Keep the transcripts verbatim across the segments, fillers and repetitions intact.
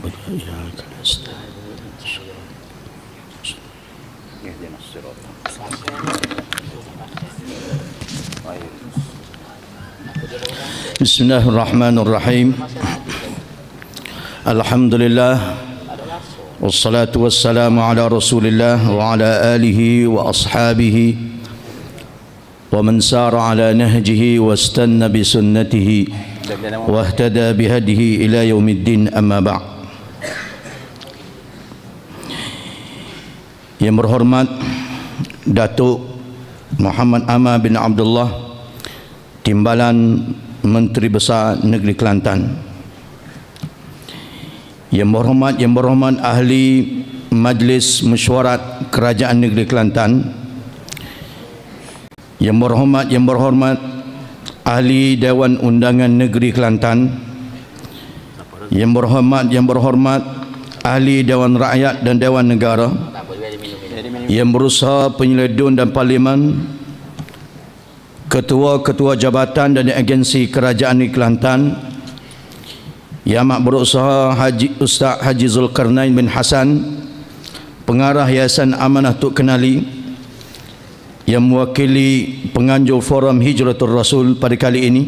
نعبد وإياك نستعين اهدنا الصراط بسم الله الرحمن الرحيم الحمد لله والصلاة والسلام على رسول الله وعلى آله وأصحابه ومن سار على نهجه واستنى بسنته واهتدى بهديه إلى يوم الدين. أما بعد. Yang berhormat Datuk Muhammad Amar bin Abdullah, Timbalan Menteri Besar Negeri Kelantan. Yang berhormat Yang berhormat Ahli Majlis Mesyuarat Kerajaan Negeri Kelantan. Yang berhormat Yang berhormat Ahli Dewan Undangan Negeri Kelantan. Yang berhormat Yang berhormat Ahli Dewan Rakyat dan Dewan Negara, yang berusaha penyeledun dan parlimen, ketua-ketua jabatan dan agensi kerajaan di Kelantan, yang amat berusaha Haji Ustaz Haji Zulkarnain bin Hasan, pengarah Yayasan Amanah Tok Kenali, yang mewakili penganjur Forum Hijratul Rasul pada kali ini,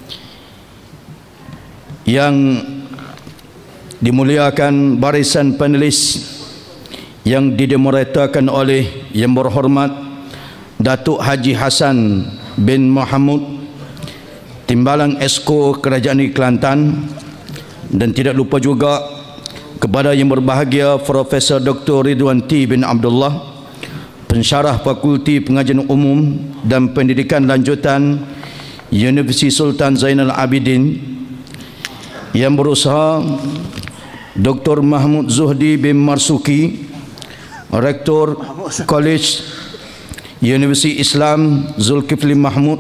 yang dimuliakan barisan panelis yang didemoratakan oleh Yang Berhormat Datuk Haji Hasan bin Mahmud, Timbalan Esko Kerajaan Negeri Kelantan, dan tidak lupa juga kepada Yang Berbahagia Profesor Doktor Ridwan T bin Abdullah, Pensyarah Fakulti Pengajian Umum dan Pendidikan Lanjutan Universiti Sultan Zainal Abidin, yang berusaha Doktor Mahmud Zuhdi bin Marsuki, Rektor College Universiti Islam Zulkifli Mahmud,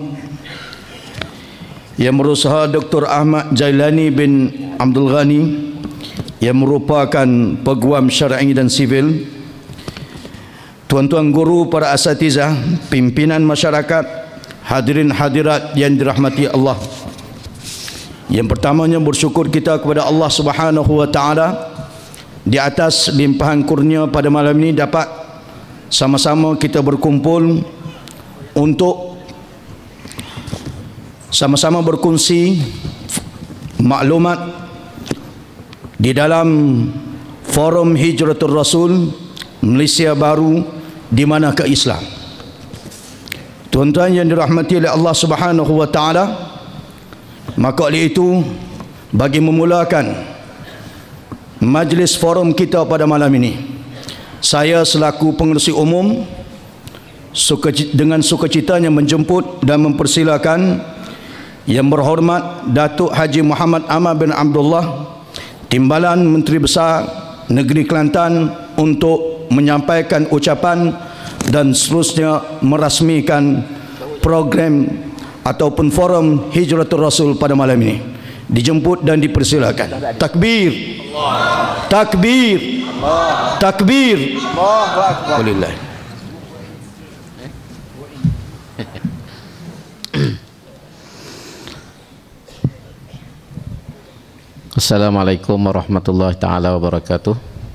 yang berusaha Doktor Ahmad Jailani bin Abdul Ghani, yang merupakan peguam syar'i dan sivil, tuan-tuan guru, para asatizah, pimpinan masyarakat, hadirin hadirat yang dirahmati Allah. Yang pertamanya bersyukur kita kepada Allah Subhanahu wa taala di atas limpahan kurnia pada malam ini dapat sama-sama kita berkumpul untuk sama-sama berkongsi maklumat di dalam Forum Hijratul Rasul Malaysia Baru di mana ke Islam. Tuan-tuan yang dirahmati oleh Allah Subhanahu wa taala, maka oleh itu bagi memulakan majlis forum kita pada malam ini, saya selaku pengerusi umum suka, dengan sukacitanya menjemput dan mempersilakan Yang Berhormat Datuk Haji Muhammad Amar bin Abdullah, Timbalan Menteri Besar Negeri Kelantan, untuk menyampaikan ucapan dan seterusnya merasmikan program ataupun forum Hijratul Rasul pada malam ini. Dijemput dan dipersilakan. Takbir, takbir, takbir. Alhamdulillah. Assalamualaikum warahmatullahi taala wabarakatuh.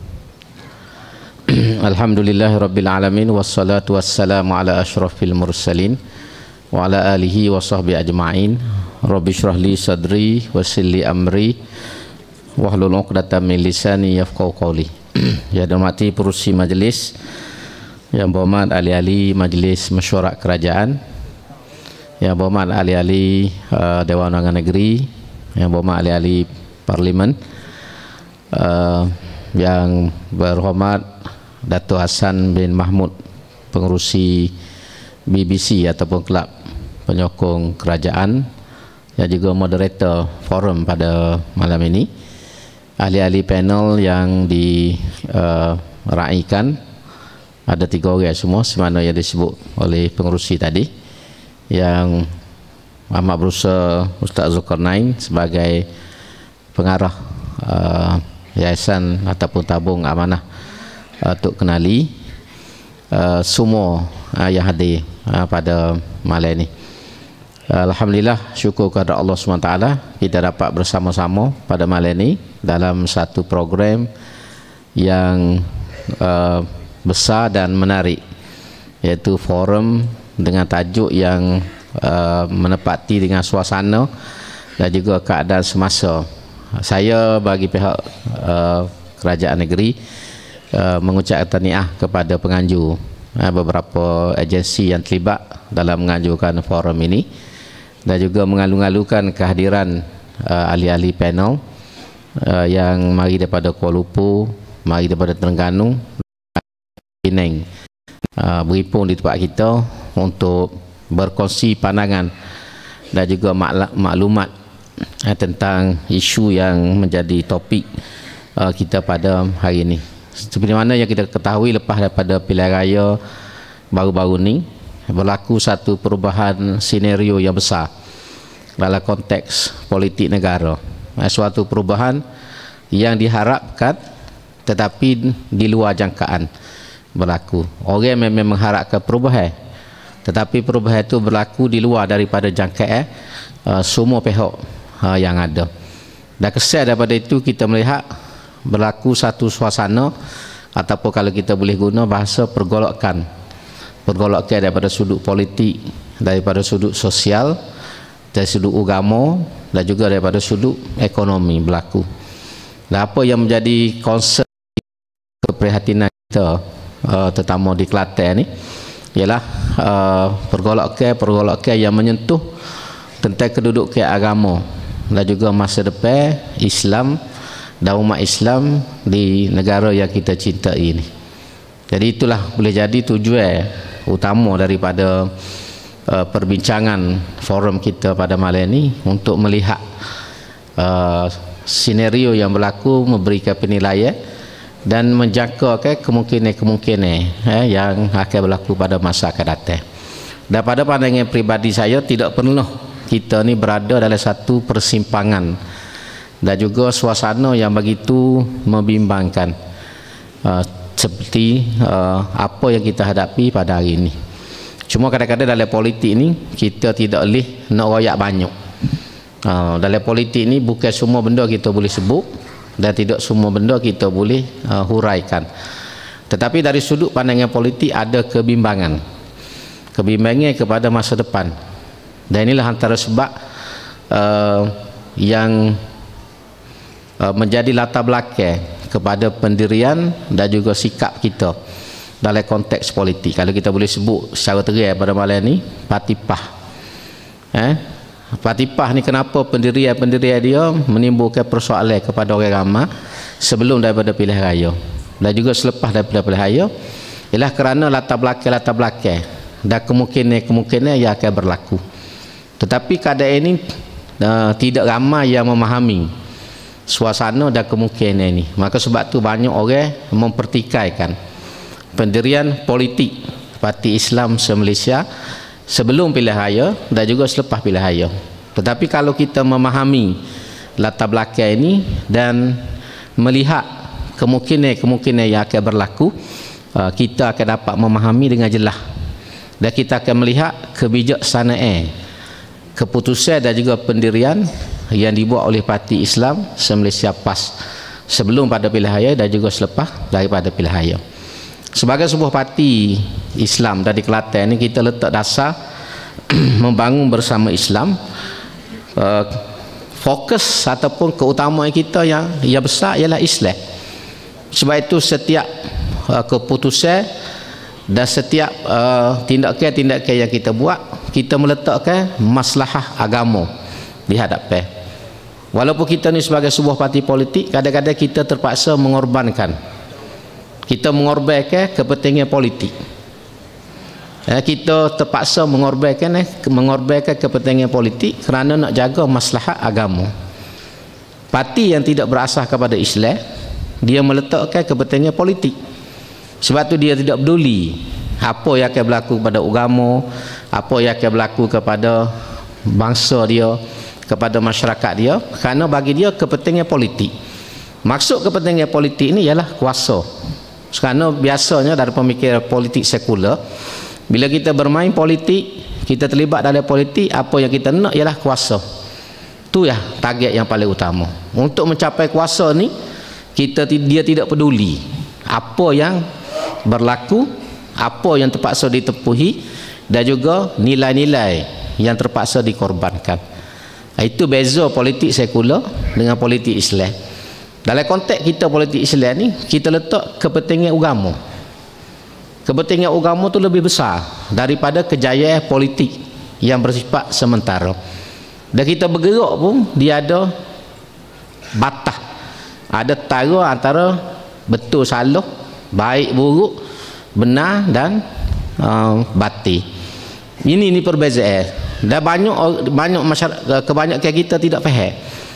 Alhamdulillahirabbil alamin, wassalatu wassalamu ala asyrafil mursalin wa ala alihi wa sahbihi ajma'in. Rabbi syrah li sadri wa yassir li amri wahlul 'uqdatam min lisani yafqahu qawli. Ya dihormati perusi majlis, yang berhormat ahli-ahli Majlis Mesyuarat Kerajaan, yang berhormat ahli-ahli uh, Dewan Undangan Negeri, yang berhormat ahli-ahli Parlimen, uh, yang berhormat Datuk Hasan bin Mahmud, pengerusi B B C ataupun Kelab Penyokong Kerajaan, yang juga moderator forum pada malam ini, ahli-ahli panel yang diraikan, uh, ada tiga orang semua semana yang disebut oleh pengerusi tadi, yang amat berusaha Ustaz Zulkarnain sebagai pengarah uh, Yayasan ataupun Tabung Amanah uh, Tok Kenali, uh, semua uh, yang hadir uh, pada malam ini. Alhamdulillah, syukur kepada Allah subhanahu wa taala kita dapat bersama-sama pada malam ini dalam satu program yang uh, besar dan menarik, iaitu forum dengan tajuk yang uh, menepati dengan suasana dan juga keadaan semasa. Saya bagi pihak uh, kerajaan negeri uh, mengucapkan tahniah kepada penganjur, uh, beberapa agensi yang terlibat dalam menganjurkan forum ini, dan juga mengalu-alukan kehadiran uh, ahli-ahli panel uh, yang mari daripada Kuala Lumpur, mari daripada Terengganu, Penang, uh, berhimpun di tempat kita untuk berkongsi pandangan dan juga maklumat uh, tentang isu yang menjadi topik uh, kita pada hari ini. Seperti mana yang kita ketahui, lepas daripada pilihan raya baru-baru ini berlaku satu perubahan senario yang besar dalam konteks politik negara, suatu perubahan yang diharapkan tetapi di luar jangkaan berlaku. Orang memang mengharapkan perubahan, tetapi perubahan itu berlaku di luar daripada jangkaan uh, semua pihak uh, yang ada. Dan kesan daripada itu kita melihat berlaku satu suasana, ataupun kalau kita boleh guna bahasa pergolakan pergolakan daripada sudut politik, daripada sudut sosial, dari sudut agama, dan juga daripada sudut ekonomi berlaku. Dan apa yang menjadi concern keprihatinan kita uh, terutama di Kelantan ni ialah uh, pergolakan pergolakan yang menyentuh tentang kedudukan agama dan juga masa depan Islam dan umat Islam di negara yang kita cintai ini. Jadi itulah boleh jadi tujuan utama daripada uh, perbincangan forum kita pada malam ini, untuk melihat uh, senario yang berlaku, memberikan penilaian dan menjangkakan kemungkinan-kemungkinan eh, yang akan berlaku pada masa akan datang. Dan pada pandangan peribadi saya, tidak perlu kita ni berada dalam satu persimpangan dan juga suasana yang begitu membimbangkan uh, seperti uh, apa yang kita hadapi pada hari ini. Cuma kadang-kadang dalam politik ni kita tidak boleh nak royak banyak. Uh, dalam politik ni bukan semua benda kita boleh sebut dan tidak semua benda kita boleh uh, huraikan. Tetapi dari sudut pandangan politik ada kebimbangan. Kebimbangan kepada masa depan. Dan inilah antara sebab uh, yang uh, menjadi latar belakang kepada pendirian dan juga sikap kita dalam konteks politik. Kalau kita boleh sebut secara terang pada malam ni, Parti P A H. Eh? Parti P A H ni kenapa pendirian-pendirian dia menimbulkan persoalan kepada orang ramai sebelum daripada pilihan raya dan juga selepas daripada pilihan raya, ialah kerana latar belakang-latar belakang dan kemungkinan-kemungkinan yang akan berlaku. Tetapi keadaan ini uh, tidak ramai yang memahami suasana dan kemungkinan ini. Maka sebab tu banyak orang mempertikaikan pendirian politik Parti Islam se-Malaysia sebelum pilihan raya dan juga selepas pilihan raya. Tetapi kalau kita memahami latar belakang ini dan melihat kemungkinan-kemungkinan yang akan berlaku, kita akan dapat memahami dengan jelas, dan kita akan melihat kebijaksanaan keputusan dan juga pendirian yang dibuat oleh Parti Islam se-Malaysia P A S sebelum pada pilihan raya dan juga selepas daripada pilihan raya. Sebagai sebuah parti Islam dari Kelantan ini, kita letak dasar membangun bersama Islam. Uh, fokus ataupun keutamaan kita yang yang besar ialah Islam. Sebab itu setiap uh, keputusan dan setiap uh, tindakan-tindakan yang kita buat, kita meletakkan maslahah agama di hadapan. Walaupun kita ni sebagai sebuah parti politik, kadang-kadang kita terpaksa mengorbankan, kita mengorbankan kepentingan politik. Eh, kita terpaksa mengorbankan eh, mengorbankan kepentingan politik kerana nak jaga maslahat agama. Parti yang tidak berasas kepada Islam, dia meletakkan kepentingan politik. Sebab tu dia tidak peduli apa yang akan berlaku kepada agama, apa yang akan berlaku kepada bangsa dia, kepada masyarakat dia, kerana bagi dia kepentingan politik. Maksud kepentingan politik ini ialah kuasa. Kerana biasanya dari pemikiran politik sekular, bila kita bermain politik, Kita terlibat dalam politik, apa yang kita nak ialah kuasa. Tu ya target yang paling utama. Untuk mencapai kuasa ni, kita dia tidak peduli apa yang berlaku, apa yang terpaksa ditepuhi, dan juga nilai-nilai yang terpaksa dikorbankan. Itu beza politik sekular dengan politik Islam. Dalam konteks kita politik Islam ni, kita letak kepentingan agama. Kepentingan agama tu lebih besar daripada kejayaan politik yang bersifat sementara. Dan kita bergerak pun dia ada batas, ada tara antara betul salah, baik buruk, benar dan uh, batil. Ini ini perbezaan. Dan banyak banyak masyarakat, kebanyakan kita tidak faham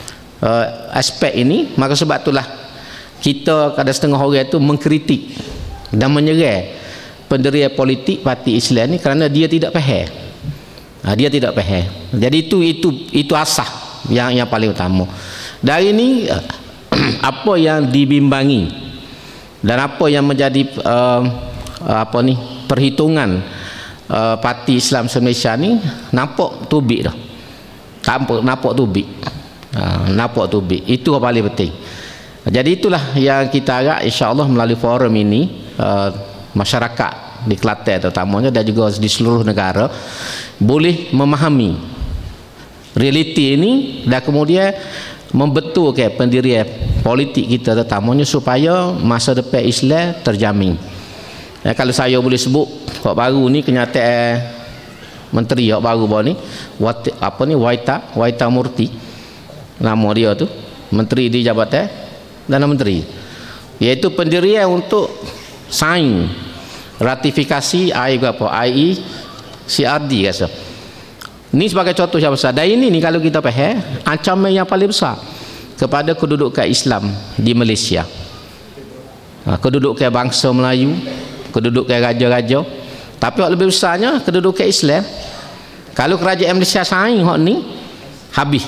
uh, aspek ini. Maka sebab itulah kita ada setengah orang itu mengkritik dan menyerang pendirian politik parti Islam ni kerana dia tidak faham. Ha, dia tidak faham. Jadi itu itu itu asas yang yang paling utama. Dari ini apa yang dibimbangi dan apa yang menjadi uh, apa ni perhitungan uh, parti Islam Malaysia ni nampak tubik dah. Nampak nampak tubik. Ha, nampak tubik. Itu yang paling penting. Jadi itulah yang kita harap insya-Allah melalui forum ini uh, masyarakat di Kelantan terutamanya dan juga di seluruh negara boleh memahami realiti ini dan kemudian membetulkan pendirian politik kita terutamanya supaya masa depan Islam terjamin. Ya, kalau saya boleh sebut kok baru ni kenyataan menteri yang baru baru ni wat, apa ni Waita Waita Murti nama dia tu, menteri di Jabatan Perdana Menteri, iaitu pendirian untuk sign ratifikasi I apa I E C R D rasa. Ini sebagai contoh yang besar. Dan ini ni kalau kita faham ancaman yang paling besar kepada kedudukan Islam di Malaysia. Ha, kedudukan bangsa Melayu, kedudukan raja-raja. Tapi yang lebih besarnya kedudukan Islam. Kalau kerajaan Malaysia saing hak ni habis.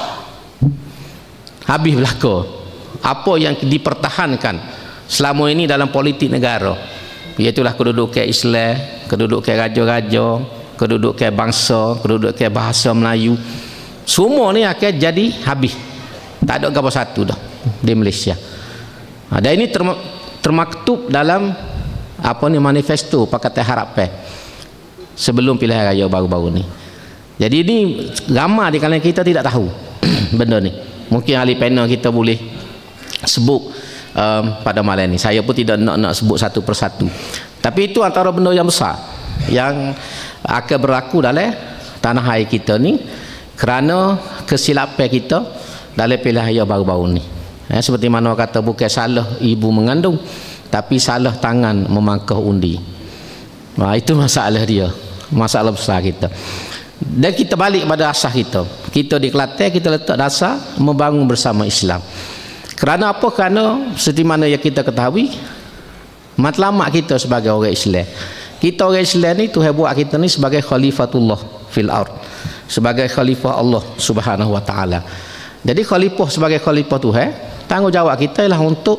Habis belaka. Apa yang dipertahankan selama ini dalam politik negara, iaitulah kedudukan Islam, kedudukan raja-raja, kedudukan bangsa, kedudukan bahasa Melayu, semua ni akan jadi habis. Tak ada apa satu dah di Malaysia. Ha, dan ini term termaktub dalam apa ni manifesto Pakatan Harapan sebelum pilihan raya baru-baru ni. Jadi ini ramai di kalangan kita tidak tahu benda ni. Mungkin ahli panel kita boleh sebut um, pada malam ni. Saya pun tidak nak nak sebut satu persatu. Tapi itu antara benda yang besar yang akan berlaku dalam tanah air kita ni kerana kesilapan kita dalam pilihan raya baru-baru ni. Eh, seperti mana kata bukan salah ibu mengandung, tapi salah tangan memangkah undi. Nah, itu masalah dia, masalah besar kita. Dan kita balik pada asas kita. Kita di Kelantan kita letak dasar membangun bersama Islam. Kerana apa? Kerana seperti mana yang kita ketahui, matlamat kita sebagai orang Islam. Kita orang Islam ni Tuhan buat kita ni sebagai khalifatullah fil ard, sebagai khalifah Allah Subhanahu wa taala. Jadi khalifah sebagai khalifah Tuhan, tanggungjawab kita ialah untuk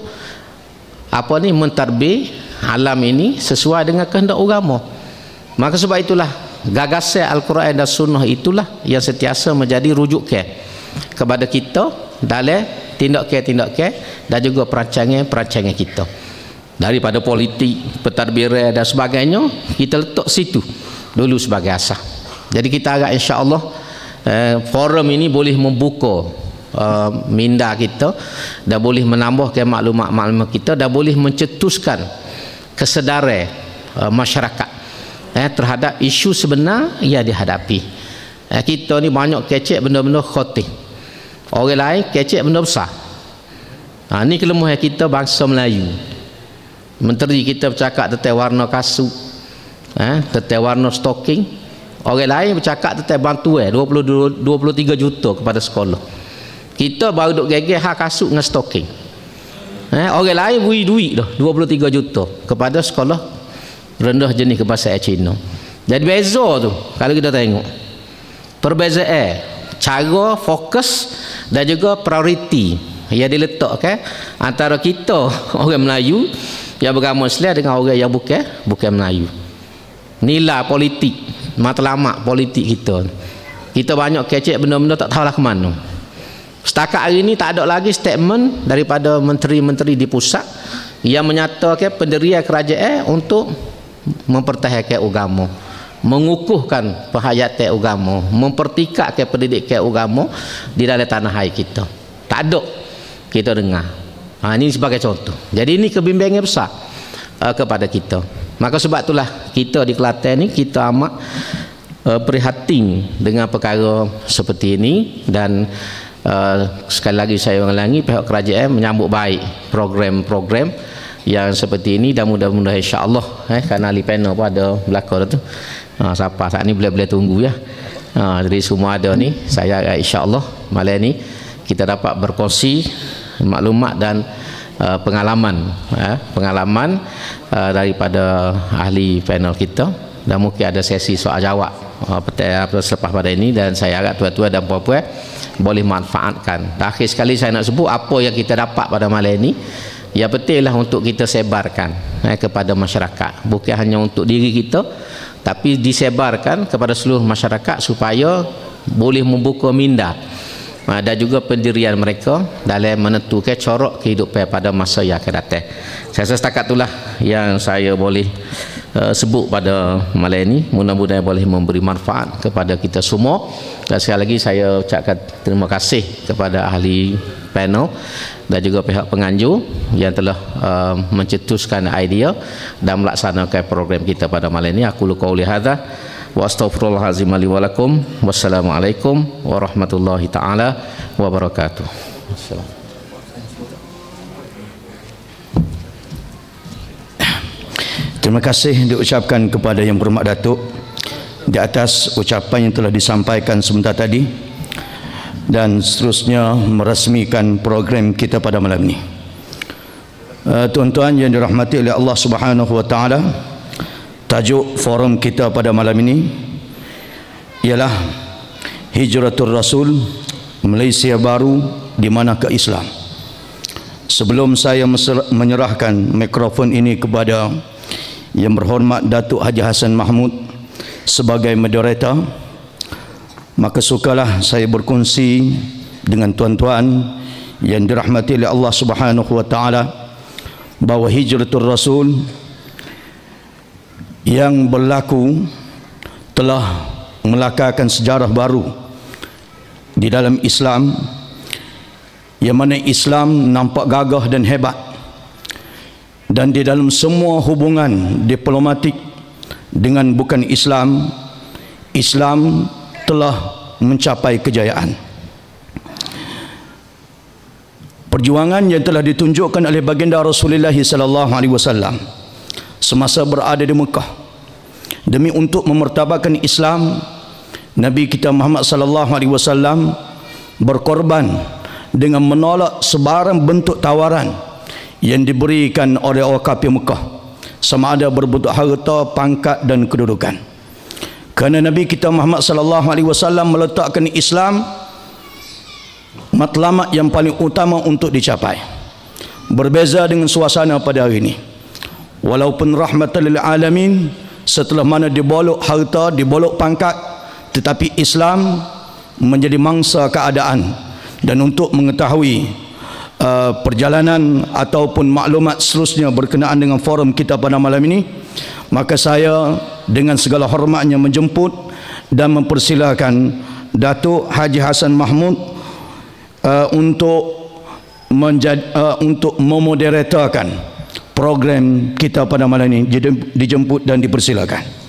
apa ni mentadbir alam ini sesuai dengan kehendak agama. Maka sebab itulah gagasan Al-Quran dan Sunnah itulah yang sentiasa menjadi rujukan kepada kita dalam tindakan-tindakan dan juga perancangan-perancangan kita. Daripada politik, pentadbiran dan sebagainya, kita letak situ dulu sebagai asas. Jadi kita harap insya-Allah eh, forum ini boleh membuka uh, minda kita dan boleh menambahkan maklumat-maklumat kita dan boleh mencetuskan kesedaran uh, masyarakat eh, terhadap isu sebenar yang dihadapi. Eh, kita ni banyak kecek benda-benda khotih. Orang lain kecek benda besar. Ha, ni kelemahan kita bangsa Melayu. Menteri kita bercakap tentang warna kasut, eh, tentang warna stoking. Orang lain bercakap tentang bantuan dua puluh dua, dua puluh tiga juta kepada sekolah. Kita baru duk geger hak kasut dengan stoking. Eh, orang lain beri duit dah dua puluh tiga juta kepada sekolah rendah jenis kebahasaan Cina. Jadi beza tu kalau kita tengok. Perbezaan cara fokus dan juga prioriti yang diletakkan antara kita orang Melayu yang beragama Islam dengan orang yang bukan bukan Melayu. Nilai politik matlamat politik kita. Kita banyak kecek benda-benda tak tahulah ke mana. Setakat hari ini tak ada lagi statement daripada menteri-menteri di pusat yang menyatakan pendirian kerajaan untuk mempertahankan agama, mengukuhkan penghayatan agama, mempertikatkan pendidikan agama di dalam tanah air kita. Tak ada kita dengar. Ha, ini sebagai contoh. Jadi ini kebimbangan besar uh, kepada kita. Maka sebab itulah kita di Kelantan ni kita amat uh, prihatin dengan perkara seperti ini, dan uh, sekali lagi saya ulangi, pihak kerajaan menyambut baik program-program yang seperti ini, dan mudah-mudahan insya-Allah eh kerana ahli panel pun ada belakang tu. Ha, siapa saat ni boleh-boleh tunggu ya. Ha, jadi semua ada ni, saya insya-Allah malam ni kita dapat berkongsi maklumat dan uh, pengalaman uh, pengalaman uh, daripada ahli panel kita, dan mungkin ada sesi soal jawab uh, selepas pada ini, dan saya harap tuan-tuan dan puan-puan boleh manfaatkan. Dan akhir sekali saya nak sebut apa yang kita dapat pada malam ini, yang pentinglah untuk kita sebarkan eh, kepada masyarakat, bukan hanya untuk diri kita tapi disebarkan kepada seluruh masyarakat supaya boleh membuka minda dan juga pendirian mereka dalam menentukan corak kehidupan pada masa yang akan datang. Saya rasa setakat itulah yang saya boleh uh, sebut pada malam ini. Mudah-mudahan boleh memberi manfaat kepada kita semua. Dan sekali lagi saya ucapkan terima kasih kepada ahli panel dan juga pihak penganjur yang telah uh, mencetuskan idea dan melaksanakan program kita pada malam ini. Aku qauli hadza wa astaghfirullahalazim li wa lakum. Wassalamualaikum warahmatullahi taala wabarakatuh. Terima kasih diucapkan kepada Yang Berhormat Datuk di atas ucapan yang telah disampaikan sebentar tadi, dan seterusnya meresmikan program kita pada malam ini. Uh, tuan-tuan yang dirahmati oleh Allah Subhanahu wa taala, tajuk forum kita pada malam ini ialah Hijratul Rasul, Malaysia Baru di mana ke Islam. Sebelum saya menyerahkan mikrofon ini kepada Yang Berhormat Datuk Haji Hassan Mahmud sebagai moderator, maka sukalah saya berkongsi dengan tuan-tuan yang dirahmati oleh Allah Subhanahu wa taala bahawa Hijratul Rasul yang berlaku telah melakarkan sejarah baru di dalam Islam, yang mana Islam nampak gagah dan hebat, dan di dalam semua hubungan diplomatik dengan bukan Islam, Islam telah mencapai kejayaan. Perjuangan yang telah ditunjukkan oleh baginda Rasulullah sallallahu alaihi wasallam semasa berada di Mekah demi untuk memertabatkan Islam, Nabi kita Muhammad sallallahu alaihi wasallam berkorban dengan menolak sebarang bentuk tawaran yang diberikan oleh orang kafir Mekah, sama ada berbentuk harta, pangkat dan kedudukan. Kerana Nabi kita Muhammad sallallahu alaihi wasallam meletakkan Islam matlamat yang paling utama untuk dicapai. Berbeza dengan suasana pada hari ini. Walaupun rahmatan lil alamin, setelah mana dibolok harta, dibolok pangkat, tetapi Islam menjadi mangsa keadaan. Dan untuk mengetahui uh, perjalanan ataupun maklumat seterusnya berkenaan dengan forum kita pada malam ini, maka saya dengan segala hormatnya menjemput dan mempersilakan Datuk Haji Hassan Mahmud uh, untuk menjadi, uh, untuk memoderatorkan program kita pada malam ini. Dijemput dan dipersilakan.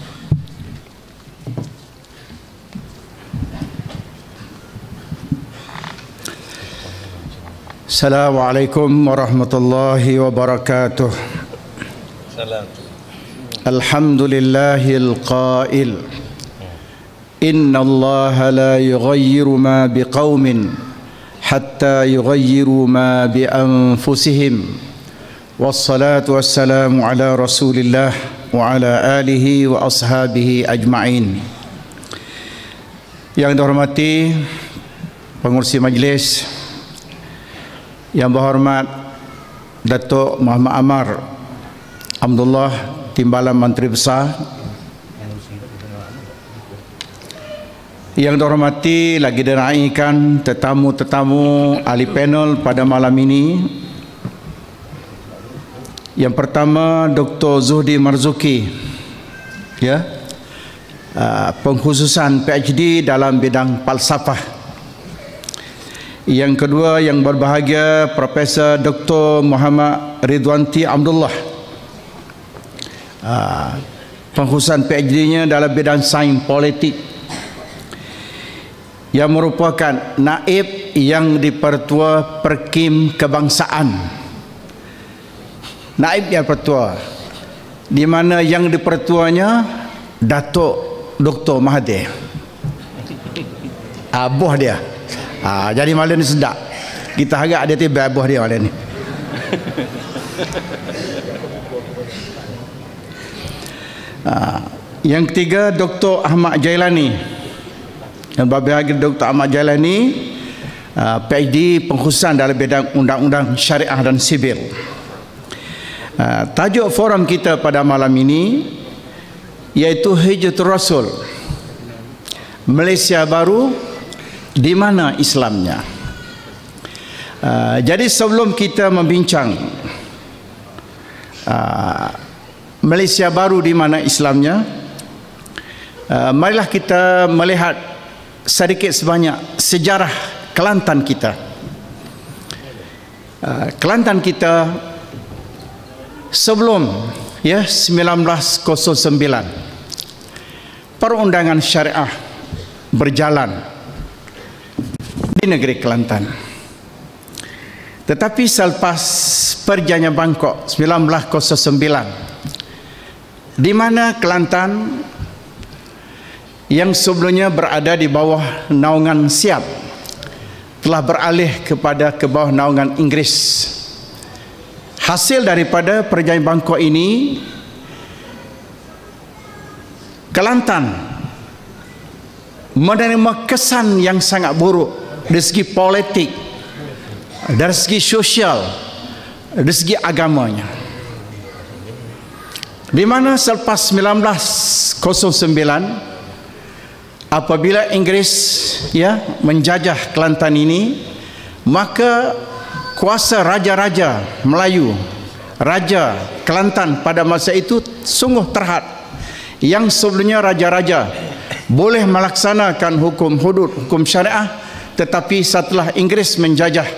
Assalamualaikum warahmatullahi wabarakatuh. Salam. Alhamdulillahil qail, inna Allah la yughayyiru ma biqaumin hatta yughayyiru ma bi anfusihim. Wassalatu wassalamu ala Rasulillah wa ala alihi wa ashabihi ajma'in. Yang dihormati pengurusi majlis, yang berhormat Datuk Muhammad Amar Abdullah, Timbalan Menteri Besar, Yang dihormati lagi diraihkan tetamu-tetamu ahli panel pada malam ini. Yang pertama Doktor Zuhdi Marzuki, ya, uh, pengkhususan P H D dalam bidang falsafah. Yang kedua yang berbahagia Profesor Doktor Muhammad Ridwanti Abdullah, uh, pengkhususan P H D-nya dalam bidang sains politik, yang merupakan naib yang di-Pertua Perkim Kebangsaan. Naib yang pertua, di mana yang di-Pertuanya Datuk Doktor Mahathir. Abuh dia. Ha, jadi malam ni sedap. Kita harap dia tiba abuh dia malam ni. Ha, yang ketiga Doktor Ahmad Jailani. Yang berbahagia Doktor Ahmad Jailani, uh, P H D pengkhususan dalam bidang undang-undang syariah dan sibil. Uh, tajuk forum kita pada malam ini iaitu Hijratul Rasul, Malaysia baru, di mana Islamnya. Uh, jadi sebelum kita membincang uh, Malaysia baru di mana Islamnya, uh, marilah kita melihat sedikit sebanyak sejarah Kelantan kita. Uh, Kelantan kita sebelum ya sembilan belas kosong sembilan perundangan syariah berjalan di negeri Kelantan. Tetapi selepas perjanjian Bangkok sembilan belas kosong sembilan, di mana Kelantan yang sebelumnya berada di bawah naungan Siap telah beralih kepada ke bawah naungan Inggeris. Hasil daripada perjanjian Bangkok ini, Kelantan menerima kesan yang sangat buruk dari segi politik, dari segi sosial, dari segi agamanya. Di mana selepas sembilan belas kosong sembilan, apabila Inggeris ya menjajah Kelantan ini, maka kuasa raja-raja Melayu, Raja Kelantan pada masa itu sungguh terhad. Yang sebelumnya raja-raja boleh melaksanakan hukum hudud, hukum syariah, tetapi setelah Inggeris menjajah,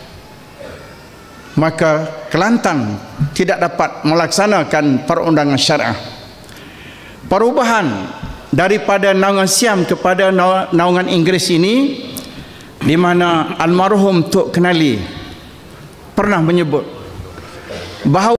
maka Kelantan tidak dapat melaksanakan perundangan syariah. Perubahan daripada naungan Siam kepada naungan Inggeris ini, di mana almarhum Tok Kenali pernah menyebut bahawa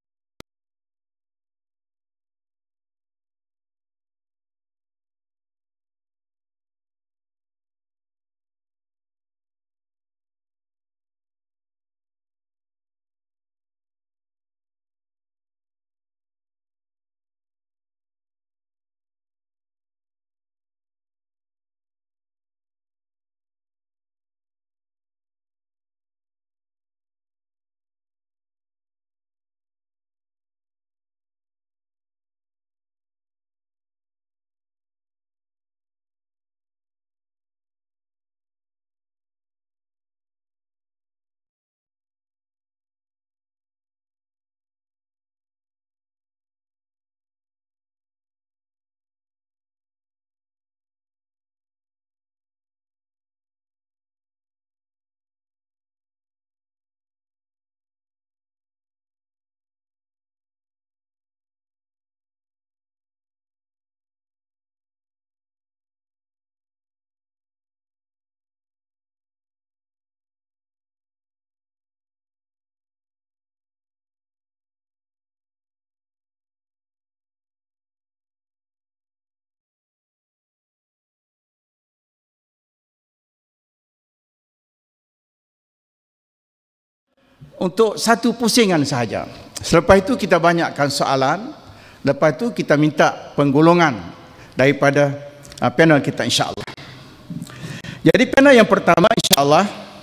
untuk satu pusingan sahaja. Selepas itu kita banyakkan soalan. Lepas itu kita minta penggolongan daripada uh, panel kita, insya-Allah. Jadi panel yang pertama, insya-Allah,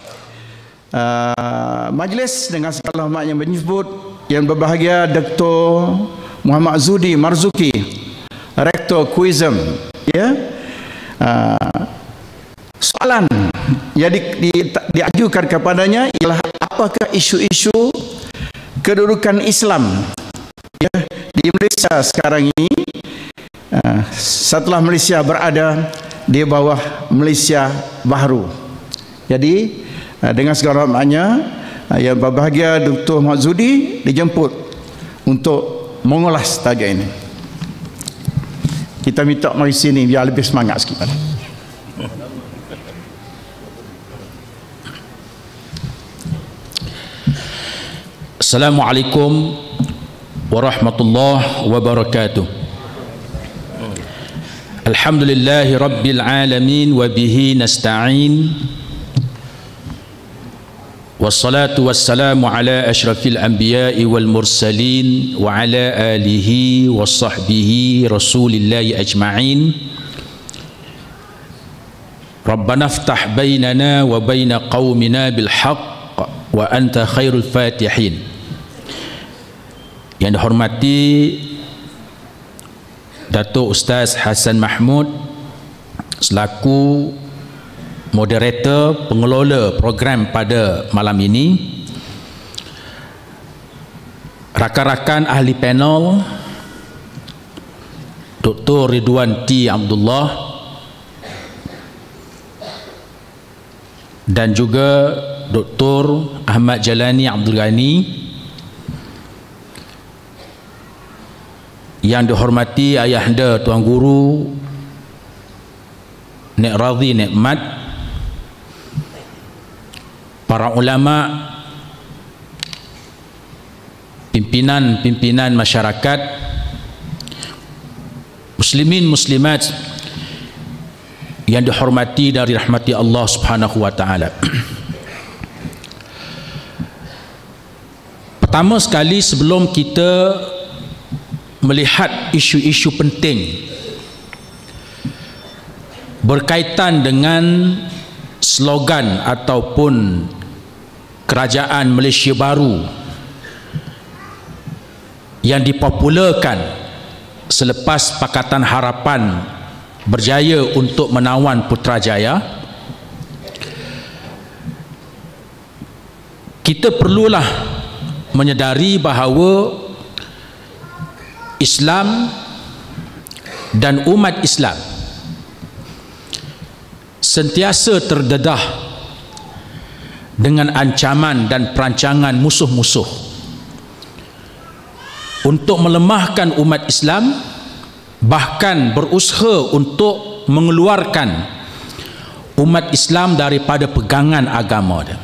uh, majlis dengan segala hormat yang menyebut yang berbahagia Doktor Muhammad Zuhdi Marzuki, Rektor Kuizm, ya. Uh, soalan yang di, di, diajukan kepadanya ialah apakah isu-isu kedudukan Islam ya, di Malaysia sekarang ini uh, setelah Malaysia berada di bawah Malaysia baharu. Jadi uh, dengan segala hormatnya uh, yang berbahagia Doktor Muhammad Zudi dijemput untuk mengulas tajuk ini. Kita minta mari sini biar lebih semangat sikit. Assalamualaikum warahmatullahi wabarakatuh. Alhamdulillahi rabbil alamin wa bihi nasta'in. Wassalatu wassalamu ala asyrafil anbiya'i wal mursalin wa ala alihi wa sahbihi rasulillahi ajma'in. Rabbana aftah bainana wa baina qaumina bil haqq wa anta khairul fatihin. Yang dihormati Datuk Ustaz Hassan Mahmud selaku moderator pengelola program pada malam ini, rakan-rakan ahli panel Doktor Ridwan T. Abdullah dan juga Doktor Ahmad Jalani Abdul Ghani, yang dihormati Ayahanda Tuan Guru Nek Radhi Nikmat, para ulama, pimpinan-pimpinan masyarakat, muslimin muslimat yang dihormati dari rahmati Allah Subhanahu wa taala. Pertama sekali, sebelum kita melihat isu-isu penting berkaitan dengan slogan ataupun kerajaan Malaysia baru yang dipopularkan selepas Pakatan Harapan berjaya untuk menawan Putrajaya, kita perlulah menyedari bahawa Islam dan umat Islam sentiasa terdedah dengan ancaman dan perancangan musuh-musuh untuk melemahkan umat Islam, bahkan berusaha untuk mengeluarkan umat Islam daripada pegangan agama dia.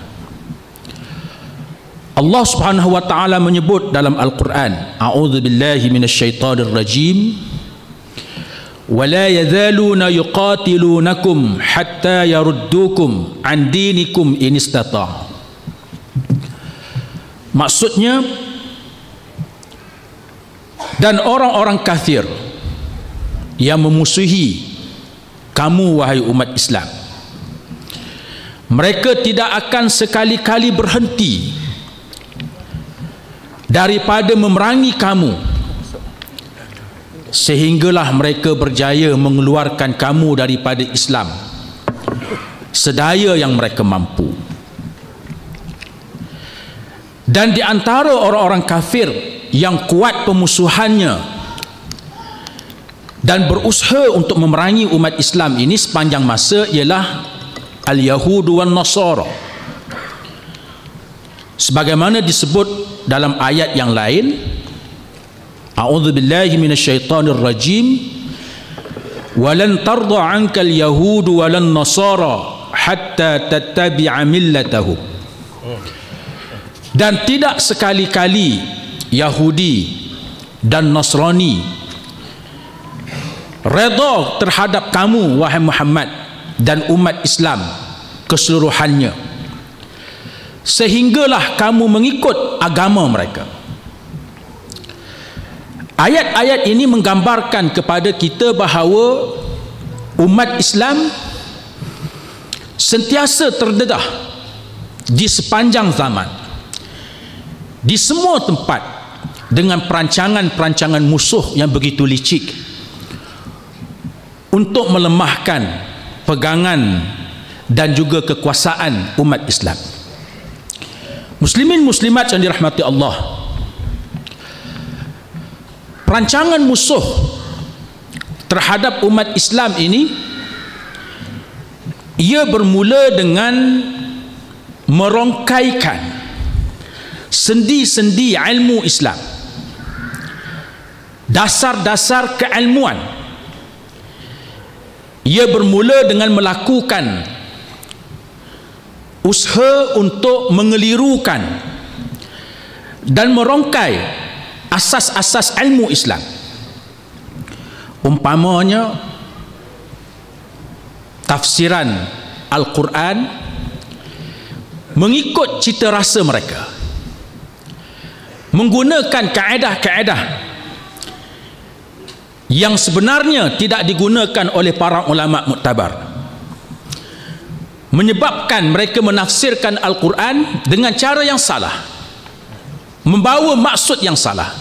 Allah Subhanahu wa taala menyebut dalam Al-Quran, a'udzu billahi minasyaitonir rajim, wa la yazaluna yuqatilunakum hatta yaruddukum an dinikum in istata'u. Maksudnya, dan orang-orang kafir yang memusuhi kamu wahai umat Islam, mereka tidak akan sekali-kali berhenti daripada memerangi kamu sehinggalah mereka berjaya mengeluarkan kamu daripada Islam sedaya yang mereka mampu. Dan di antara orang-orang kafir yang kuat pemusuhannya dan berusaha untuk memerangi umat Islam ini sepanjang masa ialah Al-Yahudu wan Nasara, sebagaimana disebut dalam ayat yang lain, a'udzu billahi minasyaitonir rajim, walan tarda 'ankal yahudu walan nasara hatta tattabi'a millatahum. Dan tidak sekali-kali Yahudi dan Nasrani redha terhadap kamu wahai Muhammad dan umat Islam keseluruhannya sehinggalah kamu mengikut agama mereka. Ayat-ayat ini menggambarkan kepada kita bahawa umat Islam sentiasa terdedah di sepanjang zaman, di semua tempat, dengan perancangan-perancangan musuh yang begitu licik untuk melemahkan pegangan dan juga kekuasaan umat Islam. Muslimin muslimat yang dirahmati Allah, perancangan musuh terhadap umat Islam ini, ia bermula dengan merongkaikan sendi-sendi ilmu Islam, dasar-dasar keilmuan. Ia bermula dengan melakukan usaha untuk mengelirukan dan merongkai asas-asas ilmu Islam. Umpamanya tafsiran Al-Quran mengikut cita rasa mereka, menggunakan kaedah-kaedah yang sebenarnya tidak digunakan oleh para ulama muktabar, menyebabkan mereka menafsirkan Al-Quran dengan cara yang salah, membawa maksud yang salah.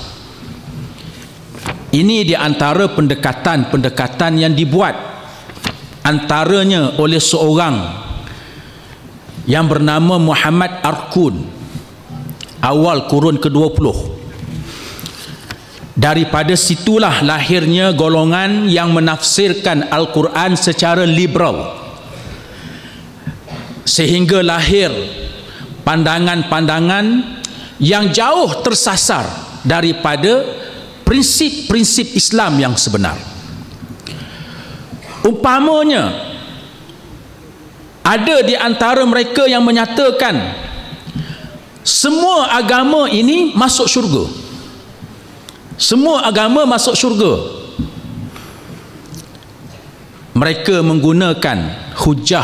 Ini di antara pendekatan-pendekatan yang dibuat antaranya oleh seorang yang bernama Muhammad Arkun awal kurun ke dua puluh. Daripada situlah lahirnya golongan yang menafsirkan Al-Quran secara liberal, sehingga lahir pandangan-pandangan yang jauh tersasar daripada prinsip-prinsip Islam yang sebenar. Umpamanya ada di antara mereka yang menyatakan semua agama ini masuk syurga, semua agama masuk syurga. Mereka menggunakan hujah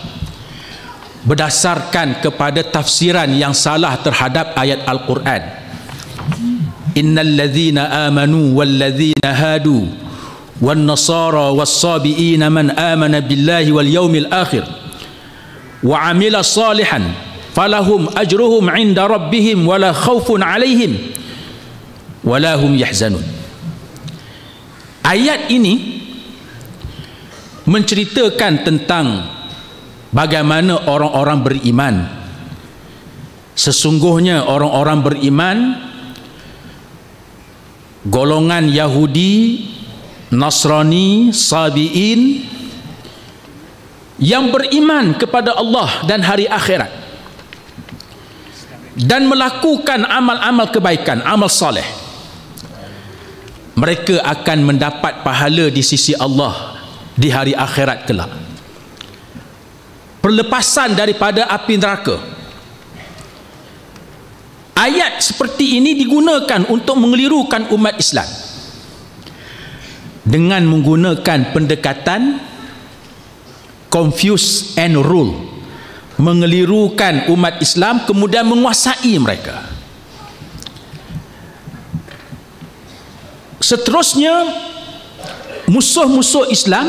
berdasarkan kepada tafsiran yang salah terhadap ayat Al-Quran. Innal ladzina amanu wal ladzina hadu wan nasara was sabiina man amana billahi wal yaumil akhir wa amila salihan falahum ajruhum inda rabbihim wala khaufun alaihim wala hum yahzanun. Ayat ini menceritakan tentang bagaimana orang-orang beriman. Sesungguhnya orang-orang beriman, golongan Yahudi, Nasrani, Sabiin, yang beriman kepada Allah dan hari akhirat dan melakukan amal-amal kebaikan, amal soleh, mereka akan mendapat pahala di sisi Allah di hari akhirat kelak, perlepasan daripada api neraka. Ayat seperti ini digunakan untuk mengelirukan umat Islam dengan menggunakan pendekatan confuse and rule, mengelirukan umat Islam kemudian menguasai mereka. Seterusnya, musuh-musuh Islam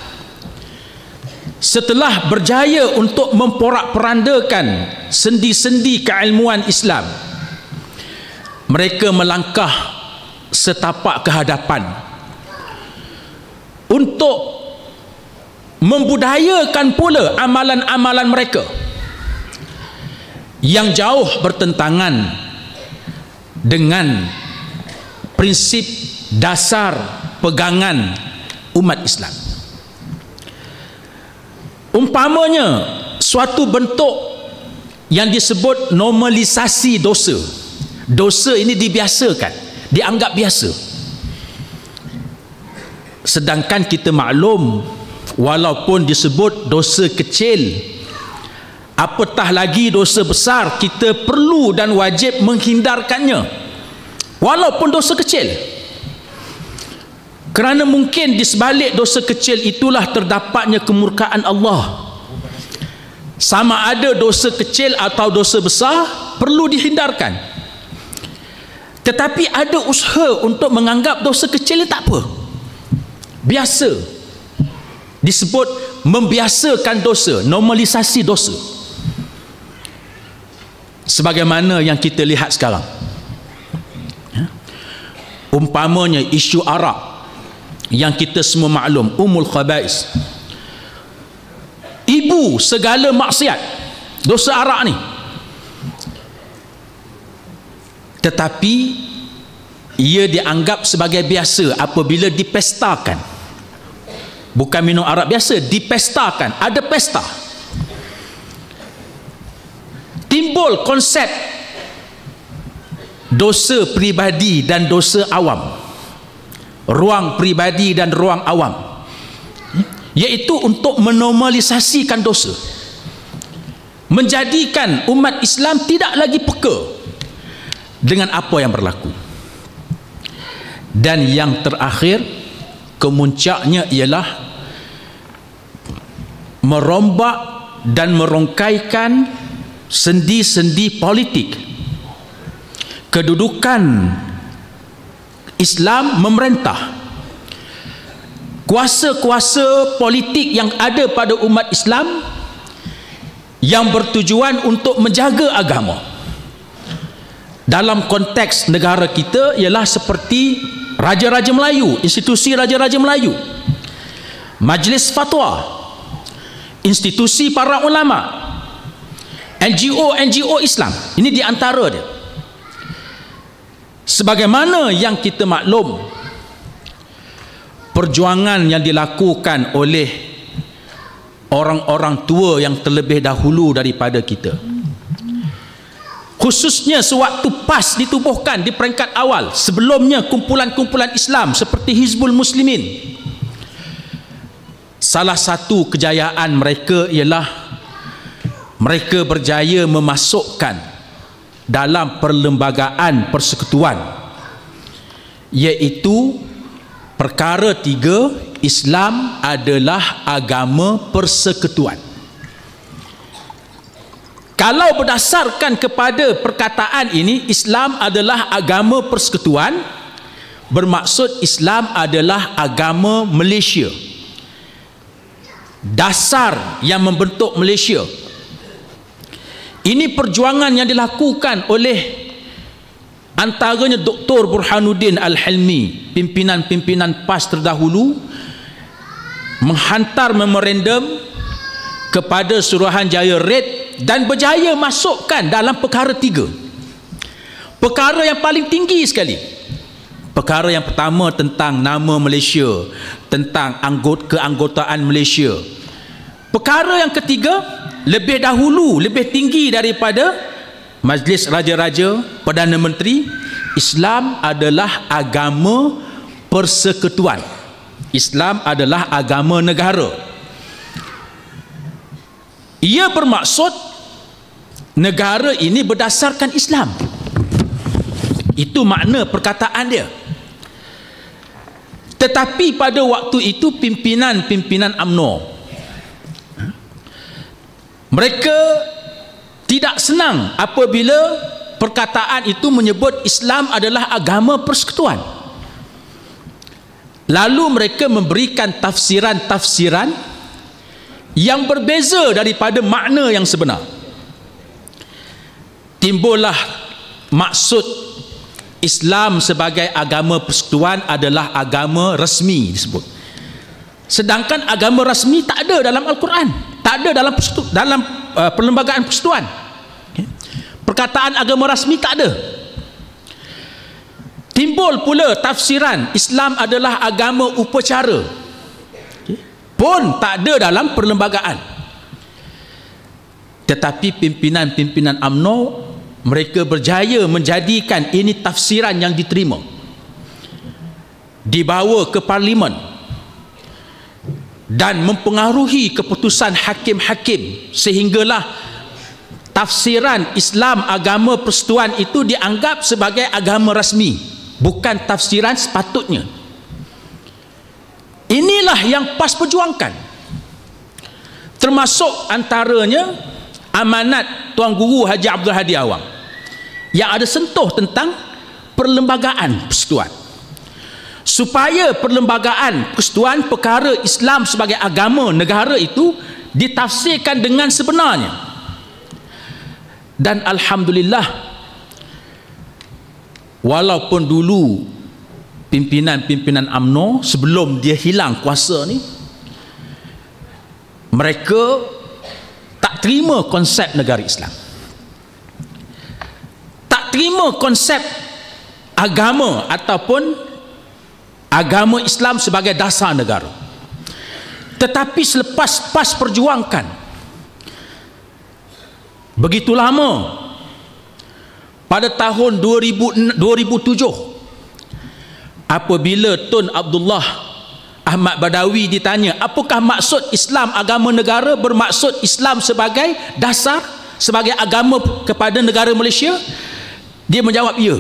setelah berjaya untuk memporak-perandakan sendi-sendi keilmuan Islam, mereka melangkah setapak ke hadapan untuk membudayakan pula amalan-amalan mereka yang jauh bertentangan dengan prinsip dasar pegangan umat Islam. Umpamanya suatu bentuk yang disebut normalisasi dosa. Dosa ini dibiasakan, dianggap biasa. Sedangkan kita maklum, walaupun disebut dosa kecil, apatah lagi dosa besar, kita perlu dan wajib menghindarkannya walaupun dosa kecil. Kerana mungkin di sebalik dosa kecil itulah terdapatnya kemurkaan Allah. Sama ada dosa kecil atau dosa besar perlu dihindarkan. Tetapi ada usaha untuk menganggap dosa kecil ini tak apa, biasa. Disebut membiasakan dosa, normalisasi dosa. Sebagaimana yang kita lihat sekarang, umpamanya isu Arab yang kita semua maklum, Ummul Khabais, ibu ibu segala maksiat, dosa arak ni. Tetapi ia dianggap sebagai biasa apabila dipestakan. Bukan minum arak biasa, dipestakan, ada pesta. Timbul konsep dosa pribadi dan dosa awam, ruang pribadi dan ruang awam, iaitu untuk menormalisasikan dosa, menjadikan umat Islam tidak lagi peka dengan apa yang berlaku. Dan yang terakhir, kemuncaknya ialah merombak dan merongkaikan sendi-sendi politik, kedudukan Islam memerintah, kuasa-kuasa politik yang ada pada umat Islam yang bertujuan untuk menjaga agama. Dalam konteks negara kita ialah seperti Raja-Raja Melayu, institusi Raja-Raja Melayu, Majlis Fatwa, institusi para ulama, N G O N G O Islam. Ini di antara dia. Sebagaimana yang kita maklum, perjuangan yang dilakukan oleh orang-orang tua yang terlebih dahulu daripada kita, khususnya sewaktu P A S ditubuhkan di peringkat awal, sebelumnya kumpulan-kumpulan Islam seperti Hizbul Muslimin, salah satu kejayaan mereka ialah mereka berjaya memasukkan dalam perlembagaan persekutuan, iaitu perkara tiga, Islam adalah agama persekutuan. Kalau berdasarkan kepada perkataan ini, Islam adalah agama persekutuan, bermaksud Islam adalah agama Malaysia, dasar yang membentuk Malaysia. Ini perjuangan yang dilakukan oleh antaranya Doktor Burhanuddin Al-Hilmi, pimpinan-pimpinan P A S terdahulu, menghantar memorandum kepada Suruhanjaya Red dan berjaya masukkan dalam perkara tiga, perkara yang paling tinggi sekali. Perkara yang pertama tentang nama Malaysia, tentang anggot keanggotaan Malaysia. Perkara yang ketiga, lebih dahulu, lebih tinggi daripada Majlis Raja-Raja, Perdana Menteri, Islam adalah agama persekutuan. Islam adalah agama negara. Ia bermaksud negara ini berdasarkan Islam. Itu makna perkataan dia. Tetapi pada waktu itu pimpinan-pimpinan U M N O, mereka tidak senang apabila perkataan itu menyebut Islam adalah agama persekutuan. Lalu mereka memberikan tafsiran-tafsiran yang berbeza daripada makna yang sebenar. Timbullah maksud Islam sebagai agama persekutuan adalah agama rasmi disebut. Sedangkan agama rasmi tak ada dalam Al-Quran, tak ada dalam dalam uh, perlembagaan persekutuan. Okay. Perkataan agama rasmi tak ada. Timbul pula tafsiran Islam adalah agama upacara, okay, pun tak ada dalam perlembagaan. Tetapi pimpinan-pimpinan U M N O mereka berjaya menjadikan ini tafsiran yang diterima, dibawa ke parlimen dan mempengaruhi keputusan hakim-hakim, sehinggalah tafsiran Islam agama persekutuan itu dianggap sebagai agama rasmi, bukan tafsiran sepatutnya. Inilah yang P A S perjuangkan, termasuk antaranya amanat Tuan Guru Haji Abdul Hadi Awang yang ada sentuh tentang perlembagaan persekutuan, supaya perlembagaan persekutuan, perkara Islam sebagai agama negara itu ditafsirkan dengan sebenarnya. Dan alhamdulillah, walaupun dulu pimpinan-pimpinan U M N O sebelum dia hilang kuasa ni, mereka tak terima konsep negara Islam, tak terima konsep agama ataupun agama Islam sebagai dasar negara. Tetapi selepas PAS perjuangkan begitu lama, pada tahun dua ribu tujuh apabila Tun Abdullah Ahmad Badawi ditanya apakah maksud Islam agama negara, bermaksud Islam sebagai dasar, sebagai agama kepada negara Malaysia, dia menjawab ya.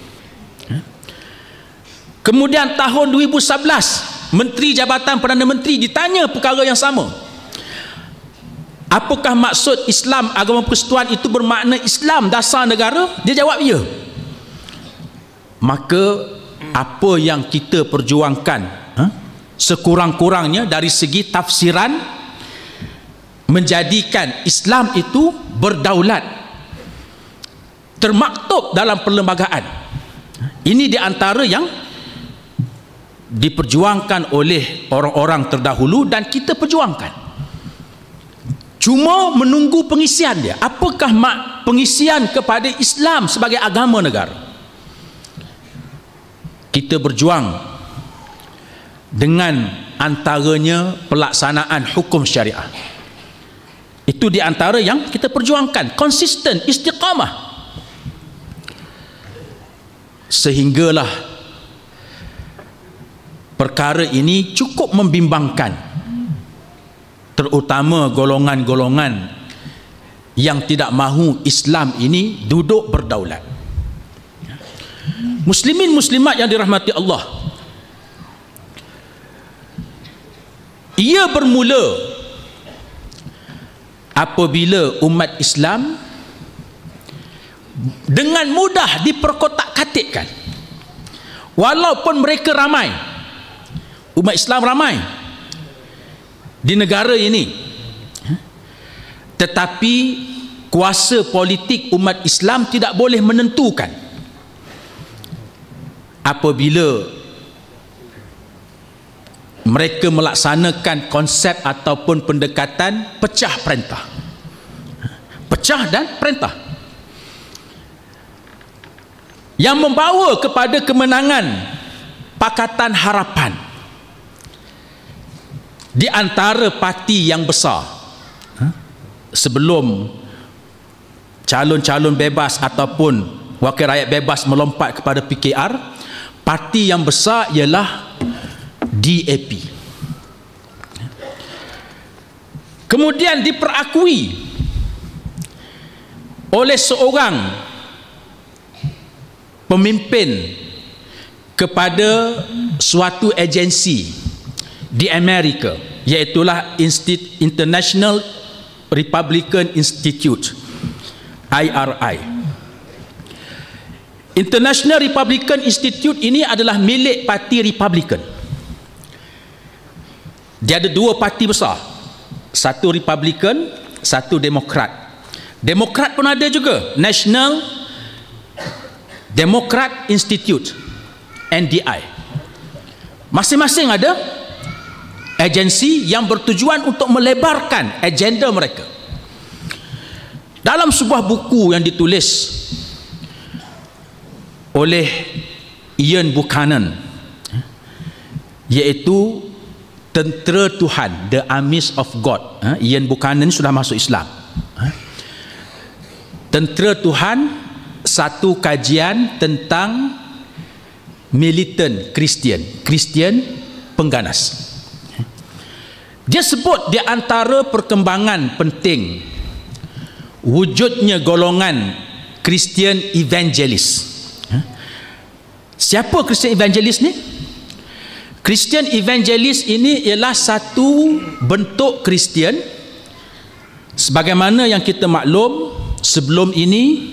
Kemudian tahun dua ribu sebelas Menteri Jabatan Perdana Menteri ditanya perkara yang sama, apakah maksud Islam agama persekutuan itu bermakna Islam dasar negara, dia jawab ya. Maka apa yang kita perjuangkan, huh? sekurang-kurangnya dari segi tafsiran, menjadikan Islam itu berdaulat, termaktub dalam perlembagaan. Ini di antara yang diperjuangkan oleh orang-orang terdahulu dan kita perjuangkan. Cuma menunggu pengisian dia. Apakah mak pengisian kepada Islam sebagai agama negara? Kita berjuang dengan antaranya pelaksanaan hukum syariah. Itu di antara yang kita perjuangkan, konsisten, istiqamah, sehinggalah perkara ini cukup membimbangkan, terutama golongan-golongan yang tidak mahu Islam ini duduk berdaulat. Muslimin muslimat yang dirahmati Allah, ia bermula apabila umat Islam dengan mudah diperkotak-katikkan. Walaupun mereka ramai, umat Islam ramai di negara ini, tetapi kuasa politik umat Islam tidak boleh menentukan apabila mereka melaksanakan konsep ataupun pendekatan pecah perintah, pecah dan perintah, yang membawa kepada kemenangan Pakatan Harapan di antara parti yang besar. Sebelum calon-calon bebas ataupun wakil rakyat bebas melompat kepada P K R, parti yang besar ialah D A P. Kemudian diperakui oleh seorang pemimpin kepada suatu agensi di Amerika, iaitulah International Republican Institute, I R I. International Republican Institute ini adalah milik parti Republican. Dia ada dua parti besar, satu Republican, satu Demokrat. Demokrat pun ada juga, National Democrat Institute, N D I. Masing-masing ada agensi yang bertujuan untuk melebarkan agenda mereka. Dalam sebuah buku yang ditulis oleh Ian Buchanan, iaitu Tentera Tuhan, The Armies of God. Ian Buchanan sudah masuk Islam. Tentera Tuhan, satu kajian tentang militan Kristian, Kristian pengganas. Dia sebut di antara perkembangan penting wujudnya golongan Kristian evangelis. Siapa Kristian evangelis ni? Kristian evangelis ini ialah satu bentuk Kristian, sebagaimana yang kita maklum sebelum ini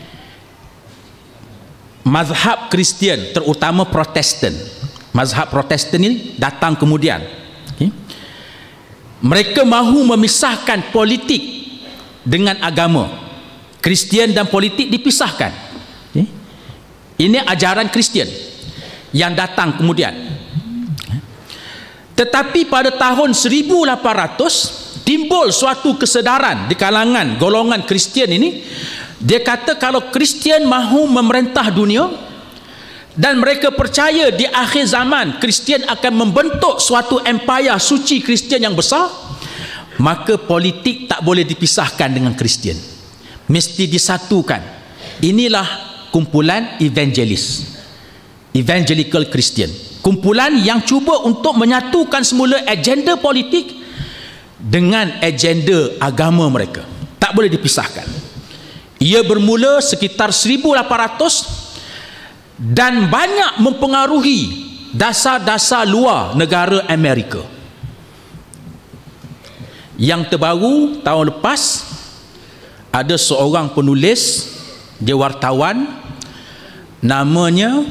mazhab Kristian, terutama Protestan, mazhab Protestan ini datang kemudian. Okay. Mereka mahu memisahkan politik dengan agama. Kristian dan politik dipisahkan. Okay. Ini ajaran Kristian yang datang kemudian. Tetapi pada tahun seribu lapan ratus timbul suatu kesedaran di kalangan golongan Kristian ini. Dia kata kalau Kristian mahu memerintah dunia dan mereka percaya di akhir zaman Kristian akan membentuk suatu empayar suci Kristian yang besar, maka politik tak boleh dipisahkan dengan Kristian, mesti disatukan. Inilah kumpulan evangelis, evangelical Christian, kumpulan yang cuba untuk menyatukan semula agenda politik dengan agenda agama mereka, tak boleh dipisahkan. Ia bermula sekitar seribu lapan ratus dan banyak mempengaruhi dasar-dasar luar negara Amerika. Yang terbaru tahun lepas, ada seorang penulis, dia wartawan, namanya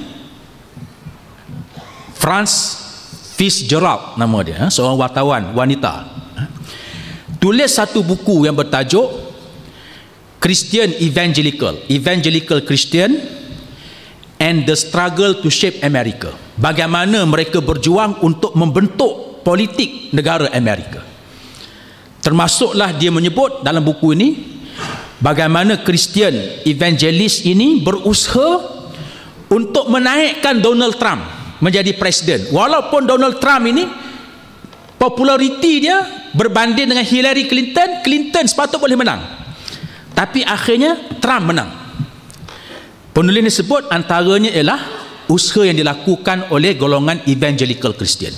Franz Fitzgerald, nama dia, seorang wartawan wanita, tulis satu buku yang bertajuk Christian Evangelical, Evangelical Christian and the Struggle to Shape America. Bagaimana mereka berjuang untuk membentuk politik negara Amerika. Termasuklah dia menyebut dalam buku ini bagaimana Christian evangelis ini berusaha untuk menaikkan Donald Trump menjadi presiden. Walaupun Donald Trump ini populariti dia berbanding dengan Hillary Clinton, Clinton sepatutnya boleh menang, tapi akhirnya Trump menang. Penulis ini sebut antaranya ialah usaha yang dilakukan oleh golongan evangelical Christian.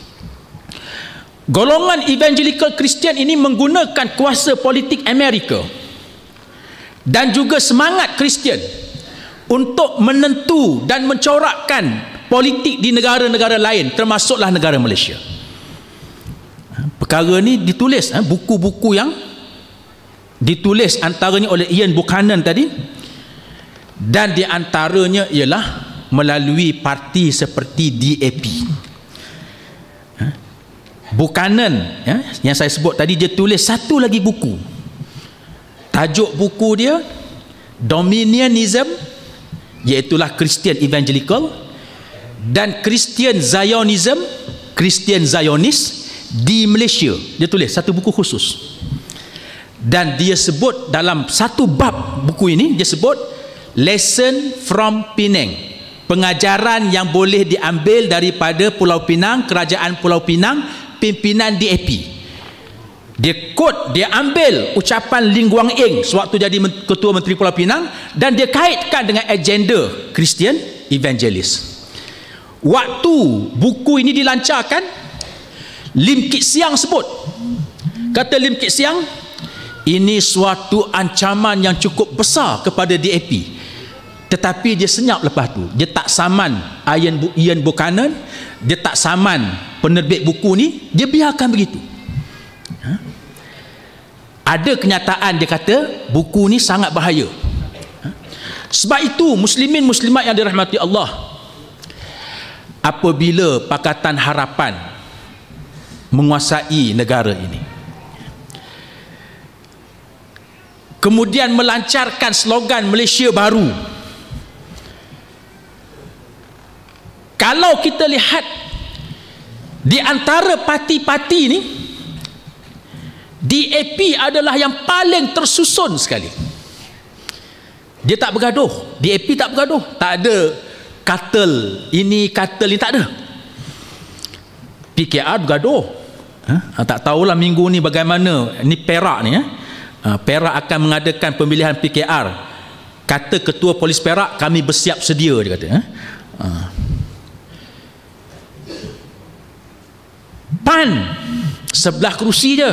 Golongan evangelical Christian ini menggunakan kuasa politik Amerika dan juga semangat Kristian untuk menentu dan mencorakkan politik di negara-negara lain, termasuklah negara Malaysia. Perkara ini ditulis, buku-buku yang ditulis antaranya oleh Ian Buchanan tadi, dan di antaranya ialah melalui parti seperti D A P. Buchanan ya, yang saya sebut tadi, dia tulis satu lagi buku. Tajuk buku dia Dominionism, iaitulah Christian Evangelical, dan Christian Zionism, Christian Zionis di Malaysia. Dia tulis satu buku khusus, dan dia sebut dalam satu bab buku ini, dia sebut Lesson from Penang, pengajaran yang boleh diambil daripada Pulau Pinang, kerajaan Pulau Pinang, pimpinan D A P. Dia quote, dia ambil ucapan Lim Guang Eng sewaktu jadi Ketua Menteri Pulau Pinang, dan dia kaitkan dengan agenda Christian Evangelis. Waktu buku ini dilancarkan, Lim Kit Siang sebut, kata Lim Kit Siang, ini suatu ancaman yang cukup besar kepada D A P. Tetapi dia senyap lepas tu, dia tak saman Ian, Ian Buchanan, dia tak saman penerbit buku ni, dia biarkan begitu. Ha? Ada kenyataan, dia kata buku ni sangat bahaya. Ha? Sebab itu muslimin muslimat yang dirahmati Allah, apabila Pakatan Harapan menguasai negara ini, kemudian melancarkan slogan Malaysia Baru, kalau kita lihat di antara parti-parti ini, D A P adalah yang paling tersusun sekali. Dia tak bergaduh, D A P tak bergaduh, tak ada kartel ini kartel ini, tak ada. P K R bergaduh. Ha? Tak tahulah minggu ni bagaimana, ni Perak ni ya. Ha, Perak akan mengadakan pemilihan P K R. Kata Ketua Polis Perak, kami bersiap sedia, dia kata. Ha? Ha. PAN sebelah kerusi je.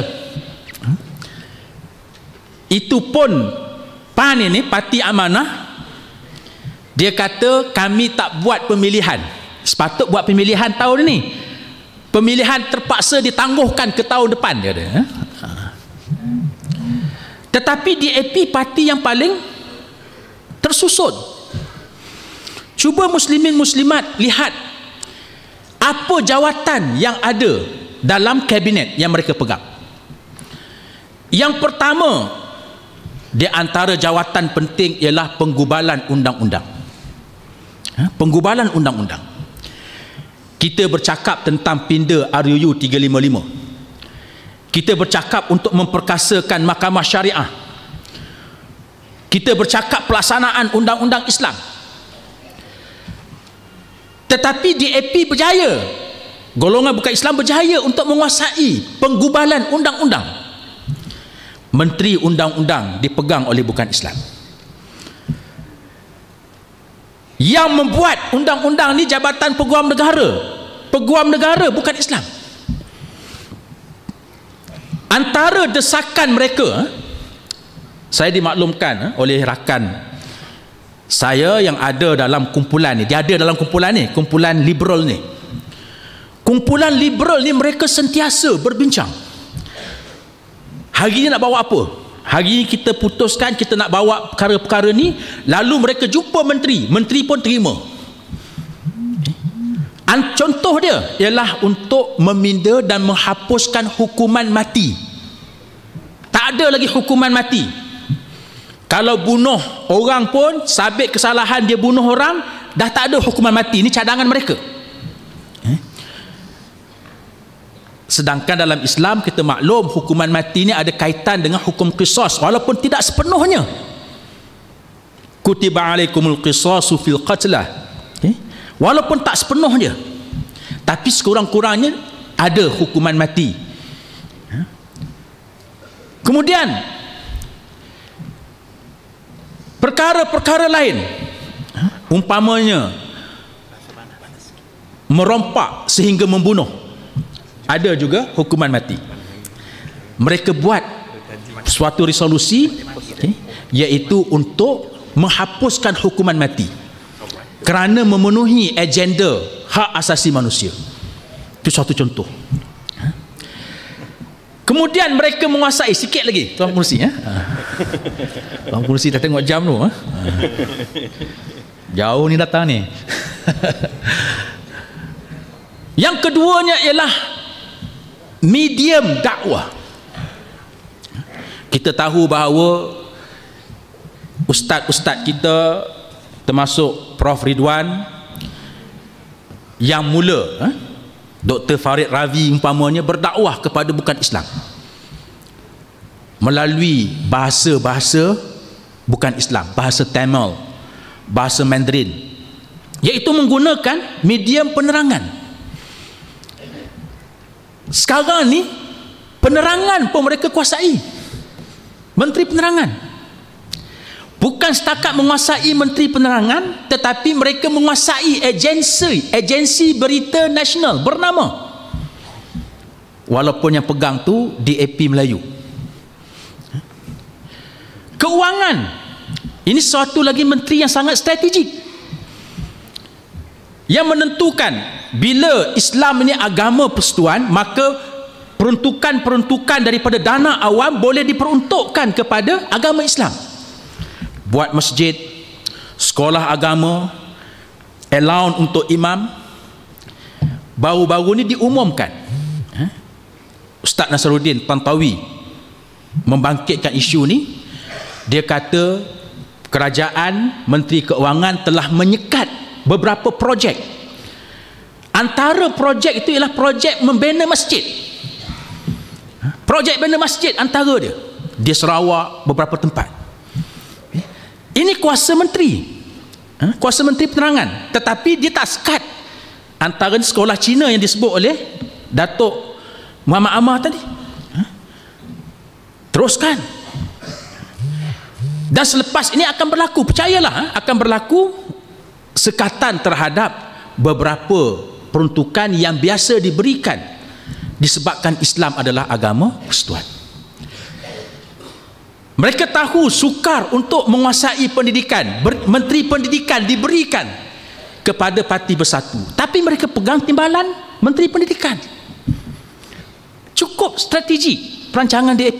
Itu pun PAN ini, Parti Amanah, dia kata kami tak buat pemilihan. Sepatut buat pemilihan tahun ini, pemilihan terpaksa ditangguhkan ke tahun depan, dia ada. Tetapi D A P parti yang paling tersusun. Cuba muslimin muslimat lihat apa jawatan yang ada dalam kabinet yang mereka pegang. Yang pertama di antara jawatan penting ialah penggubalan undang-undang. Ha? Penggubalan undang-undang. Kita bercakap tentang pinda R U U tiga lima lima. Kita bercakap untuk memperkasakan mahkamah syariah. Kita bercakap pelaksanaan undang-undang Islam. Tetapi D A P berjaya, golongan bukan Islam berjaya untuk menguasai penggubalan undang-undang. Menteri undang-undang dipegang oleh bukan Islam. Yang membuat undang-undang ni Jabatan Peguam Negara. Peguam Negara bukan Islam. Antara desakan mereka, saya dimaklumkan oleh rakan saya yang ada dalam kumpulan ni, dia ada dalam kumpulan ni, kumpulan liberal ni. Kumpulan liberal ni mereka sentiasa berbincang. Hari ni nak bawa apa? Hari ni kita putuskan kita nak bawa perkara-perkara ni, lalu mereka jumpa menteri, menteri pun terima. Contoh dia ialah untuk meminda dan menghapuskan hukuman mati. Tak ada lagi hukuman mati. Kalau bunuh orang pun, sabit kesalahan dia bunuh orang, dah tak ada hukuman mati. Ini cadangan mereka. Sedangkan dalam Islam kita maklum hukuman mati ni ada kaitan dengan hukum qisas, walaupun tidak sepenuhnya. Kutiba alaikumul qisasu fil qatlah. Walaupun tak sepenuhnya, tapi sekurang-kurangnya ada hukuman mati. Kemudian perkara-perkara lain, umpamanya merompak sehingga membunuh, ada juga hukuman mati. Mereka buat suatu resolusi, okay, iaitu untuk menghapuskan hukuman mati kerana memenuhi agenda hak asasi manusia. Itu suatu contoh. Kemudian mereka menguasai, sikit lagi Tuan Pengerusi, ya? Tuan Pengerusi dah tengok jam tu, ha? Jauh ni datang ni. Yang keduanya ialah medium dakwah. Kita tahu bahawa ustaz-ustaz kita, termasuk Profesor Ridwan, yang mula, ha? Doktor Farid Ravi umpamanya, berdakwah kepada bukan Islam melalui bahasa-bahasa bukan Islam, bahasa Tamil, bahasa Mandarin, iaitu menggunakan medium penerangan. Sekarang ni penerangan pun mereka kuasai. Menteri Penerangan bukan setakat menguasai Menteri Penerangan, tetapi mereka menguasai agensi agensi berita nasional bernama, walaupun yang pegang tu D A P Melayu. Keuangan, ini suatu lagi menteri yang sangat strategik, yang menentukan bila Islam ini agama persekutuan, maka peruntukan-peruntukan daripada dana awam boleh diperuntukkan kepada agama Islam. Buat masjid, sekolah agama, allowance untuk imam. Baru-baru ni diumumkan, Ustaz Nasruddin Tantawi membangkitkan isu ni. Dia kata kerajaan, Menteri Keuangan telah menyekat beberapa projek. Antara projek itu ialah projek membina masjid. Projek bina masjid antara dia di Sarawak, beberapa tempat. Ini kuasa menteri, kuasa Menteri Penerangan. Tetapi dia tak sekat antara sekolah Cina yang disebut oleh Datuk Muhammad Amar tadi. Teruskan. Dan selepas ini akan berlaku, percayalah, akan berlaku sekatan terhadap beberapa peruntukan yang biasa diberikan disebabkan Islam adalah agama persekutuan. Mereka tahu sukar untuk menguasai pendidikan. Menteri Pendidikan diberikan kepada Parti Bersatu, tapi mereka pegang timbalan Menteri Pendidikan. Cukup strategi perancangan D A P.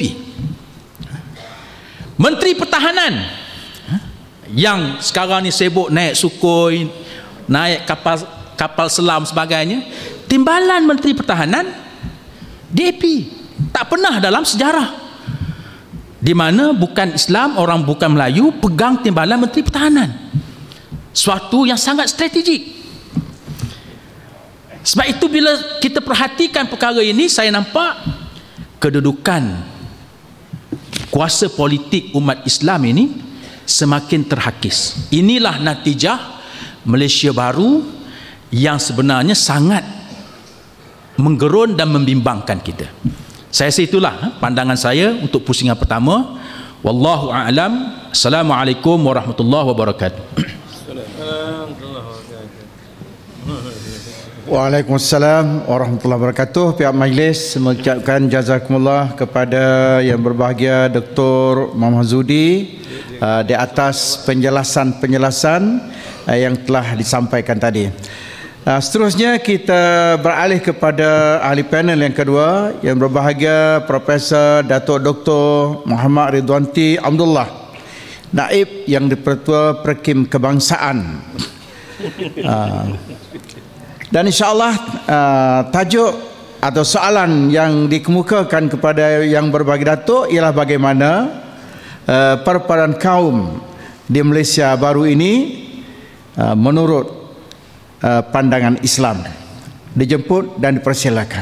Menteri Pertahanan yang sekarang ni sibuk naik Sukhoi, naik kapal kapal selam sebagainya, timbalan Menteri Pertahanan D A P. Tak pernah dalam sejarah di mana bukan Islam, orang bukan Melayu pegang timbalan Menteri Pertahanan. Suatu yang sangat strategik. Sebab itu bila kita perhatikan perkara ini, saya nampak kedudukan kuasa politik umat Islam ini semakin terhakis. Inilah natijah Malaysia baru yang sebenarnya sangat menggerun dan membimbangkan kita. Saya rasa itulah pandangan saya untuk pusingan pertama. Wallahu a'lam. Assalamualaikum warahmatullahi wabarakatuh. Waalaikumsalam warahmatullahi wabarakatuh. Pihak majlis mengucapkan jazakumullah kepada yang berbahagia Doktor Muhammad Zudi uh, di atas penjelasan-penjelasan uh, yang telah disampaikan tadi. Uh, seterusnya kita beralih kepada ahli panel yang kedua yang berbahagia Profesor Datuk Doktor Muhammad Ridwanti Abdullah, Naib yang di-Pertua Perkim Kebangsaan. Uh, Dan insyaAllah uh, tajuk atau soalan yang dikemukakan kepada yang berbagi datuk ialah bagaimana uh, perpaduan kaum di Malaysia baru ini uh, menurut uh, pandangan Islam. Dijemput dan dipersilakan.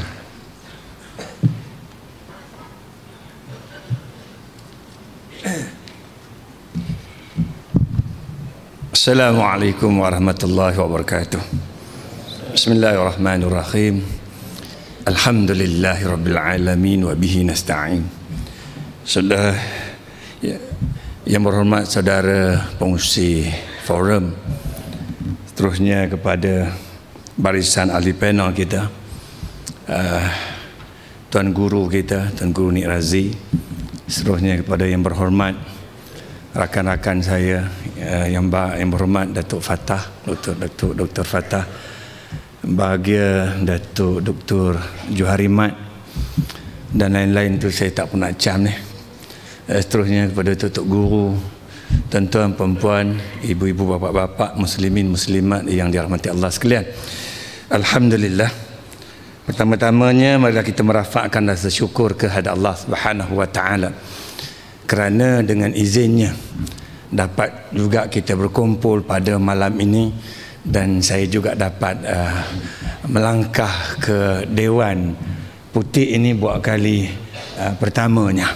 Assalamualaikum warahmatullahi wabarakatuh. Bismillahirrahmanirrahim. Alhamdulillahi rabbil alamin wa bihi nasta'in. Sudah ya, yang berhormat saudara pengurusi forum, seterusnya kepada barisan ahli panel kita, uh, tuan guru kita, tuan guru Nik Razi, seterusnya kepada yang berhormat rakan-rakan saya uh, yang yang berhormat Datuk Fatah, Doktor Datuk Doktor Fatah, bahagia Datuk Doktor Johari Mat dan lain-lain tu saya tak pernah cam ni. Seterusnya kepada tutuk guru, tuan-tuan, perempuan, ibu-ibu, bapa-bapa, muslimin, muslimat yang dirahmati Allah sekalian. Alhamdulillah. Pertama-tamanya marilah kita merafakkan rasa syukur kehadap Allah Subhanahu wa taala kerana dengan izinnya dapat juga kita berkumpul pada malam ini. Dan saya juga dapat uh, melangkah ke Dewan Putih ini buat kali uh, pertamanya.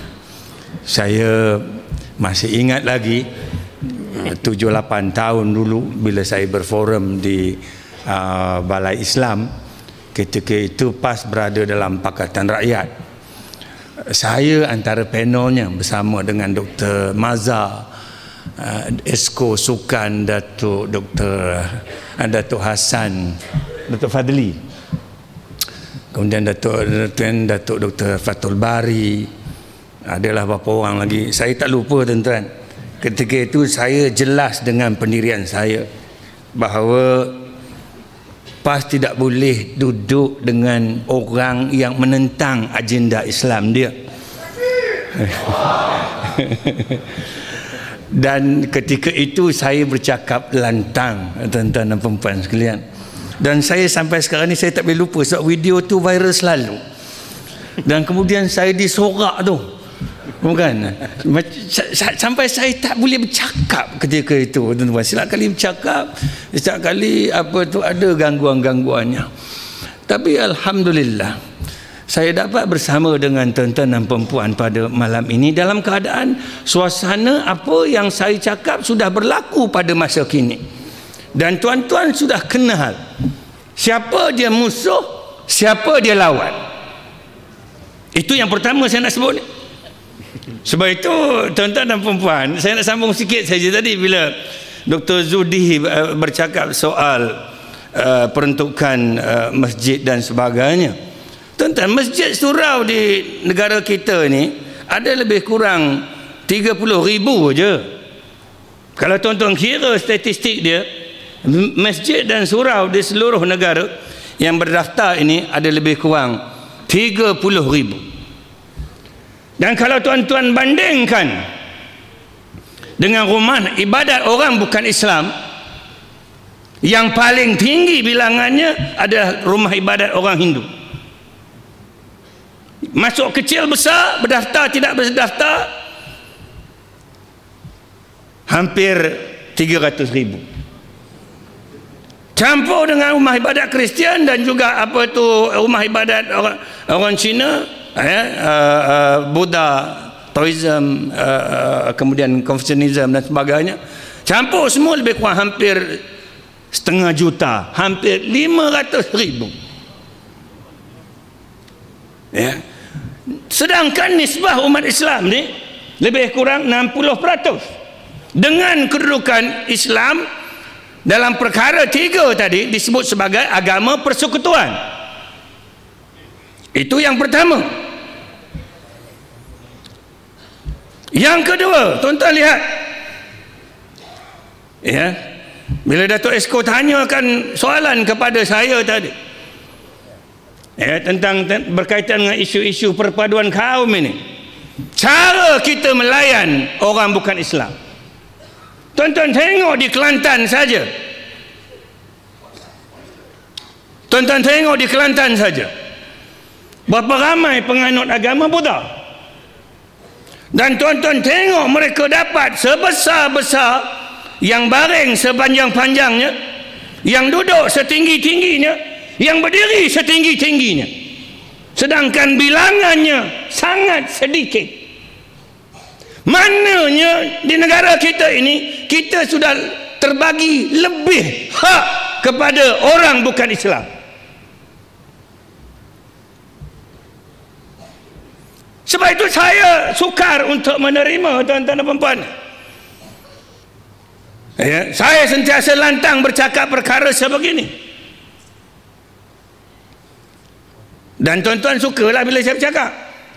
Saya masih ingat lagi uh, tujuh lapan tahun dulu bila saya berforum di uh, Balai Islam. Ketika itu pas berada dalam Pakatan Rakyat. Saya antara panelnya bersama dengan Doktor Mazhar, Uh, Esko Sukan, Datuk Doktor uh, Datuk Hassan, Datuk Fadli, kemudian Datuk Datuk, Datuk Doktor Fatul Bari, adalah beberapa orang lagi saya tak lupa tuan-tuan. Ketika itu saya jelas dengan pendirian saya bahawa PAS tidak boleh duduk dengan orang yang menentang agenda Islam dia. Dan ketika itu saya bercakap lantang, tuan-tuan dan perempuan sekalian. Dan saya sampai sekarang ni saya tak boleh lupa sebab video tu viral selalu. Dan kemudian saya disorak tu. Bukan? Sampai saya tak boleh bercakap ketika itu, tuan-tuan. Setiap kali bercakap, setiap kali apa tu ada gangguan-gangguannya. Tapi alhamdulillah saya dapat bersama dengan tuan-tuan dan perempuan pada malam ini dalam keadaan suasana apa yang saya cakap sudah berlaku pada masa kini. Dan tuan-tuan sudah kenal siapa dia musuh, siapa dia lawan. Itu yang pertama saya nak sebut ni. Sebab itu tuan-tuan dan perempuan, saya nak sambung sikit saja tadi bila Doktor Zudi bercakap soal uh, peruntukan uh, masjid dan sebagainya. Tuan-tuan, masjid surau di negara kita ni ada lebih kurang tiga puluh ribu je. Kalau tuan-tuan kira statistik dia, masjid dan surau di seluruh negara yang berdaftar ini ada lebih kurang tiga puluh ribu. Dan kalau tuan-tuan bandingkan dengan rumah ibadat orang bukan Islam, yang paling tinggi bilangannya adalah rumah ibadat orang Hindu. Masuk kecil besar, berdaftar tidak berdaftar, hampir tiga ratus ribu. Campur dengan rumah ibadat Kristian dan juga apa tu rumah ibadat orang, orang Cina, eh, uh, uh, Buddha, Taoism, uh, uh, kemudian Confucianism dan sebagainya, campur semua lebih kurang hampir setengah juta, hampir lima ratus ribu. Ya. Sedangkan nisbah umat Islam ni lebih kurang enam puluh peratus. Dengan kedudukan Islam dalam perkara tiga tadi disebut sebagai agama persekutuan. Itu yang pertama. Yang kedua, tuan-tuan lihat, ya, bila Datuk Esko tanyakan soalan kepada saya tadi, ya, tentang berkaitan dengan isu-isu perpaduan kaum ini, cara kita melayan orang bukan Islam. Tuan-tuan tengok di Kelantan saja. Tuan-tuan tengok di Kelantan saja. Berapa ramai penganut agama Buddha. Dan tuan-tuan tengok mereka dapat sebesar-besar, yang baring sepanjang-panjangnya, yang duduk setinggi-tingginya, yang berdiri setinggi-tingginya. Sedangkan bilangannya sangat sedikit. Maknanya di negara kita ini, kita sudah terbagi lebih hak kepada orang bukan Islam. Sebab itu saya sukar untuk menerima, tuan-tuan dan puan-puan. Ya, saya sentiasa lantang bercakap perkara sebegini. Dan tuan-tuan sukalah bila saya bercakap.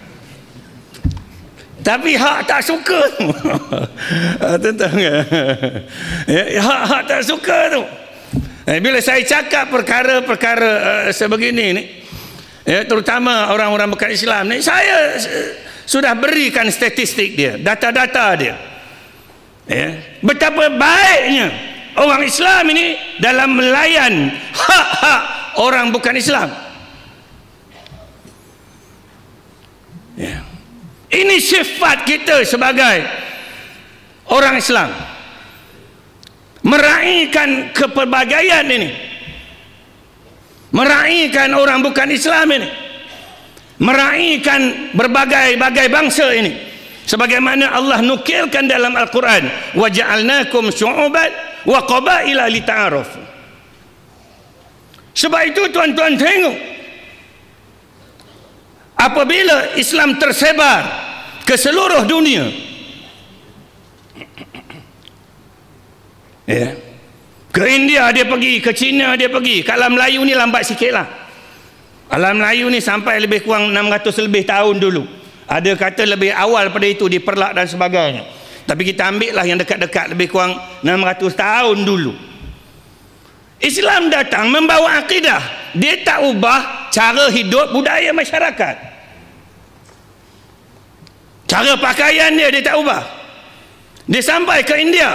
Tapi hak tak suka tu. Tuan-tuan, ya, hak-hak tak suka tu. Bila saya cakap perkara-perkara uh, sebegini ni, ya, terutama orang-orang bukan Islam ni, saya sudah berikan statistik dia, data-data dia, ya, betapa baiknya orang Islam ini dalam melayan hak-hak orang bukan Islam. Ya. Ini sifat kita sebagai orang Islam, meraihkan kepelbagaian ini, meraihkan orang bukan Islam ini, meraihkan berbagai-bagai bangsa ini, sebagaimana Allah nukilkan dalam Al-Quran, wa ja'alnakum syu'uban wa qabaila lita'arafu. Sebab itu tuan-tuan tengok, apabila Islam tersebar ke seluruh dunia, ya, ke India dia pergi, ke China dia pergi, ke alam Melayu ni lambat sikit lah. Alam Melayu ni sampai lebih kurang enam ratus lebih tahun dulu. Ada kata lebih awal pada itu di Perlak dan sebagainya. Tapi kita ambil lah yang dekat-dekat, lebih kurang enam ratus tahun dulu. Islam datang membawa akidah. Dia tak ubah cara hidup budaya masyarakat. Cara pakaian dia, dia tak ubah. Dia sampai ke India,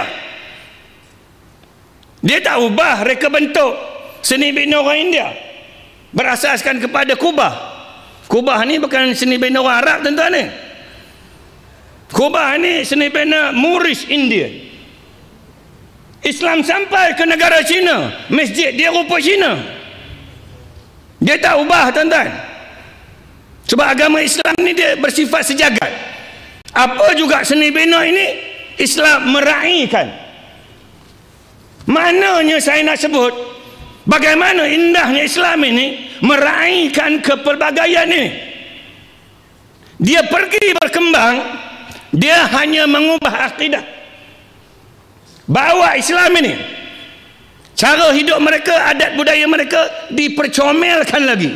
dia tak ubah reka bentuk seni bina orang India berasaskan kepada kubah. Kubah ni bukan seni bina orang Arab, tuan-tuan ni. Kubah ni seni bina Moorish India. Islam sampai ke negara Cina, masjid dia rupa Cina. Dia tak ubah, tuan-tuan. Sebab agama Islam ni dia bersifat sejagat. Apa juga seni bina ini Islam meraihkan. Maknanya saya nak sebut bagaimana indahnya Islam ini meraihkan kepelbagaian ini. Dia pergi berkembang, dia hanya mengubah akidah. Bawa Islam ini, cara hidup mereka, adat budaya mereka dipercomelkan lagi.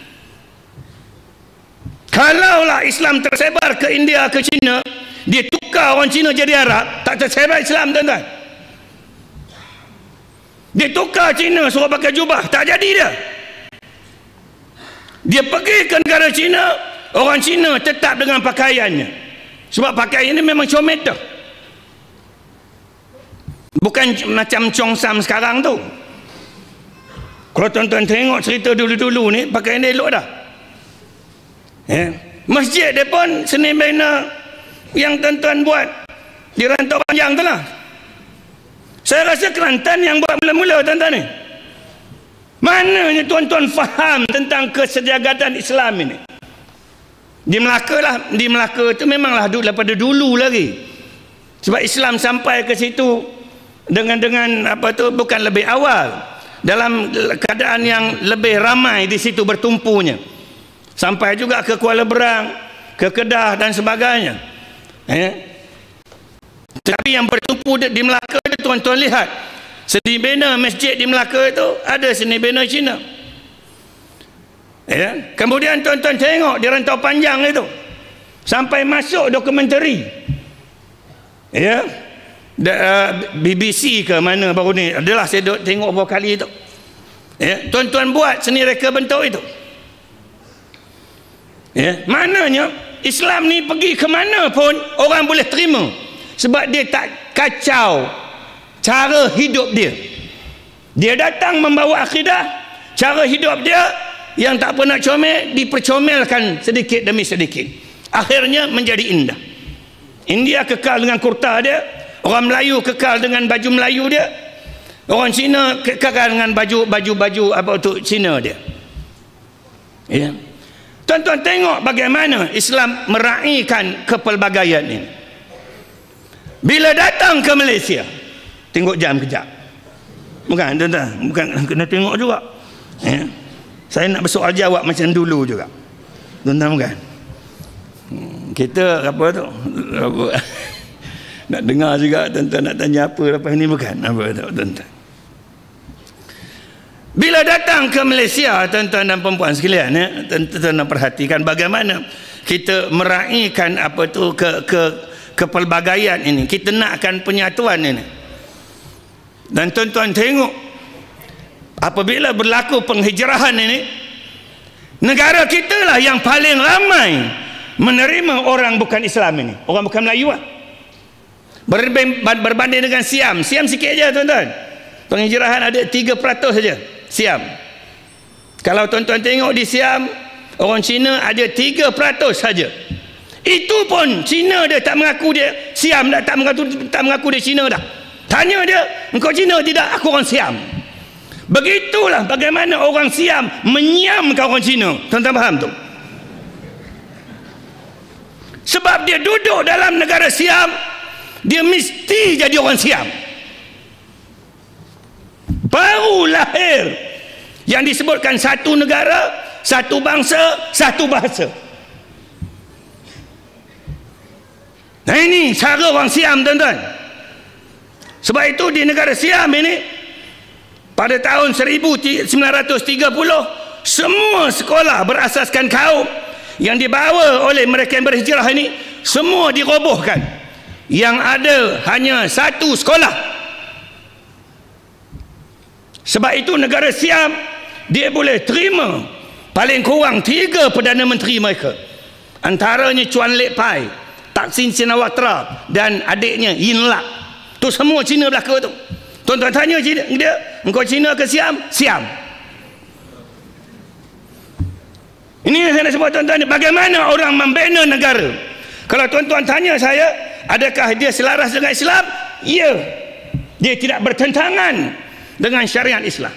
Kalaulah Islam tersebar ke India, ke China, dia tukar orang Cina jadi Arab, tak tersebar Islam, tuan-tuan. Dia tukar Cina suruh pakai jubah, tak jadi dia. Dia pergi ke negara Cina, orang Cina tetap dengan pakaiannya. Sebab pakaian ini memang comel. Bukan macam Chongsam sekarang tu. Kalau tuan-tuan tengok cerita dulu-dulu ni, pakaian dia elok dah. Ya. Masjid dia pun seni bina yang tuan-tuan buat di Rantau Panjang tu lah. Saya rasa Kelantan yang buat mula-mula, tuan-tuan ni. Mananya tuan-tuan faham tentang kesejagatan Islam ini. Di Melaka lah, di Melaka tu memanglah duduk daripada dulu lagi. Sebab Islam sampai ke situ dengan dengan apa tu bukan lebih awal, dalam keadaan yang lebih ramai di situ bertumpunya. Sampai juga ke Kuala Berang, ke Kedah dan sebagainya. Eh? Tapi yang bertumpu di Melaka itu, tuan-tuan lihat, seni bina masjid di Melaka itu ada seni bina Cina. Ya, kemudian tuan-tuan tengok di Rantau Panjang itu sampai masuk dokumentari. Ya, B B C ke mana baru ni adalah saya tengok beberapa kali itu. Ya, tuan-tuan buat seni reka bentuk itu. Ya, maknanya Islam ni pergi ke mana pun orang boleh terima sebab dia tak kacau cara hidup dia. Dia datang membawa akidah, cara hidup dia yang tak pernah comel dipercomelkan sedikit demi sedikit, akhirnya menjadi indah. India kekal dengan kurta dia, orang Melayu kekal dengan baju Melayu dia, orang Cina kekal dengan baju baju baju apa tu Cina dia. Ya, tuan-tuan tengok bagaimana Islam meraihkan kepelbagaian ini. Bila datang ke Malaysia, tengok jam kejap, bukan tuan-tuan, bukan kena tengok juga. Ya, saya nak bersoal jawab macam dulu juga, tuan-tuan, bukan? Kita apa tu? Apa, nak dengar juga tuan-tuan nak tanya apa lepas ni, bukan? Apa tu tuan-tuan? Bila datang ke Malaysia, tuan-tuan dan perempuan sekalian, ya, tuan-tuan nak perhatikan bagaimana kita meraihkan apa tu ke ke kepelbagaian ini. Kita nakkan penyatuan ini. Dan tuan-tuan tengok, apabila berlaku penghijrahan ini, negara kita lah yang paling ramai menerima orang bukan Islam ini, orang bukan Melayu lah. Berbanding dengan Siam, Siam sikit aja tuan-tuan, penghijrahan ada tiga peratus saja Siam. Kalau tuan-tuan tengok di Siam, orang Cina ada tiga peratus saja. Itu pun Cina dia tak mengaku dia Siam, dah tak mengaku tak mengaku dia Cina dah. Tanya dia, engkau Cina? Tidak, aku orang Siam. Begitulah bagaimana orang Siam menyiamkan orang Cina. Tuan-tuan faham tu? Sebab dia duduk dalam negara Siam, dia mesti jadi orang Siam. Baru lahir yang disebutkan satu negara, satu bangsa, satu bahasa. Nah ini cara orang Siam, tuan-tuan. Sebab itu di negara Siam ini pada tahun seribu sembilan ratus tiga puluh semua sekolah berasaskan kaum yang dibawa oleh mereka yang berhijrah ini semua dirobohkan. Yang ada hanya satu sekolah. Sebab itu negara Siam dia boleh terima paling kurang tiga Perdana Menteri mereka. Antaranya Chuan Lek Pai, Thaksin Shinawatra dan adiknya Yin Lak. Tu semua Cina belaka tu. Tuan-tuan tanya Cina, dia, engkau Cina ke Siam? Siam. Ini yang saya nak sebut tuan-tuan, bagaimana orang membina negara. Kalau tuan-tuan tanya saya, adakah dia selaras dengan Islam? Ya. Dia tidak bertentangan dengan syariat Islam.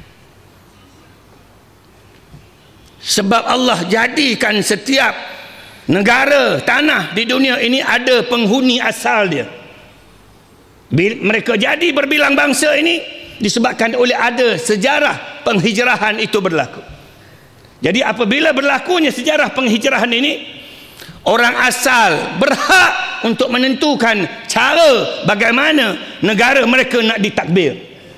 Sebab Allah jadikan setiap negara, tanah di dunia ini ada penghuni asal dia. Mereka jadi berbilang bangsa ini disebabkan oleh ada sejarah penghijrahan itu berlaku. Jadi apabila berlakunya sejarah penghijrahan ini, orang asal berhak untuk menentukan cara bagaimana negara mereka nak ditakbir.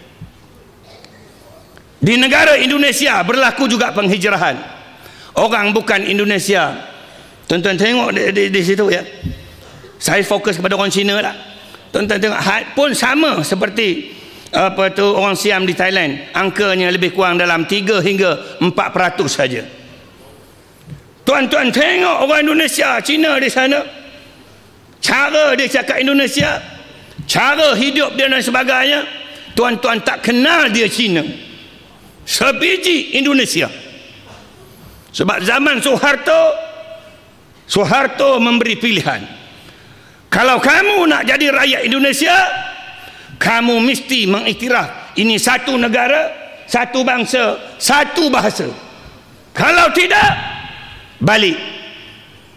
Di negara Indonesia berlaku juga penghijrahan. Orang bukan Indonesia, tuan-tuan tengok di, di, di situ ya. Saya fokus kepada orang Cina lah. Tuan-tuan tengok, pun sama seperti apa tu orang Siam di Thailand, angkanya lebih kurang dalam tiga hingga empat peratus saja. Tuan-tuan tengok orang Indonesia, Cina di sana, cara dia cakap Indonesia, cara hidup dia dan sebagainya, tuan-tuan tak kenal dia Cina, sebiji Indonesia. Sebab zaman Soeharto, Soeharto memberi pilihan. Kalau kamu nak jadi rakyat Indonesia, kamu mesti mengiktiraf ini satu negara, satu bangsa, satu bahasa. Kalau tidak, balik.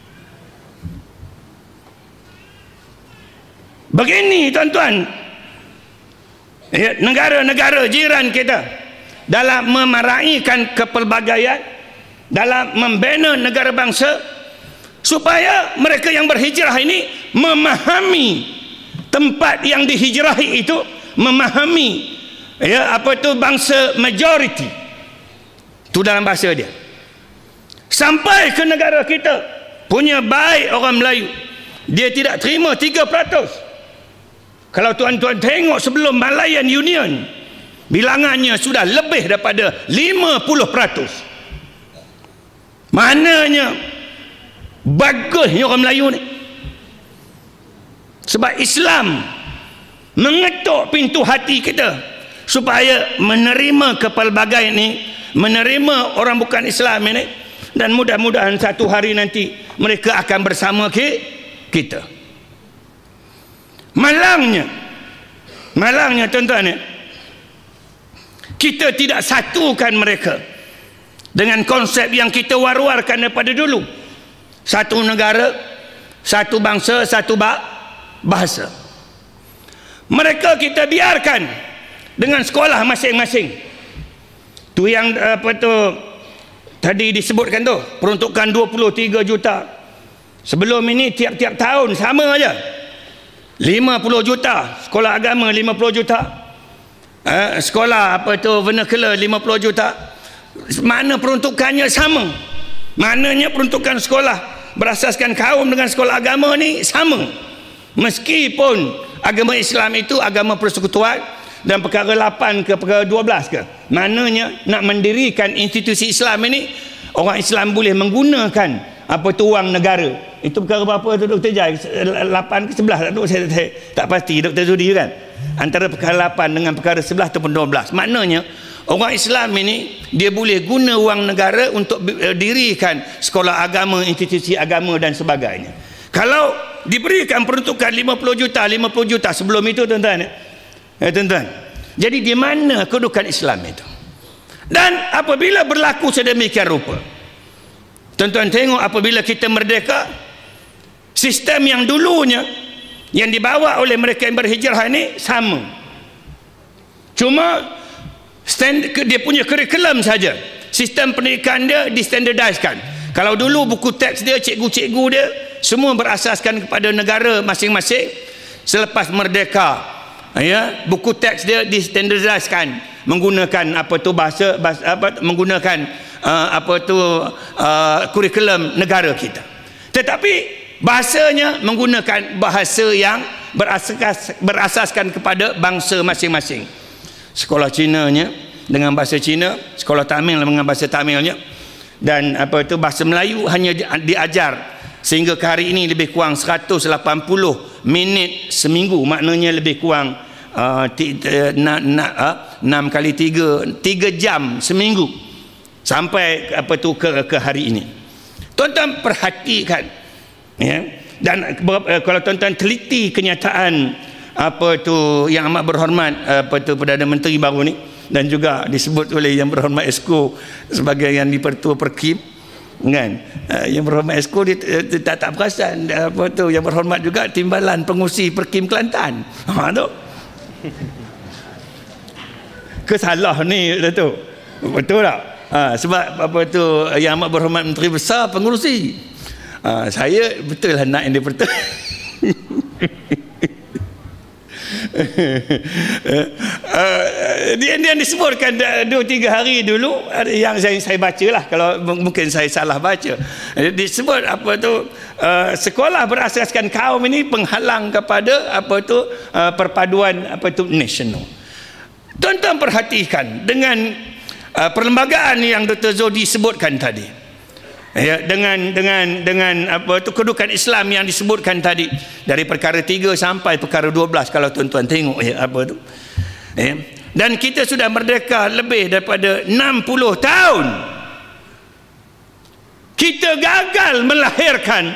Begini tuan-tuan, ya, negara-negara jiran kita dalam memeraikan kepelbagaian, dalam membina negara bangsa, supaya mereka yang berhijrah ini memahami tempat yang dihijrahi itu, memahami ya apa itu bangsa majority itu dalam bahasa dia. Sampai ke negara kita punya baik orang Melayu, dia tidak terima tiga peratus. Kalau tuan-tuan tengok sebelum Malayan Union, bilangannya sudah lebih daripada lima puluh peratus. Maknanya bagusnya orang Melayu ni. Sebab Islam mengetuk pintu hati kita supaya menerima kepelbagaian ini, menerima orang bukan Islam ini, dan mudah-mudahan satu hari nanti mereka akan bersama kita. Malangnya, malangnya tuan-tuan ya, kita tidak satukan mereka dengan konsep yang kita war-warkan daripada dulu. Satu negara, satu bangsa, satu bahasa. Mereka kita biarkan dengan sekolah masing-masing. Tu yang apa tu tadi disebutkan tu, peruntukan dua puluh tiga juta. Sebelum ini tiap-tiap tahun sama aja. lima puluh juta sekolah agama, lima puluh juta eh, sekolah apa tu vernacular, lima puluh juta. Mana peruntukannya sama, maknanya peruntukan sekolah berasaskan kaum dengan sekolah agama ni sama, meskipun agama Islam itu agama persekutuan dan perkara lapan ke perkara dua belas ke, maknanya nak mendirikan institusi Islam ini orang Islam boleh menggunakan apa tu wang negara. Itu perkara berapa tu Doktor Jai? lapan ke sebelas tak tahu, saya, saya tak pasti Doktor Zudi kan. Antara perkara lapan dengan perkara sebelas ataupun dua belas. Maknanya orang Islam ini dia boleh guna wang negara untuk dirikan sekolah agama, institusi agama dan sebagainya. Kalau diberikan peruntukan lima puluh juta, lima puluh juta sebelum itu tuan-tuan, ya tuan-tuan. Jadi di mana kedudukan Islam itu? Dan apabila berlaku sedemikian rupa, tuan-tuan tengok apabila kita merdeka, sistem yang dulunya yang dibawa oleh mereka yang berhijrah ini sama, cuma stand, dia punya kurikulum saja, sistem pendidikan dia distandardizekan. Kalau dulu buku teks dia, cikgu-cikgu dia semua berasaskan kepada negara masing-masing. Selepas merdeka, ya, buku teks dia distandardizekan menggunakan apa tu bahasa, bahasa apa, menggunakan uh, apa tu uh, kurikulum negara kita. Tetapi bahasanya menggunakan bahasa yang berasas, berasaskan kepada bangsa masing-masing. Sekolah Cinanya dengan bahasa Cina, sekolah Tamil dengan bahasa Tamilnya, dan apa itu bahasa Melayu hanya diajar sehingga ke hari ini lebih kurang seratus lapan puluh minit seminggu, maknanya lebih kurang uh, enam kali tiga, tiga jam seminggu sampai apa tu ke, ke hari ini. Tuan-tuan perhatikan, ya, dan kalau tuan-tuan teliti kenyataan apa tu yang amat berhormat apa tu Perdana Menteri baru ni, dan juga disebut oleh Yang Berhormat Esko sebagai yang dipertua Perkim kan, Yang Berhormat Esko dia, dia tak tak perasan apa tu Yang Berhormat juga Timbalan Pengurusi Perkim Kelantan. Ha tu kesalah ni tu, betul tak? Ha, sebab apa tu Yang Amat Berhormat Menteri Besar Pengurusi. Ha, saya betul lah nak yang dia betul. uh, dia, dia disebutkan dua tiga hari dulu yang saya, saya baca lah, kalau mungkin saya salah baca, disebut apa tu uh, sekolah berasaskan kaum ini penghalang kepada apa tu uh, perpaduan apa tu nasional. Tuan-tuan perhatikan dengan uh, perlembagaan yang Doktor Zodi sebutkan tadi, ya, dengan dengan dengan apa tu kedudukan Islam yang disebutkan tadi dari perkara tiga sampai perkara dua belas, kalau tuan-tuan tengok, ya, apa tu, ya, dan kita sudah merdeka lebih daripada enam puluh tahun. Kita gagal melahirkan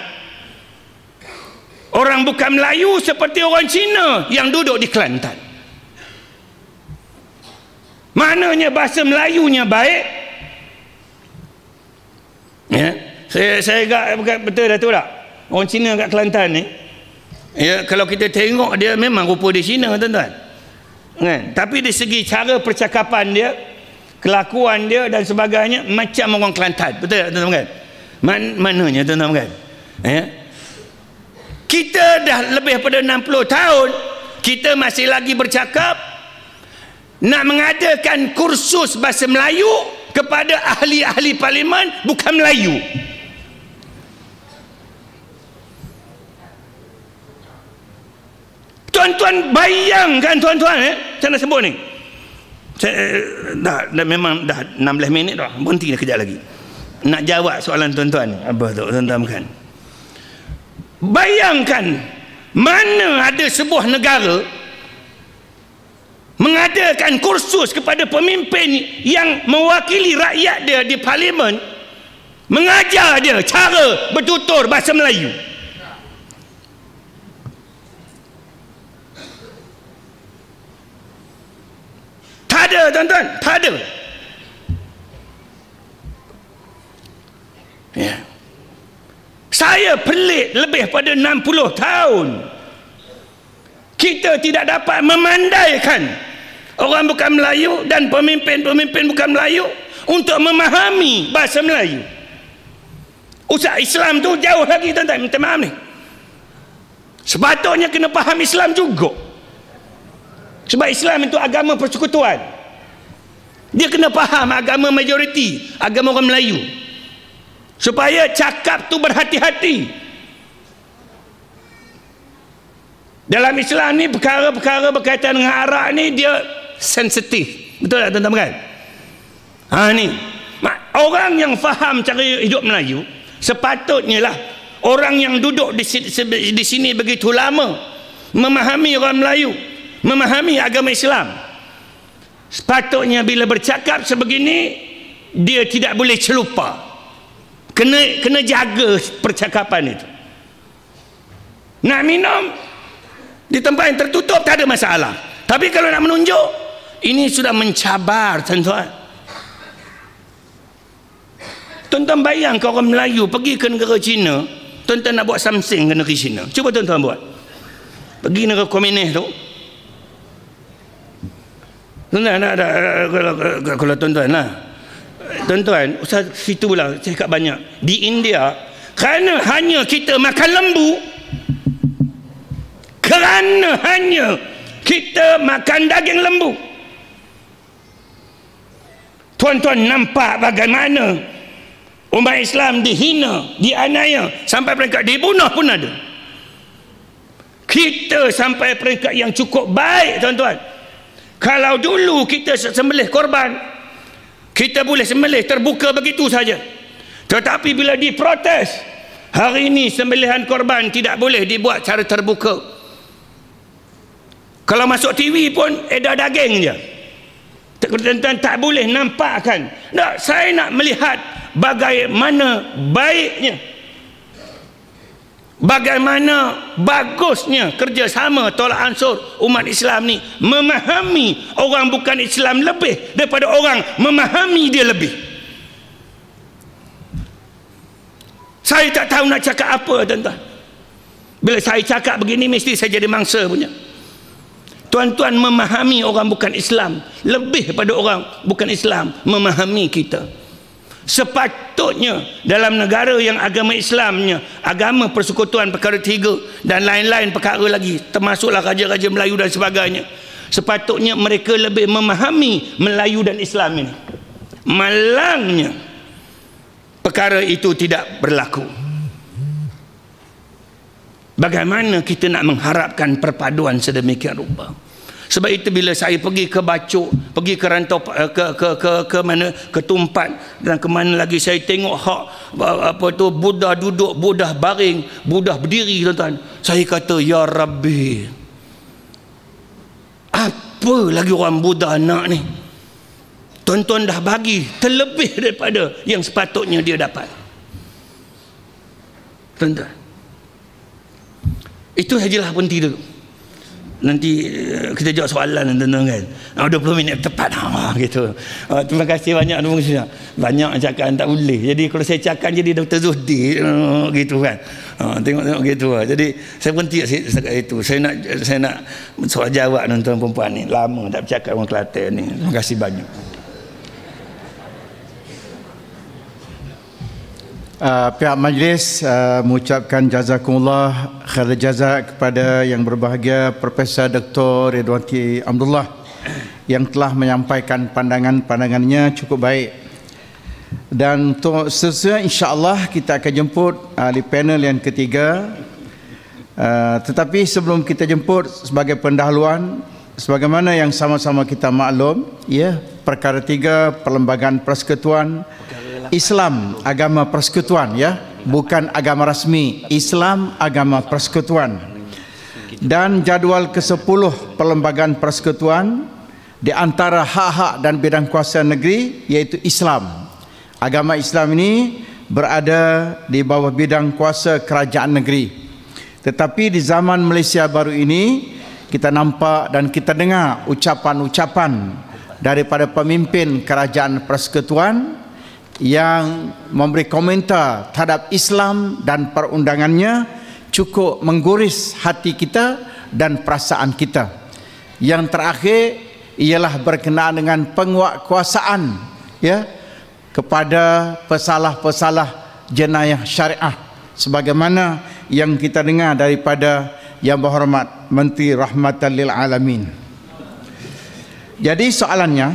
orang bukan Melayu seperti orang Cina yang duduk di Kelantan. Maknanya bahasa Melayunya baik, ya. Saya saya agak betul dah tu tak? Orang Cina kat Kelantan ni Ya, kalau kita tengok dia memang rupa dia Cina, tuan-tuan. Kan? Tapi dari segi cara percakapan dia, kelakuan dia dan sebagainya macam orang Kelantan. Betul tak, tuan-tuan kan? Man, mananya tuan-tuan kan? Ya. Kita dah lebih pada enam puluh tahun, kita masih lagi bercakap nak mengadakan kursus bahasa Melayu kepada ahli-ahli parlimen bukan Melayu. Tuan-tuan bayangkan tuan-tuan, eh, saya nak sebut ni. Saya, dah, dah memang dah enam belas minit dah. Berhenti dah kejap lagi. Nak jawab soalan tuan-tuan ni. Apa tu tuan-tuan kan? Bayangkan mana ada sebuah negara mengadakan kursus kepada pemimpin yang mewakili rakyat dia di parlimen, mengajar dia cara bertutur bahasa Melayu. Tak ada, tuan-tuan, tak ada. Ya. Saya pelik lebih pada enam puluh tahun kita tidak dapat memandaikan orang bukan Melayu dan pemimpin-pemimpin bukan Melayu untuk memahami bahasa Melayu. Usaha Islam tu jauh lagi, tuan-tuan, minta maaf ni. Sepatutnya kena faham Islam juga. Sebab Islam itu agama persekutuan. Dia kena faham agama majoriti, agama orang Melayu, supaya cakap tu berhati-hati. Dalam Islam ni perkara-perkara berkaitan dengan Arab ni dia sensitif. Betul tak, tuan-tuan kan? Ha ni, orang yang faham cara hidup Melayu sepatutnya lah orang yang duduk di sini, di sini begitu lama memahami orang Melayu, memahami agama Islam. Sepatutnya bila bercakap sebegini dia tidak boleh celupa. Kena kena jaga percakapan itu. Nak minum di tempat yang tertutup tak ada masalah. Tapi kalau nak menunjuk, ini sudah mencabar, tuan-tuan. Tuan-tuan bayang kalau orang Melayu pergi ke negara Cina, tuan-tuan nak buat something ke negara Cina. Cuba tuan-tuan buat. Pergi negara komunis tu. Tuan-tuan nak ada kalau tuan-tuan lah. Tuan-tuan, Ustaz situ lah saya cakap banyak. Di India, kerana hanya kita makan lembu, kerana hanya kita makan daging lembu, tuan-tuan nampak bagaimana umat Islam dihina, dianiaya, sampai peringkat dibunuh pun ada. Kita sampai peringkat yang cukup baik, tuan-tuan. Kalau dulu kita sembelih korban, kita boleh sembelih terbuka begitu saja. Tetapi bila diprotes, hari ini sembelihan korban tidak boleh dibuat cara terbuka. Kalau masuk T V pun edar daging je. Tuan-tuan tak boleh nampakkan. Tak, saya nak melihat bagaimana baiknya, bagaimana bagusnya kerjasama tolak ansur umat Islam ni memahami orang bukan Islam lebih daripada orang memahami dia lebih. Saya tak tahu nak cakap apa, tuan-tuan. Bila saya cakap begini mesti saya jadi mangsa punya. Tuan-tuan memahami orang bukan Islam lebih daripada orang bukan Islam memahami kita. Sepatutnya dalam negara yang agama Islamnya agama persekutuan perkara tiga dan lain-lain perkara lagi, termasuklah raja-raja Melayu dan sebagainya, sepatutnya mereka lebih memahami Melayu dan Islam ini. Malangnya perkara itu tidak berlaku. Bagaimana kita nak mengharapkan perpaduan sedemikian rupa? Sebab itu bila saya pergi ke Bacok, pergi ke rantau ke ke ke ke mana, ke Tumpat dan ke mana lagi, saya tengok hak apa tu, Buddha duduk, Buddha baring, Buddha berdiri, tuan-tuan. Saya kata, ya Rabbi, apa lagi orang Buddha nak ni? Tuan-tuan dah bagi terlebih daripada yang sepatutnya dia dapat. Tuan-tuan, itu sajalah penting dulu. Nanti kita jawab soalan, tuan-tuan kan. Oh, dua puluh minit tepat ha, gitu. Uh, terima kasih banyak. Banyak cakap tak boleh. Jadi kalau saya cakap jadi Doktor Zuhdi uh, gitu kan. Ha, tengok-tengok gitu lah. Jadi saya berhenti setakat itu. Saya nak saya nak soal jawab tuan-tuan perempuan ni. Lama tak bercakap orang Kelantan ni. Terima kasih banyak. Uh, pihak majlis uh, mengucapkan jazakumullah khair jazak kepada yang berbahagia Profesor Doktor Ridwanti Abdullah yang telah menyampaikan pandangan-pandangannya cukup baik. Dan untuk seterusnya insya-Allah kita akan jemput ahli panel yang ketiga. Uh, tetapi sebelum kita jemput, sebagai pendahuluan, sebagaimana yang sama-sama kita maklum, ya, perkara tiga Perlembagaan Persekutuan Islam agama persekutuan, ya, bukan agama rasmi, Islam agama persekutuan. Dan jadual ke sepuluh Perlembagaan Persekutuan, di antara hak-hak dan bidang kuasa negeri iaitu Islam. Agama Islam ini berada di bawah bidang kuasa kerajaan negeri. Tetapi di zaman Malaysia baru ini, kita nampak dan kita dengar ucapan-ucapan daripada pemimpin kerajaan persekutuan yang memberi komentar terhadap Islam dan perundangannya cukup mengguris hati kita dan perasaan kita. Yang terakhir ialah berkenaan dengan penguatkuasaan, ya, kepada pesalah-pesalah jenayah syariah, sebagaimana yang kita dengar daripada Yang Berhormat Menteri Rahmatan lil Alamin. Jadi soalannya,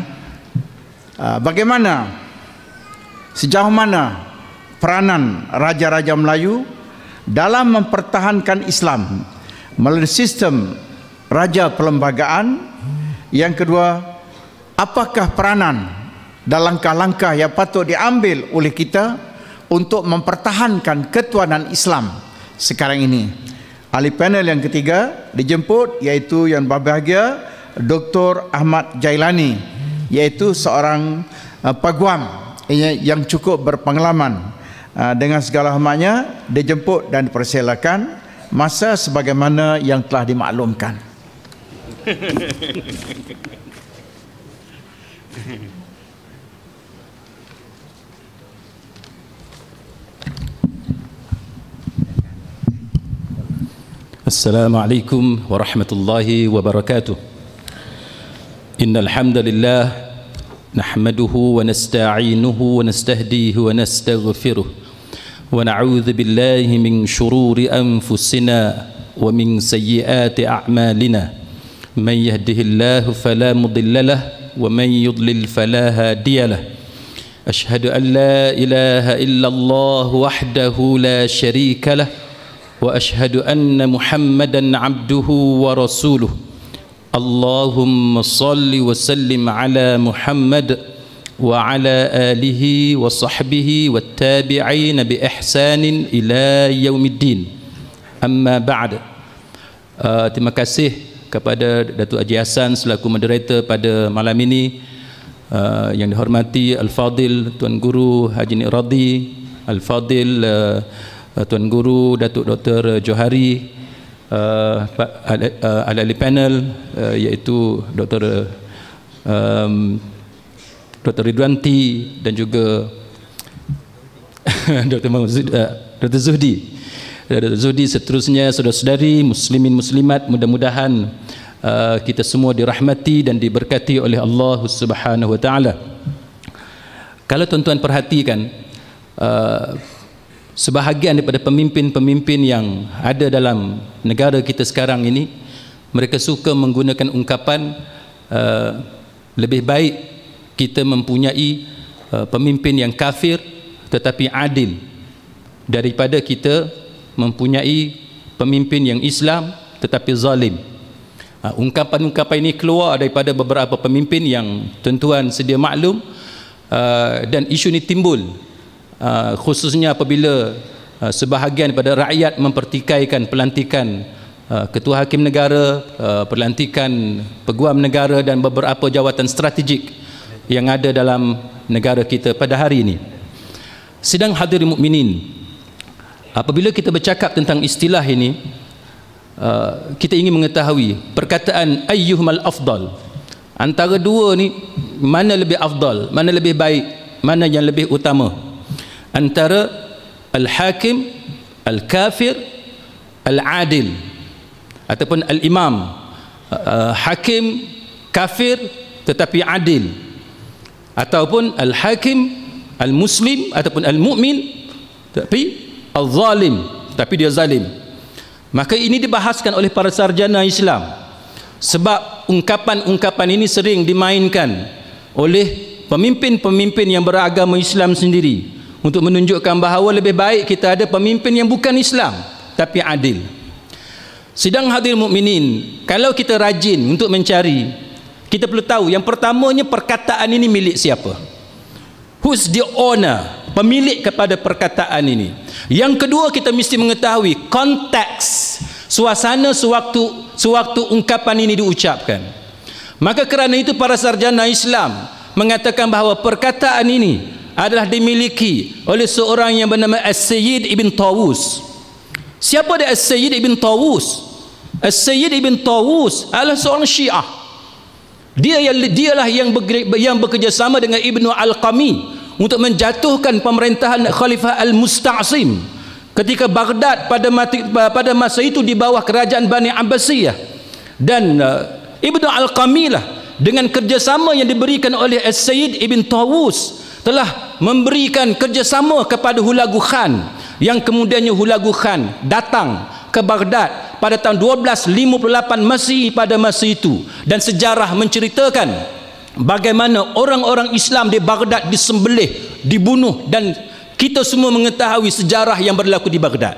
bagaimana, sejauh mana peranan raja-raja Melayu dalam mempertahankan Islam melalui sistem raja perlembagaan? Yang kedua, apakah peranan dan langkah-langkah yang patut diambil oleh kita untuk mempertahankan ketuanan Islam sekarang ini? Ahli panel yang ketiga dijemput, iaitu yang berbahagia Doktor Ahmad Jailani, iaitu seorang uh, peguam yang cukup berpengalaman. Uh, dengan segala hormatnya dijemput dan dipersilakan, masa sebagaimana yang telah dimaklumkan. Assalamualaikum warahmatullahi wabarakatuh. Innal hamdalillah nahmaduhu wa nasta'inuhu wa nastahdihi wa nastaghfiruh wa na'udzu billahi min shururi anfusina wa min sayyiati a'malina. Man yahdihillahu fala mudilla lahu wa man yudlil fala hadiya lahu. Ashhadu an la ilaha illallah wahdahu la syarika lahu wa ashhadu anna Muhammadan abduhu wa rasuluh. Allahumma salli wa sallim ala Muhammad wa ala alihi wa sahbihi wa tabi'in bi ihsanin ila yaumiddin. Amma ba'd. Uh, terima kasih kepada Datuk Haji Hassan selaku moderator pada malam ini. Uh, yang dihormati Al-Fadil Tuan Guru Haji Nik Radhi, Al-Fadil uh, Tuan Guru Datuk Doktor Johari, uh, uh, ahli panel uh, iaitu Doktor um, Doktor Ridwanti dan juga Doktor uh, Doktor Zuhdi. Doktor Zuhdi, seterusnya saudara-saudari muslimin muslimat, mudah-mudahan uh, kita semua dirahmati dan diberkati oleh Allah Subhanahu wa taala. Kalau tuan-tuan perhatikan, uh, sebahagian daripada pemimpin-pemimpin yang ada dalam negara kita sekarang ini, mereka suka menggunakan ungkapan uh, lebih baik kita mempunyai uh, pemimpin yang kafir tetapi adil daripada kita mempunyai pemimpin yang Islam tetapi zalim. Uh, ungkapan-ungkapan ini keluar daripada beberapa pemimpin yang tuan-tuan sedia maklum, uh, dan isu ini timbul Uh, khususnya apabila uh, sebahagian daripada rakyat mempertikaikan pelantikan uh, ketua hakim negara, uh, pelantikan peguam negara dan beberapa jawatan strategik yang ada dalam negara kita pada hari ini. Sidang hadirin mukminin, apabila kita bercakap tentang istilah ini, uh, kita ingin mengetahui perkataan ayyuhumal afdal, antara dua ni mana lebih afdal, mana lebih baik, mana yang lebih utama, antara al-hakim al-kafir al-adil, ataupun al-imam uh, hakim kafir tetapi adil, ataupun al-hakim al-muslim ataupun al-mu'min tapi al-zalim tapi dia zalim. Maka ini dibahaskan oleh para sarjana Islam sebab ungkapan-ungkapan ini sering dimainkan oleh pemimpin-pemimpin yang beragama Islam sendiri untuk menunjukkan bahawa lebih baik kita ada pemimpin yang bukan Islam tapi adil. Sidang hadirin mukminin, kalau kita rajin untuk mencari, kita perlu tahu yang pertamanya perkataan ini milik siapa? Who's the owner? Pemilik kepada perkataan ini. Yang kedua, kita mesti mengetahui konteks, suasana sewaktu sewaktu ungkapan ini diucapkan. Maka kerana itu para sarjana Islam mengatakan bahawa perkataan ini adalah dimiliki oleh seorang yang bernama As-Sayyid Ibn Tawus. Siapa dia As-Sayyid Ibn Tawus? As-Sayyid Ibn Tawus adalah seorang Syiah. Dia yang dialah yang yang bekerjasama dengan Ibnu Al-Qami untuk menjatuhkan pemerintahan Khalifah Al-Musta'sim ketika Baghdad pada mati, pada masa itu di bawah kerajaan Bani Abbasiyah. Dan uh, Ibnu Al-Qami lah dengan kerjasama yang diberikan oleh As-Sayyid Ibn Tawus telah memberikan kerjasama kepada Hulagu Khan, yang kemudiannya Hulagu Khan datang ke Baghdad pada tahun dua belas lima puluh lapan Masihi pada masa itu. Dan sejarah menceritakan bagaimana orang-orang Islam di Baghdad disembelih, dibunuh, dan kita semua mengetahui sejarah yang berlaku di Baghdad.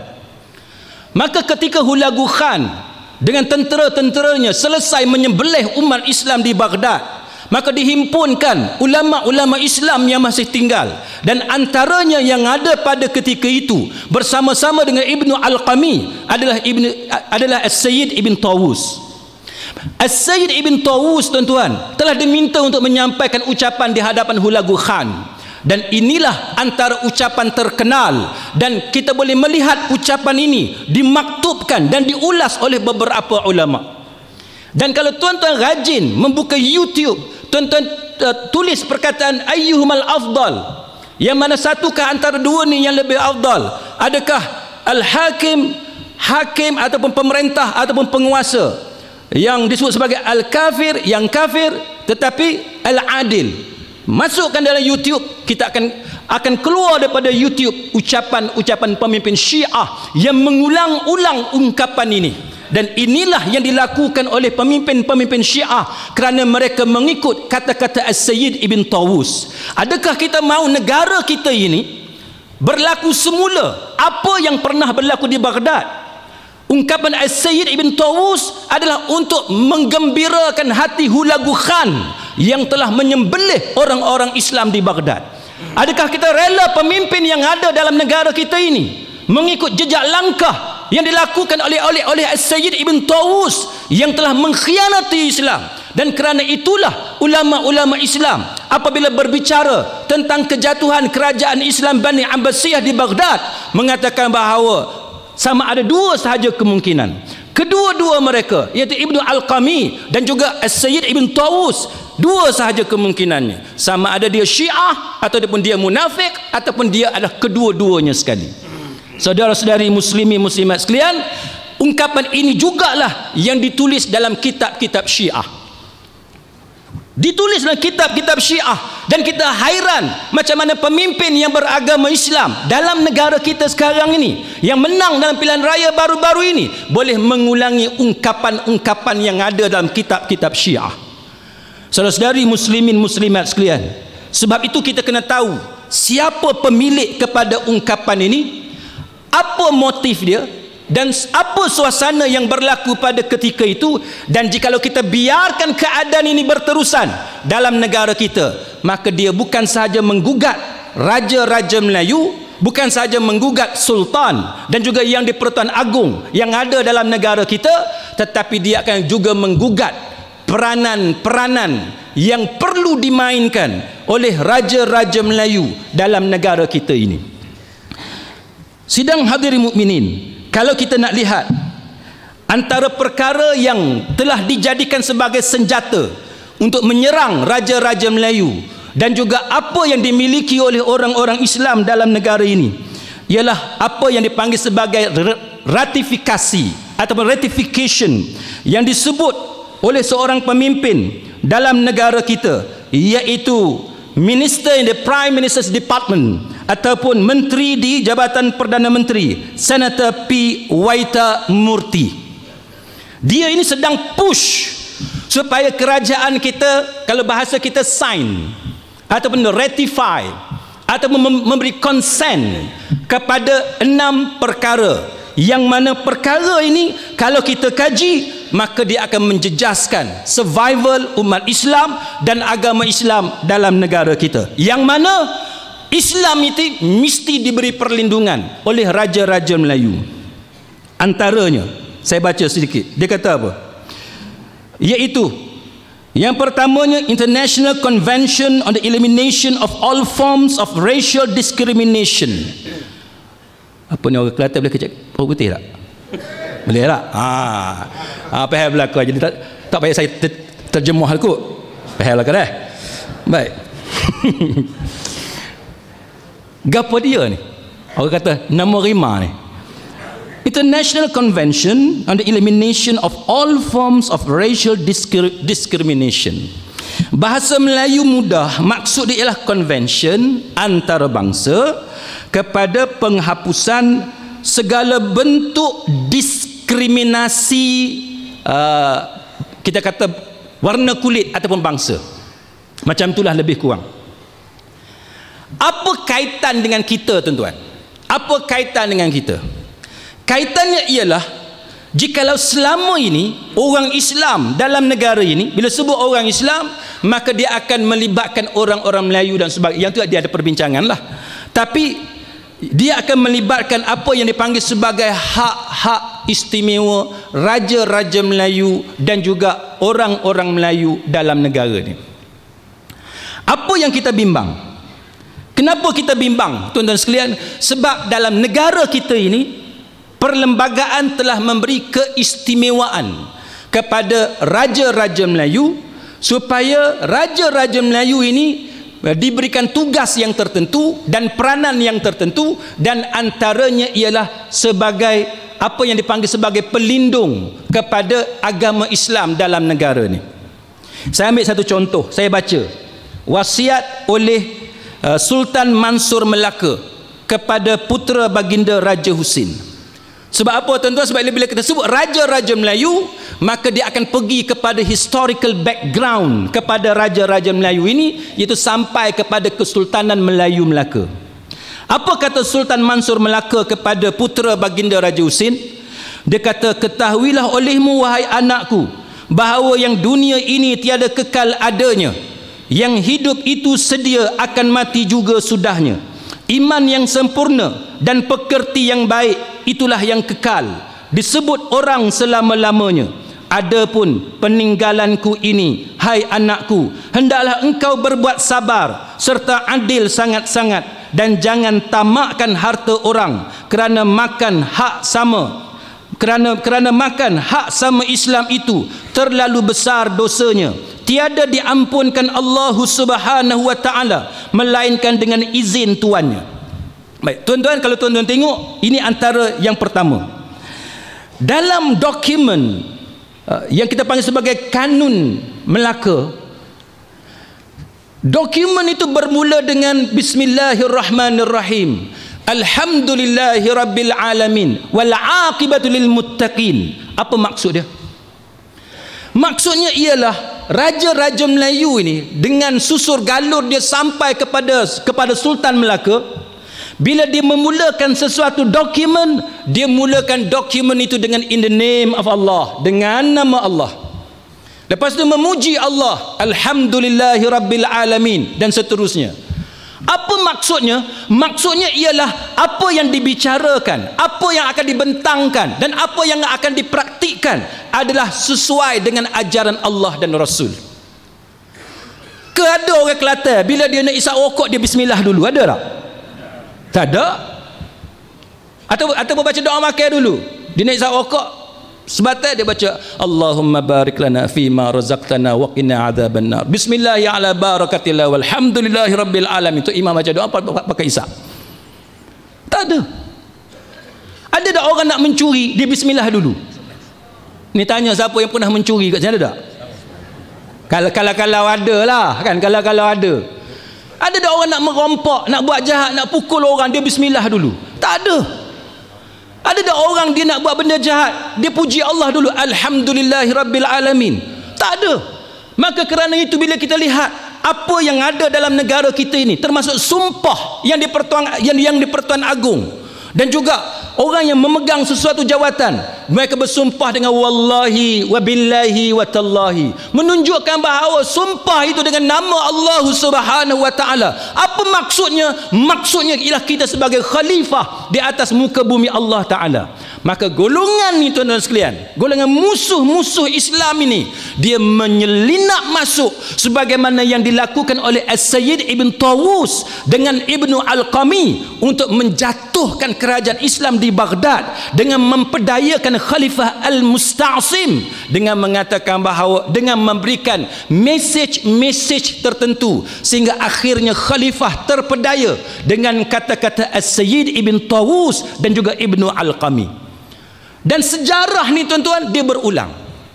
Maka ketika Hulagu Khan dengan tentera-tenteranya selesai menyembelih umat Islam di Baghdad, maka dihimpunkan ulama-ulama Islam yang masih tinggal, dan antaranya yang ada pada ketika itu bersama-sama dengan Ibnu Al-Qami adalah Ibnu adalah As-Sayyid Ibn Tawus. As-Sayyid Ibn Tawus, tuan-tuan, telah diminta untuk menyampaikan ucapan di hadapan Hulagu Khan, dan inilah antara ucapan terkenal, dan kita boleh melihat ucapan ini dimaktubkan dan diulas oleh beberapa ulama. Dan kalau tuan-tuan rajin membuka YouTube, tuan-tuan uh, tulis perkataan ayyuhumal afdal, yang mana satukah antara dua ni yang lebih afdal? Adakah al-hakim, hakim ataupun pemerintah ataupun penguasa yang disebut sebagai al-kafir, yang kafir tetapi al-adil? Masukkan dalam YouTube, kita akan akan keluar daripada YouTube ucapan-ucapan pemimpin Syiah yang mengulang-ulang ungkapan ini. Dan inilah yang dilakukan oleh pemimpin-pemimpin Syiah kerana mereka mengikut kata-kata As-Sayyid Ibn Tawus. Adakah kita mahu negara kita ini berlaku semula apa yang pernah berlaku di Baghdad? Ungkapan As-Sayyid Ibn Tawus adalah untuk menggembirakan hati Hulagu Khan yang telah menyembelih orang-orang Islam di Baghdad. Adakah kita rela pemimpin yang ada dalam negara kita ini mengikut jejak langkah yang dilakukan oleh oleh oleh As-Sayyid Ibn Tawus yang telah mengkhianati Islam? Dan kerana itulah ulama-ulama Islam apabila berbicara tentang kejatuhan kerajaan Islam Bani Abbasiyah di Baghdad mengatakan bahawa sama ada dua sahaja kemungkinan. Kedua-dua mereka, iaitu Ibnu Al-Qami dan juga As-Sayyid Ibn Tawus, dua sahaja kemungkinannya. Sama ada dia Syiah ataupun dia munafik ataupun dia adalah kedua-duanya sekali. Saudara-saudari muslimi muslimat sekalian, ungkapan ini jugalah yang ditulis dalam kitab-kitab Syiah. Ditulis dalam kitab-kitab Syiah, dan kita hairan macam mana pemimpin yang beragama Islam dalam negara kita sekarang ini yang menang dalam pilihan raya baru-baru ini boleh mengulangi ungkapan-ungkapan yang ada dalam kitab-kitab Syiah. Saudara-saudari muslimin muslimat sekalian, sebab itu kita kena tahu siapa pemilik kepada ungkapan ini, apa motif dia, dan apa suasana yang berlaku pada ketika itu. Dan jikalau kita biarkan keadaan ini berterusan dalam negara kita, maka dia bukan sahaja menggugat raja-raja Melayu, bukan sahaja menggugat sultan dan juga yang di Pertuan Agong yang ada dalam negara kita, tetapi dia akan juga menggugat peranan-peranan yang perlu dimainkan oleh raja-raja Melayu dalam negara kita ini. Sidang hadirin mukminin, kalau kita nak lihat antara perkara yang telah dijadikan sebagai senjata untuk menyerang raja-raja Melayu dan juga apa yang dimiliki oleh orang-orang Islam dalam negara ini, ialah apa yang dipanggil sebagai ratifikasi ataupun ratification yang disebut oleh seorang pemimpin dalam negara kita, iaitu Minister in the Prime Minister's Department ataupun Menteri di Jabatan Perdana Menteri, Senator P. Waita Murty. Dia ini sedang push supaya kerajaan kita, kalau bahasa kita, sign ataupun ratify ataupun memberi consent kepada enam perkara, yang mana perkara ini kalau kita kaji, maka dia akan menjejaskan survival umat Islam dan agama Islam dalam negara kita, yang mana Islam itu mesti diberi perlindungan oleh raja-raja Melayu. Antaranya saya baca sedikit, dia kata apa? Iaitu yang pertamanya, International Convention on the Elimination of All Forms of Racial Discrimination. Apa ni, orang Kelantan boleh kecek orang putih tak? Boleh tak? Haa, ha, faham belakang. Jadi tak, tak payah saya ter, terjemah aku. Faham belakang dah. Baik. Gapa dia ni? Orang kata nama rima ni. International Convention on the Elimination of All Forms of Racial Discrimination. Bahasa Melayu mudah, maksud dia ialah convention antarabangsa kepada penghapusan segala bentuk diskriminasi, uh, kita kata warna kulit ataupun bangsa. Macam itulah lebih kurang. Apa kaitan dengan kita, tuan-tuan? Apa kaitan dengan kita? Kaitannya ialah, jikalau selama ini orang Islam dalam negara ini, bila sebut orang Islam, maka dia akan melibatkan orang-orang Melayu dan sebagainya. Yang tu dia ada perbincangan lah. Tapi dia akan melibatkan apa yang dipanggil sebagai hak-hak istimewa raja-raja Melayu dan juga orang-orang Melayu dalam negara ni. Apa yang kita bimbang? Kenapa kita bimbang, tuan-tuan sekalian? Sebab dalam negara kita ini, perlembagaan telah memberi keistimewaan kepada raja-raja Melayu, supaya raja-raja Melayu ini diberikan tugas yang tertentu dan peranan yang tertentu, dan antaranya ialah sebagai apa yang dipanggil sebagai pelindung kepada agama Islam dalam negara ni. Saya ambil satu contoh, saya baca wasiat oleh uh, Sultan Mansur Melaka kepada putera baginda Raja Husin. Sebab apa, tuan-tuan? Sebab bila kita sebut raja-raja Melayu, maka dia akan pergi kepada historical background kepada raja-raja Melayu ini, iaitu sampai kepada Kesultanan Melayu Melaka. Apa kata Sultan Mansur Melaka kepada putera baginda Raja Husin? Dia kata, ketahuilah olehmu wahai anakku, bahawa yang dunia ini tiada kekal adanya, yang hidup itu sedia akan mati juga sudahnya. Iman yang sempurna dan pekerti yang baik, itulah yang kekal, disebut orang selama-lamanya. Adapun peninggalanku ini, hai anakku, hendaklah engkau berbuat sabar serta adil sangat-sangat, dan jangan tamakkan harta orang, kerana makan hak sama kerana kerana makan hak sama Islam itu terlalu besar dosanya, tiada diampunkan Allah Subhanahu wa taala melainkan dengan izin tuannya. Baik, tuan-tuan, kalau tuan-tuan tengok, ini antara yang pertama. Dalam dokumen uh, yang kita panggil sebagai Kanun Melaka, dokumen itu bermula dengan Bismillahirrahmanirrahim. Alhamdulillahi Rabbil Alamin wal aqibatu lil muttaqin. Apa maksud dia? Maksudnya ialah raja-raja Melayu ini dengan susur galur dia sampai kepada kepada Sultan Melaka. Bila dia memulakan sesuatu dokumen, dia mulakan dokumen itu dengan in the name of Allah, dengan nama Allah. Lepas itu memuji Allah, Alhamdulillahi Rabbil Alamin, dan seterusnya. Apa maksudnya? Maksudnya ialah apa yang dibicarakan, apa yang akan dibentangkan, dan apa yang akan dipraktikkan adalah sesuai dengan ajaran Allah dan Rasul. Ke ada orang Kelantan bila dia nak isap rokok, dia bismillah dulu? Ada tak? Tak ada. Atau atau baca doa makan dulu. Dia nak isap rokok, sebatas dia baca Allahumma barik lana fima razaqtana wa qina adzabannar. Bismillahi ala barakatillah walhamdulillahi rabbil alamin. Itu imam baca doa pakai isap. Tak ada. Ada tak orang nak mencuri, dia bismillah dulu? Ni tanya siapa yang pernah mencuri kat sini, ada tak? Kalau kalau kalau ada lah kan, kalau kalau ada. Ada tak orang nak merompak, nak buat jahat, nak pukul orang, dia bismillah dulu? Tak ada. Ada tak orang dia nak buat benda jahat, dia puji Allah dulu, alhamdulillahirabbil alamin? Tak ada. Maka kerana itu bila kita lihat apa yang ada dalam negara kita ini, termasuk sumpah yang dipertuan yang yang dipertuan agung, dan juga orang yang memegang sesuatu jawatan, mereka bersumpah dengan wallahi wabillahi watallahi, menunjukkan bahawa sumpah itu dengan nama Allah Subhanahu wa taala. Apa maksudnya? Maksudnya ialah kita sebagai khalifah di atas muka bumi Allah taala. Maka golongan ni tuan-tuan sekalian, golongan musuh-musuh Islam ini, dia menyelinap masuk sebagaimana yang dilakukan oleh As-Sayyid Ibn Tawus dengan Ibnu Al-Qami untuk menjatuhkan kerajaan Islam di Baghdad dengan memperdayakan Khalifah Al-Musta'sim dengan mengatakan bahawa, dengan memberikan mesej-mesej tertentu, sehingga akhirnya Khalifah terpedaya dengan kata-kata As-Sayyid Ibn Tawus dan juga Ibnu Al-Qami. Dan sejarah ni tuan-tuan, dia berulang.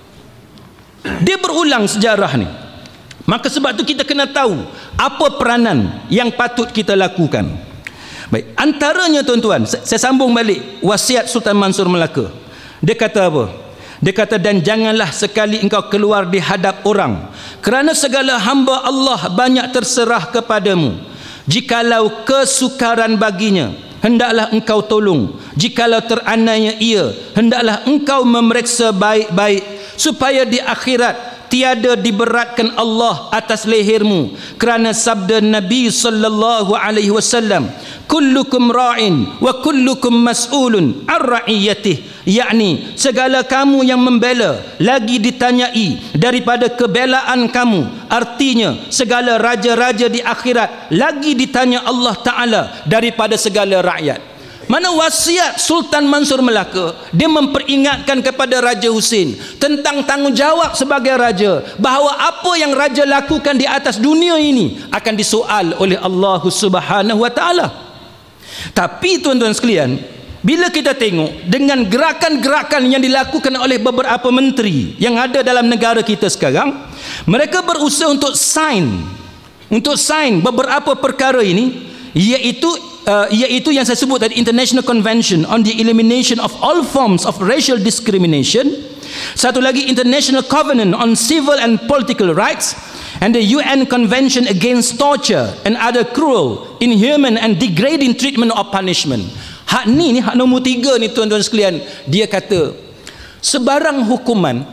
Dia berulang sejarah ni. Maka sebab tu kita kena tahu apa peranan yang patut kita lakukan. Baik, antaranya tuan-tuan, saya sambung balik wasiat Sultan Mansur Melaka. Dia kata apa? Dia kata, dan janganlah sekali engkau keluar di hadap orang, kerana segala hamba Allah banyak terserah kepadamu. Jikalau kesukaran baginya, hendaklah engkau tolong. Jikalau teraniaya ia, hendaklah engkau memeriksa baik-baik, supaya di akhirat tiada diberatkan Allah atas lehermu. Kerana sabda Nabi sallallahu alaihi wasallam, kullukum ra'in wa kullukum mas'ulun an ra'iyatih, yakni segala kamu yang membela lagi ditanyai daripada kebelaan kamu. Artinya segala raja-raja di akhirat lagi ditanya Allah Ta'ala daripada segala rakyat. Mana wasiat Sultan Mansur Melaka, dia memperingatkan kepada Raja Husin tentang tanggungjawab sebagai raja, bahawa apa yang raja lakukan di atas dunia ini akan disoal oleh Allah Subhanahu wa taala. Tapi tuan-tuan sekalian, bila kita tengok dengan gerakan-gerakan yang dilakukan oleh beberapa menteri yang ada dalam negara kita sekarang, mereka berusaha untuk sign untuk sign beberapa perkara ini, iaitu Uh, iaitu yang saya sebut tadi, International Convention on the Elimination of All Forms of Racial Discrimination. Satu lagi, International Covenant on Civil and Political Rights, and the U N Convention Against Torture and Other Cruel, Inhuman and Degrading Treatment or Punishment. Hak ni, ni hak nombor tiga ni tuan-tuan sekalian. Dia kata sebarang hukuman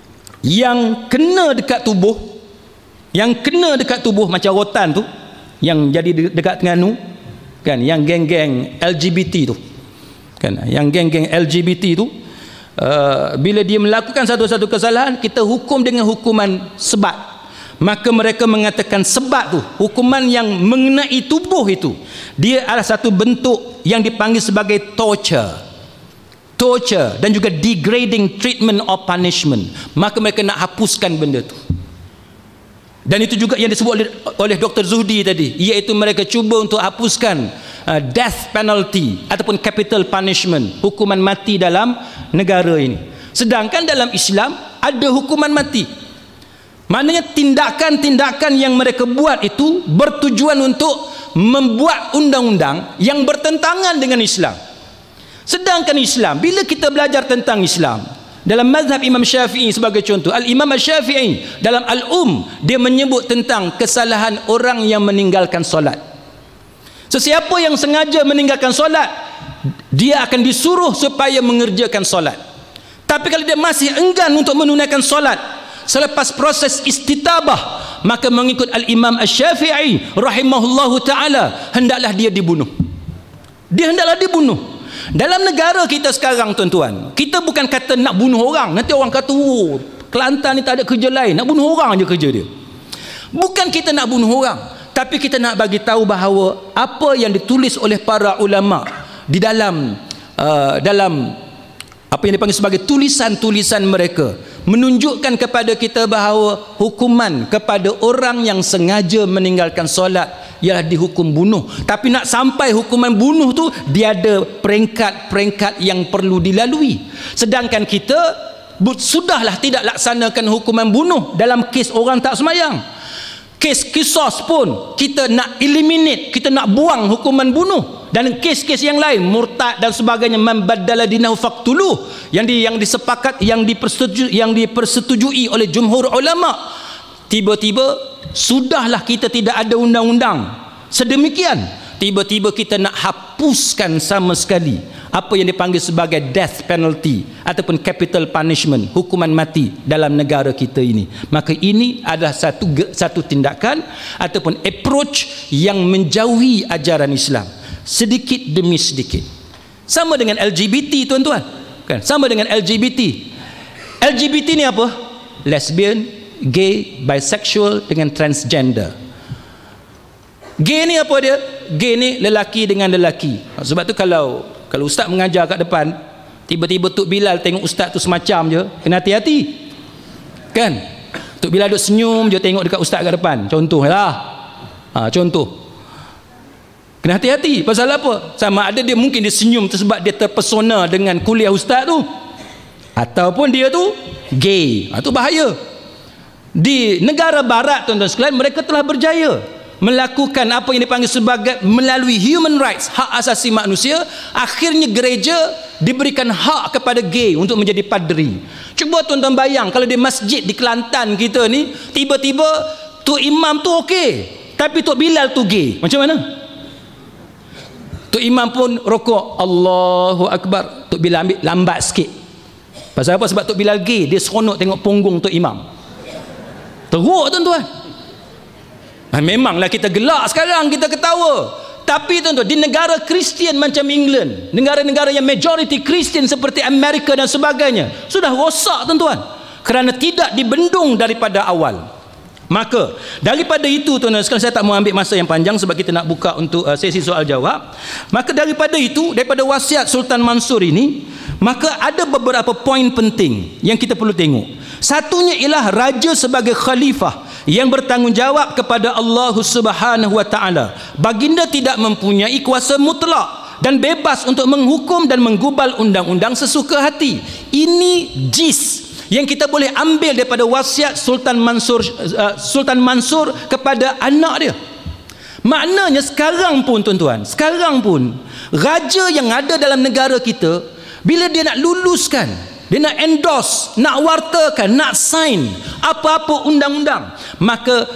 yang kena dekat tubuh, yang kena dekat tubuh macam rotan tu, yang jadi de dekat Terengganu kan, yang geng-geng L G B T tu kan, yang geng-geng L G B T tu, uh, bila dia melakukan satu-satu kesalahan, kita hukum dengan hukuman sebat. Maka mereka mengatakan sebat tu, hukuman yang mengenai tubuh itu, dia adalah satu bentuk yang dipanggil sebagai torture torture dan juga degrading treatment or punishment. Maka mereka nak hapuskan benda tu. Dan itu juga yang disebut oleh, oleh Doktor Zuhdi tadi, iaitu mereka cuba untuk hapuskan uh, death penalty ataupun capital punishment, hukuman mati dalam negara ini. Sedangkan dalam Islam ada hukuman mati. Maknanya tindakan-tindakan yang mereka buat itu bertujuan untuk membuat undang-undang yang bertentangan dengan Islam. Sedangkan Islam, bila kita belajar tentang Islam, dalam mazhab Imam Syafi'i sebagai contoh, Al-Imam Syafi'i dalam Al-Um, dia menyebut tentang kesalahan orang yang meninggalkan solat. Sesiapa yang sengaja meninggalkan solat, dia akan disuruh supaya mengerjakan solat. Tapi kalau dia masih enggan untuk menunaikan solat selepas proses istitabah, maka mengikut Al-Imam Syafi'i rahimahullahu ta'ala, hendaklah dia dibunuh. Dia hendaklah dibunuh. Dalam negara kita sekarang tuan-tuan, kita bukan kata nak bunuh orang. Nanti orang kata, oh, Kelantan ni tak ada kerja lain, nak bunuh orang je kerja dia. Bukan kita nak bunuh orang, tapi kita nak bagi tahu bahawa apa yang ditulis oleh para ulama di dalam uh, dalam apa yang dipanggil sebagai tulisan-tulisan mereka, menunjukkan kepada kita bahawa hukuman kepada orang yang sengaja meninggalkan solat ialah dihukum bunuh. Tapi nak sampai hukuman bunuh tu, dia ada peringkat-peringkat yang perlu dilalui. Sedangkan kita sudahlah tidak laksanakan hukuman bunuh dalam kes orang tak semayang. Kes kisos pun kita nak eliminate, kita nak buang hukuman bunuh. Dan kes-kes yang lain, murtad dan sebagainya, man baddala dinahu faqtuluh, yang di, yang disepakat, yang dipersetujui, yang dipersetujui oleh jumhur ulama. Tiba-tiba sudahlah kita tidak ada undang-undang sedemikian, tiba-tiba kita nak hapuskan sama sekali apa yang dipanggil sebagai death penalty ataupun capital punishment, hukuman mati dalam negara kita ini. Maka ini adalah satu satu tindakan ataupun approach yang menjauhi ajaran Islam sedikit demi sedikit. Sama dengan L G B T, tuan-tuan, kan? Sama dengan L G B T. L G B T ni apa? Lesbian, gay, bisexual dengan transgender. Gay ni apa dia? Gay ni lelaki dengan lelaki. Sebab tu kalau kalau ustaz mengajar kat depan, tiba-tiba Tok Bilal tengok ustaz tu semacam je, kena hati-hati, kan? Tok Bilal duk senyum je tengok dekat ustaz kat depan, contohlah, ha, contoh, kena hati-hati. Pasal apa? Sama ada dia mungkin dia senyum tu sebab dia terpesona dengan kuliah ustaz tu, ataupun dia tu gay. Ha, tu bahaya. Di negara barat, tuan-tuan sekalian, mereka telah berjaya melakukan apa yang dipanggil sebagai melalui human rights, hak asasi manusia. Akhirnya gereja diberikan hak kepada gay untuk menjadi padri. Cuba tuan-tuan bayang kalau di masjid di Kelantan kita ni, tiba-tiba tu imam tu okey, tapi Tok Bilal tu gay, macam mana? Tu imam pun rokok, Allahu Akbar, Tok Bilal ambil lambat sikit. Pasal apa? Sebab Tok Bilal gay, dia seronok tengok punggung Tok Imam. Teruk, tuan-tuan. Ha, memanglah kita gelak sekarang, kita ketawa. Tapi tuan-tuan, di negara Kristian macam England, negara-negara yang majority Kristian seperti Amerika dan sebagainya, sudah rosak, tuan-tuan, kerana tidak dibendung daripada awal. Maka daripada itu, tuan-tuan sekalian, saya tak mau ambil masa yang panjang sebab kita nak buka untuk uh, sesi soal jawab. Maka daripada itu, daripada wasiat Sultan Mansur ini, maka ada beberapa poin penting yang kita perlu tengok. Satunya ialah raja sebagai khalifah yang bertanggungjawab kepada Allah Subhanahu wa taala. Baginda tidak mempunyai kuasa mutlak dan bebas untuk menghukum dan menggubal undang-undang sesuka hati. Ini jis yang kita boleh ambil daripada wasiat Sultan Mansur uh, Sultan Mansur kepada anak dia. Maknanya sekarang pun, tuan-tuan, sekarang pun raja yang ada dalam negara kita, bila dia nak luluskan, dia nak endorse, nak wartakan, nak sign apa-apa undang-undang, maka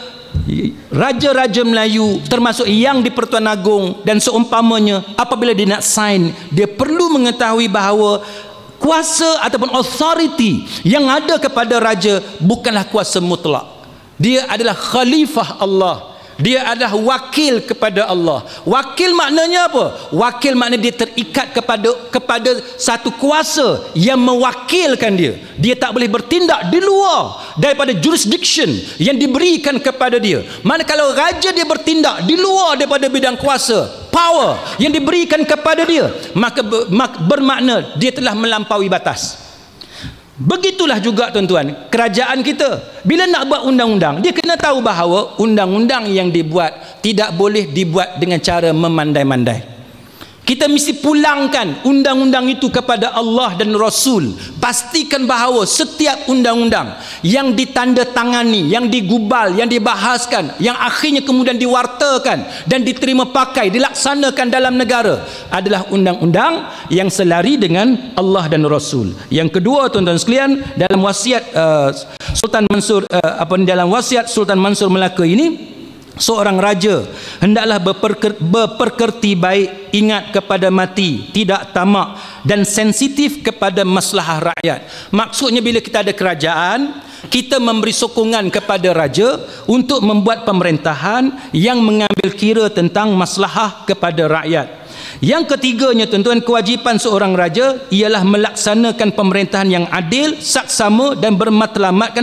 raja-raja Melayu termasuk yang di Pertuan Agong dan seumpamanya, apabila dia nak sign, dia perlu mengetahui bahawa kuasa ataupun authority yang ada kepada raja bukanlah kuasa mutlak. Dia adalah khalifah Allah. Dia adalah wakil kepada Allah. Wakil maknanya apa? Wakil maknanya dia terikat kepada kepada satu kuasa yang mewakilkan dia. Dia tak boleh bertindak di luar daripada jurisdiction yang diberikan kepada dia. Mana kalau raja dia bertindak di luar daripada bidang kuasa, power yang diberikan kepada dia, maka bermakna dia telah melampaui batas. Begitulah juga, tuan-tuan, kerajaan kita bila nak buat undang-undang, dia kena tahu bahawa undang-undang yang dibuat tidak boleh dibuat dengan cara memandai-mandai. Kita mesti pulangkan undang-undang itu kepada Allah dan Rasul. Pastikan bahawa setiap undang-undang yang ditandatangani, yang digubal, yang dibahaskan, yang akhirnya kemudian diwartakan dan diterima pakai, dilaksanakan dalam negara adalah undang-undang yang selari dengan Allah dan Rasul. Yang kedua, tuan-tuan sekalian, dalam wasiat uh, Sultan Mansur uh, apa dalam wasiat Sultan Mansur Melaka ini, seorang raja hendaklah berperker, berperkerti baik, ingat kepada mati, tidak tamak dan sensitif kepada maslahah rakyat. Maksudnya bila kita ada kerajaan, kita memberi sokongan kepada raja untuk membuat pemerintahan yang mengambil kira tentang maslahah kepada rakyat. Yang ketiganya, tuan-tuan, kewajipan seorang raja ialah melaksanakan pemerintahan yang adil, saksama dan bermatlamatkan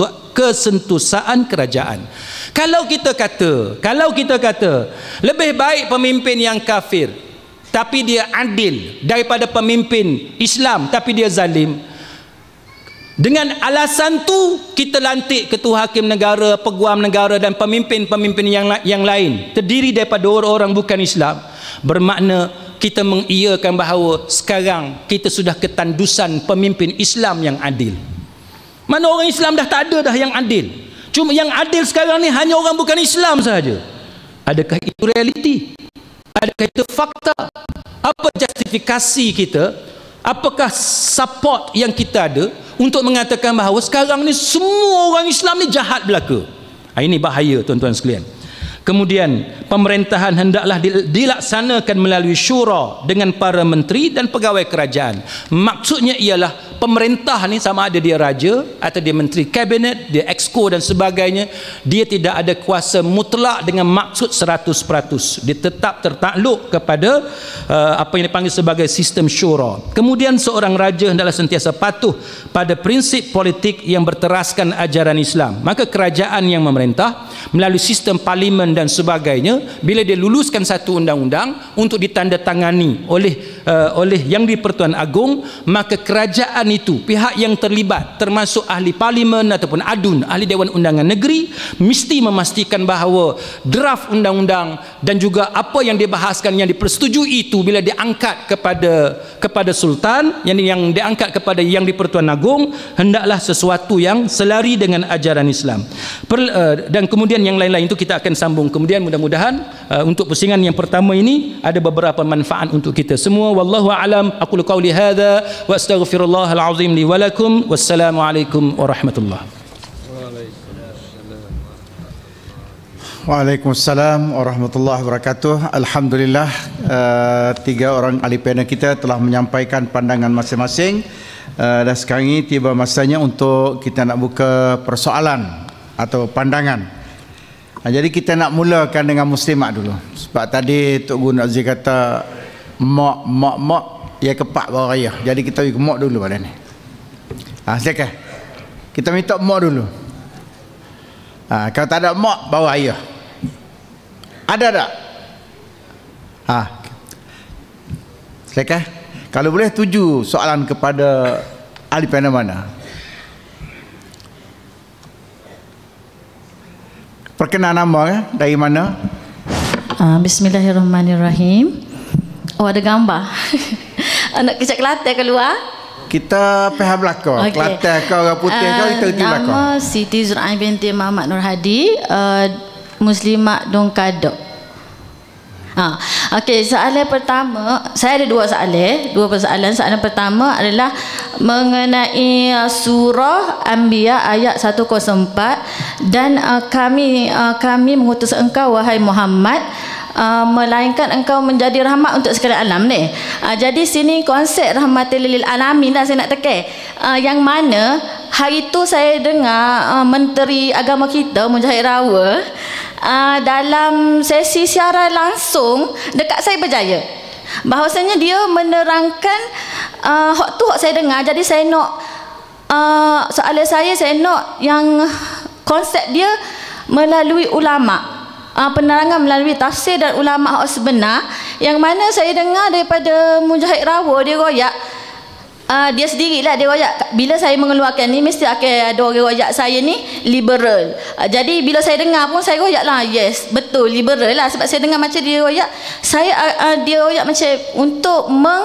kesentusan kerajaan. Kalau kita kata, kalau kita kata lebih baik pemimpin yang kafir tapi dia adil daripada pemimpin Islam tapi dia zalim, Dengan alasan tu kita lantik ketua hakim negara, peguam negara dan pemimpin-pemimpin yang yang lain terdiri daripada orang-orang bukan Islam. Bermakna kita mengiyakan bahawa sekarang kita sudah ketandusan pemimpin Islam yang adil. Mana orang Islam dah tak ada dah yang adil. Cuma yang adil sekarang ni hanya orang bukan Islam sahaja. Adakah itu realiti? Adakah itu fakta? Apa justifikasi kita? Apakah support yang kita ada untuk mengatakan bahawa sekarang ni semua orang Islam ni jahat belaka? Ini bahaya tuan-tuan sekalian. Kemudian pemerintahan hendaklah dilaksanakan melalui syura dengan para menteri dan pegawai kerajaan. Maksudnya ialah pemerintah ni sama ada dia raja atau dia menteri kabinet, dia exco dan sebagainya, dia tidak ada kuasa mutlak dengan maksud seratus peratus. Dia tetap tertakluk kepada uh, apa yang dipanggil sebagai sistem syura. Kemudian seorang raja hendaklah sentiasa patuh pada prinsip politik yang berteraskan ajaran Islam. Maka kerajaan yang memerintah melalui sistem parlimen dan sebagainya, bila dia luluskan satu undang-undang untuk ditandatangani oleh uh, oleh Yang di-Pertuan Agong, maka kerajaan itu, pihak yang terlibat termasuk ahli parlimen ataupun A D U N, ahli Dewan Undangan Negeri, mesti memastikan bahawa draft undang-undang dan juga apa yang dibahaskan, yang dipersetujui itu bila diangkat kepada kepada sultan, yang yang diangkat kepada Yang di-Pertuan Agong, hendaklah sesuatu yang selari dengan ajaran Islam. Per, uh, dan kemudian yang lain-lain itu kita akan sambung kemudian. Mudah-mudahan uh, untuk pusingan yang pertama ini ada beberapa manfaat untuk kita semua. Wallahu a'lam. Aqulu qawli hadza wa astaghfirullahal azim li wa lakum. Wassalamualaikum warahmatullahi. Waalaikumsalam warahmatullahi wabarakatuh. Alhamdulillah, uh, tiga orang ahli panel kita telah menyampaikan pandangan masing-masing. Uh, dan sekarang ini tiba masanya untuk kita nak buka persoalan atau pandangan. Ha, jadi kita nak mulakan dengan muslimat dulu. Sebab tadi Tok Guru Nazir kata mak mak mak ya kepak bawa raya. Jadi kita pergi ke mak dulu pada ni. Ha, silakan. Kita minta mak dulu. Ha, kalau tak ada mak bawa ayah. Ada tak? Ha. Silakan. Kalau boleh tuju soalan kepada ahli panel mana? Perkenalan nama ya? Dari mana? Uh, Bismillahirrahmanirrahim. Oh, ada gambar. Anak kecil Kelantan keluar. Kita pihak belakang. Okay. Kelantan kau, orang putih uh, kau, kita di belakang. Nama Siti Zurain binti Muhammad Nur Hadi, uh, Muslimat Dong Kadok. Ha, okey, soalan pertama, saya ada dua soalan, dua persoalan. Soalan pertama adalah mengenai uh, surah Anbiya ayat seratus empat, dan uh, kami uh, kami mengutus engkau wahai Muhammad, uh, melainkan engkau menjadi rahmat untuk sekalian alam ni. Uh, jadi sini konsep rahmatil lil alamin dah saya nak tekan. Uh, yang mana hari tu saya dengar uh, Menteri Agama kita Mujahid Rawa Uh, dalam sesi siaran langsung dekat Saya Berjaya, bahawasanya dia menerangkan uh, hak tu hak saya dengar. Jadi saya nak uh, soalan saya saya nak yang konsep dia melalui ulama, uh, penerangan melalui tafsir dan ulama hak sebenar, yang mana saya dengar daripada Mujahid Rawa dia royak. Uh, dia sendirilah dia royak, bila saya mengeluarkan ni mesti akan ada orang royak saya ni liberal. Uh, jadi bila saya dengar pun saya royak lah, yes betul liberal lah, sebab saya dengar macam dia royak. Saya uh, uh, dia royak macam untuk meng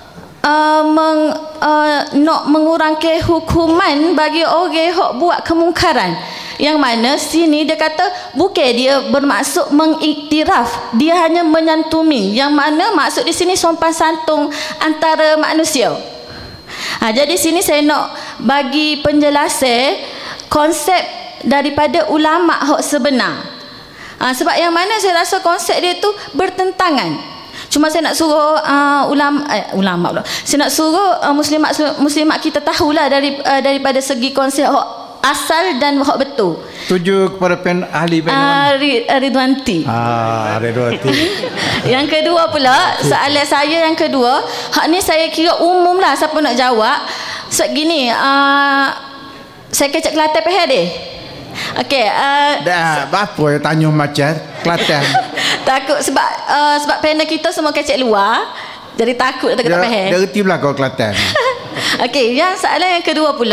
uh, meng uh, nak mengurangkan hukuman bagi orang yang buat kemungkaran. Yang mana sini dia kata bukan dia bermaksud mengiktiraf, dia hanya menyantumi, yang mana maksud di sini sopan santun antara manusia. Ha, jadi sini saya nak bagi penjelasan konsep daripada ulama hak sebenar. Ha, sebab yang mana saya rasa konsep dia tu bertentangan. Cuma saya nak suruh uh, ulama eh, ulama pula. Saya nak suruh uh, muslimat muslimat kita tahulah dari uh, daripada segi konsep hak asal dan hak betul. Tuju kepada pen ahli pen uh, Ridwanti. Ah, Ridwanti. Yang kedua pula, soalan saya yang kedua, hak ni saya kira umum lah, siapa nak jawab. Sebab gini, uh, saya kecek Kelantan pihak dia. Okey, uh, dah apa yang tanya macam Kelantan. Takut sebab uh, sebab panel kita semua kecek luar. Jadi takut tak kena faham. Dia reti belakang Kelantan. Okey, yang soalan yang kedua pula,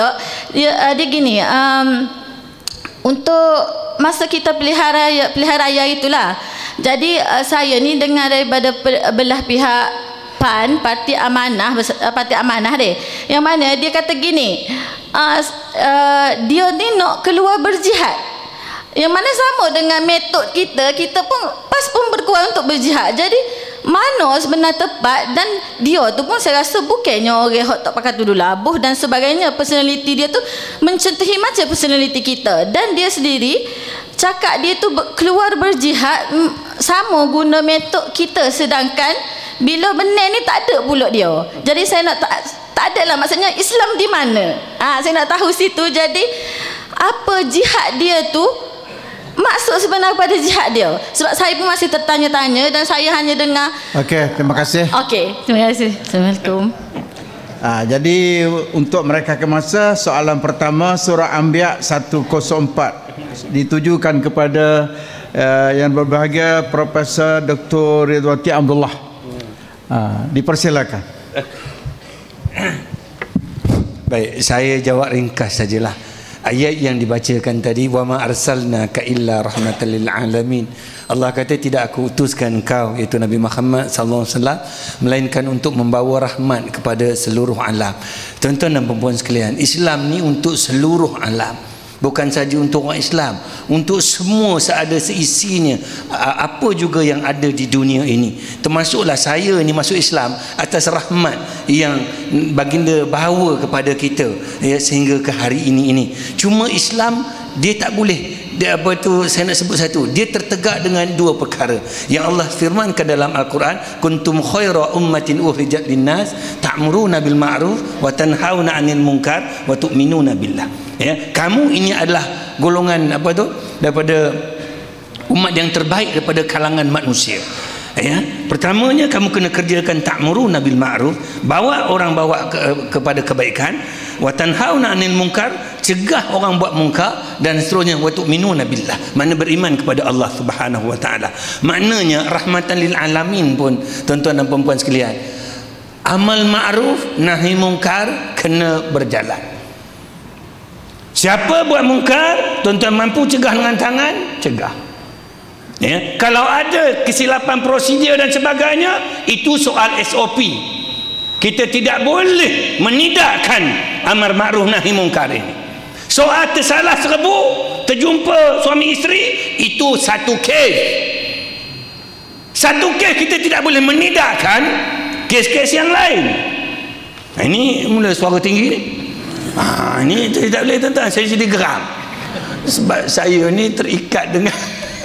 dia, uh, dia gini, um, untuk masa kita pelihara raya, pelihara raya itulah. Jadi uh, saya ni dengar daripada belah pihak P A N, Parti Amanah, Parti Amanah deh, yang mana dia kata gini, uh, uh, dia ni nak keluar berjihad, yang mana sama dengan metod kita, kita pun pas pun berkuat untuk berjihad. Jadi mana sebenar tepat, dan dia tu pun saya rasa bukannya orang hot tak pakai tudung labuh dan sebagainya. Personality dia tu mencontohi macam personality kita, dan dia sendiri cakap dia tu keluar berjihad sama guna metod kita, sedangkan bila benar ni tak ada pula dia. Jadi saya nak tak, tak ada lah, maksudnya Islam di mana, ha, saya nak tahu situ. Jadi apa jihad dia tu, maksud sebenar pada jihad dia, sebab saya pun masih tertanya-tanya dan saya hanya dengar. Okey, terima kasih. Okey, terima kasih. Assalamualaikum. Ah, jadi untuk mereka ke masa, soalan pertama surah Anbiya seratus empat ditujukan kepada uh, yang berbahagia Profesor Doktor Ridwati Abdullah. Ah, dipersilakan. Baik, saya jawab ringkas sajalah. Ayat yang dibacakan tadi, wa ma arsalnaka illa rahmatan lil alamin. Allah kata tidak aku utuskan engkau, iaitu Nabi Muhammad sallallahu alaihi wasallam, melainkan untuk membawa rahmat kepada seluruh alam. Tuan-tuan dan puan-puan sekalian, Islam ni untuk seluruh alam, bukan saja untuk orang Islam, untuk semua seada seisinya, apa juga yang ada di dunia ini. Termasuklah saya ni masuk Islam atas rahmat yang baginda bawa kepada kita, ya, sehingga ke hari ini ini. Cuma Islam dia tak boleh, dia apa tu, saya nak sebut satu, dia tertegak dengan dua perkara yang Allah firmankan dalam Al-Quran, kuntum khaira ummatin ukhrijat linnas ta'muruna bil ma'ruf wa tanhauna 'anil munkar wa tu'minuna billah. Ya, kamu ini adalah golongan apa tu, daripada umat yang terbaik daripada kalangan manusia. Ya, pertamanya kamu kena kerjakan ta'muruna bil ma'ruf, bawa orang bawa ke, kepada kebaikan, wa tanhauna 'anil munkar, cegah orang buat munkar, dan seterusnya, wa tu'minuna billah, mana beriman kepada Allah Subhanahu wa taala. Maknanya rahmatan lil alamin pun, tuan-tuan dan puan-puan sekalian, amal ma'ruf nahi munkar kena berjalan. Siapa buat munkar, tuan-tuan mampu cegah dengan tangan, cegah. Ya, kalau ada kesilapan prosedur dan sebagainya, itu soal S O P. Kita tidak boleh menidakkan amar ma'ruf nahi munkar ini. Soal tersalah serbu, terjumpa suami isteri, itu satu kes. Satu kes kita tidak boleh menidakkan kes-kes yang lain. Nah, ini mula suara tinggi ni. Ah, ini tidak boleh, tuan-tuan. Saya jadi geram sebab saya ni terikat dengan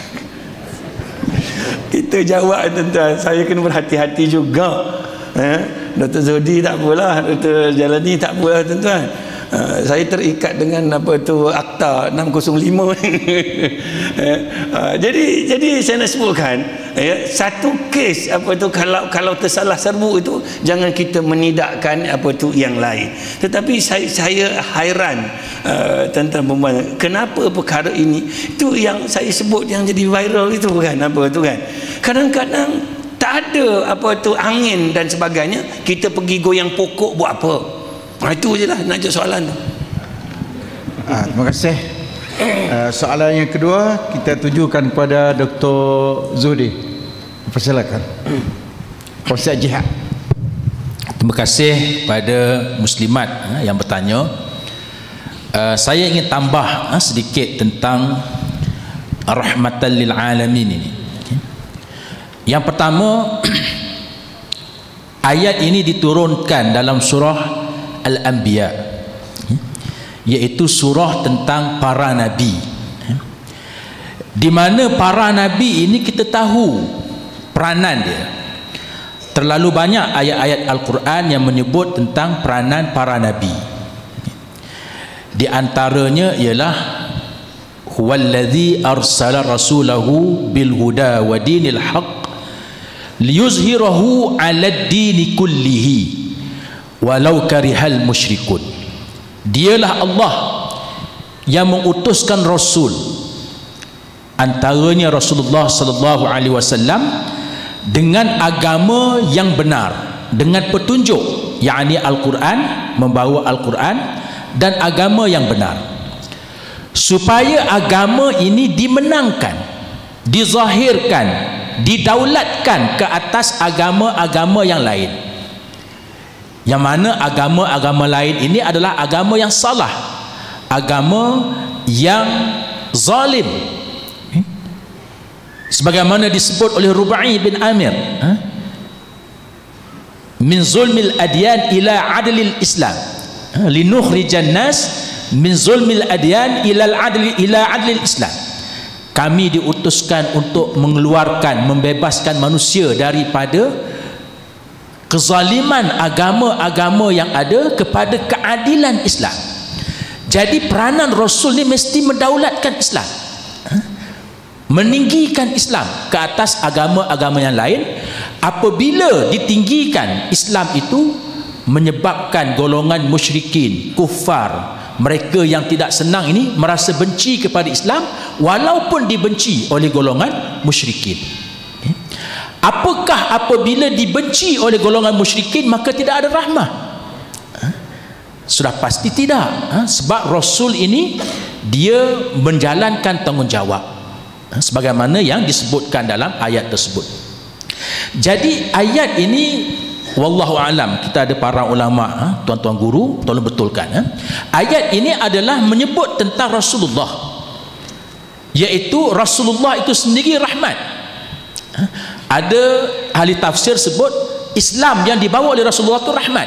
kita jawab, tuan-tuan, saya kena berhati-hati juga. Eh? Doktor Zodi tak apalah, Doktor Jalani tak apalah, tuan-tuan. Uh, saya terikat dengan apa tu Akta enam kosong lima. eh, uh, jadi jadi saya nak sebutkan, ya, satu kes apa tu, kalau kalau tersalah serbu itu jangan kita menidakkan apa tu yang lain. Tetapi saya saya hairan, uh, tuan-tuan perempuan, kenapa perkara ini itu yang saya sebut yang jadi viral itu kan, apa tu kan, kadang-kadang tak ada apa tu angin dan sebagainya, kita pergi goyang pokok buat apa? Nah, itu je lah nak jawab soalan tu. Ah, terima kasih. Uh, soalan yang kedua kita tujukan kepada Doktor Zudi. Persilakan. Konsep jihad. Terima kasih kepada muslimat yang bertanya. Uh, saya ingin tambah uh, sedikit tentang rahmatan lil alamin ini. Yang pertama, ayat ini diturunkan dalam surah Al-Anbiya, iaitu surah tentang para nabi, di mana para nabi ini kita tahu peranan dia. Terlalu banyak ayat-ayat Al-Quran yang menyebut tentang peranan para nabi. Di antaranya ialah huwallazi arsala rasulahu bil huda wa dinil haqq liyuzhirahu 'alad dini kullihi walau karihal musyrikun. Dialah Allah yang mengutuskan rasul, antaranya Rasulullah sallallahu alaihi wasallam, dengan agama yang benar, dengan petunjuk, yakni Al-Quran, membawa Al-Quran, dan agama yang benar, supaya agama ini dimenangkan, dizahirkan, didaulatkan ke atas agama-agama yang lain, yang mana agama-agama lain ini adalah agama yang salah, agama yang zalim, sebagaimana disebut oleh Rubai bin Amir, min zulmil adyan ila adlil Islam, linukhrijan nas min zulmil adyan ila adli ila adlil Islam. Kami diutuskan untuk mengeluarkan, membebaskan manusia daripada kezaliman agama-agama yang ada kepada keadilan Islam. Jadi peranan Rasul ni mesti mendaulatkan Islam, meninggikan Islam ke atas agama-agama yang lain. Apabila ditinggikan Islam itu, menyebabkan golongan musyrikin, kufar, mereka yang tidak senang ini merasa benci kepada Islam walaupun dibenci oleh golongan musyrikin. Apakah apabila dibenci oleh golongan musyrikin maka tidak ada rahmah? Sudah pasti tidak, sebab Rasul ini dia menjalankan tanggungjawab sebagaimana yang disebutkan dalam ayat tersebut. Jadi ayat ini wallahu alam, kita ada para ulama, tuan-tuan guru tolong betulkan, ayat ini adalah menyebut tentang Rasulullah, iaitu Rasulullah itu sendiri rahmat. Ada ahli tafsir sebut Islam yang dibawa oleh Rasulullah itu rahmat.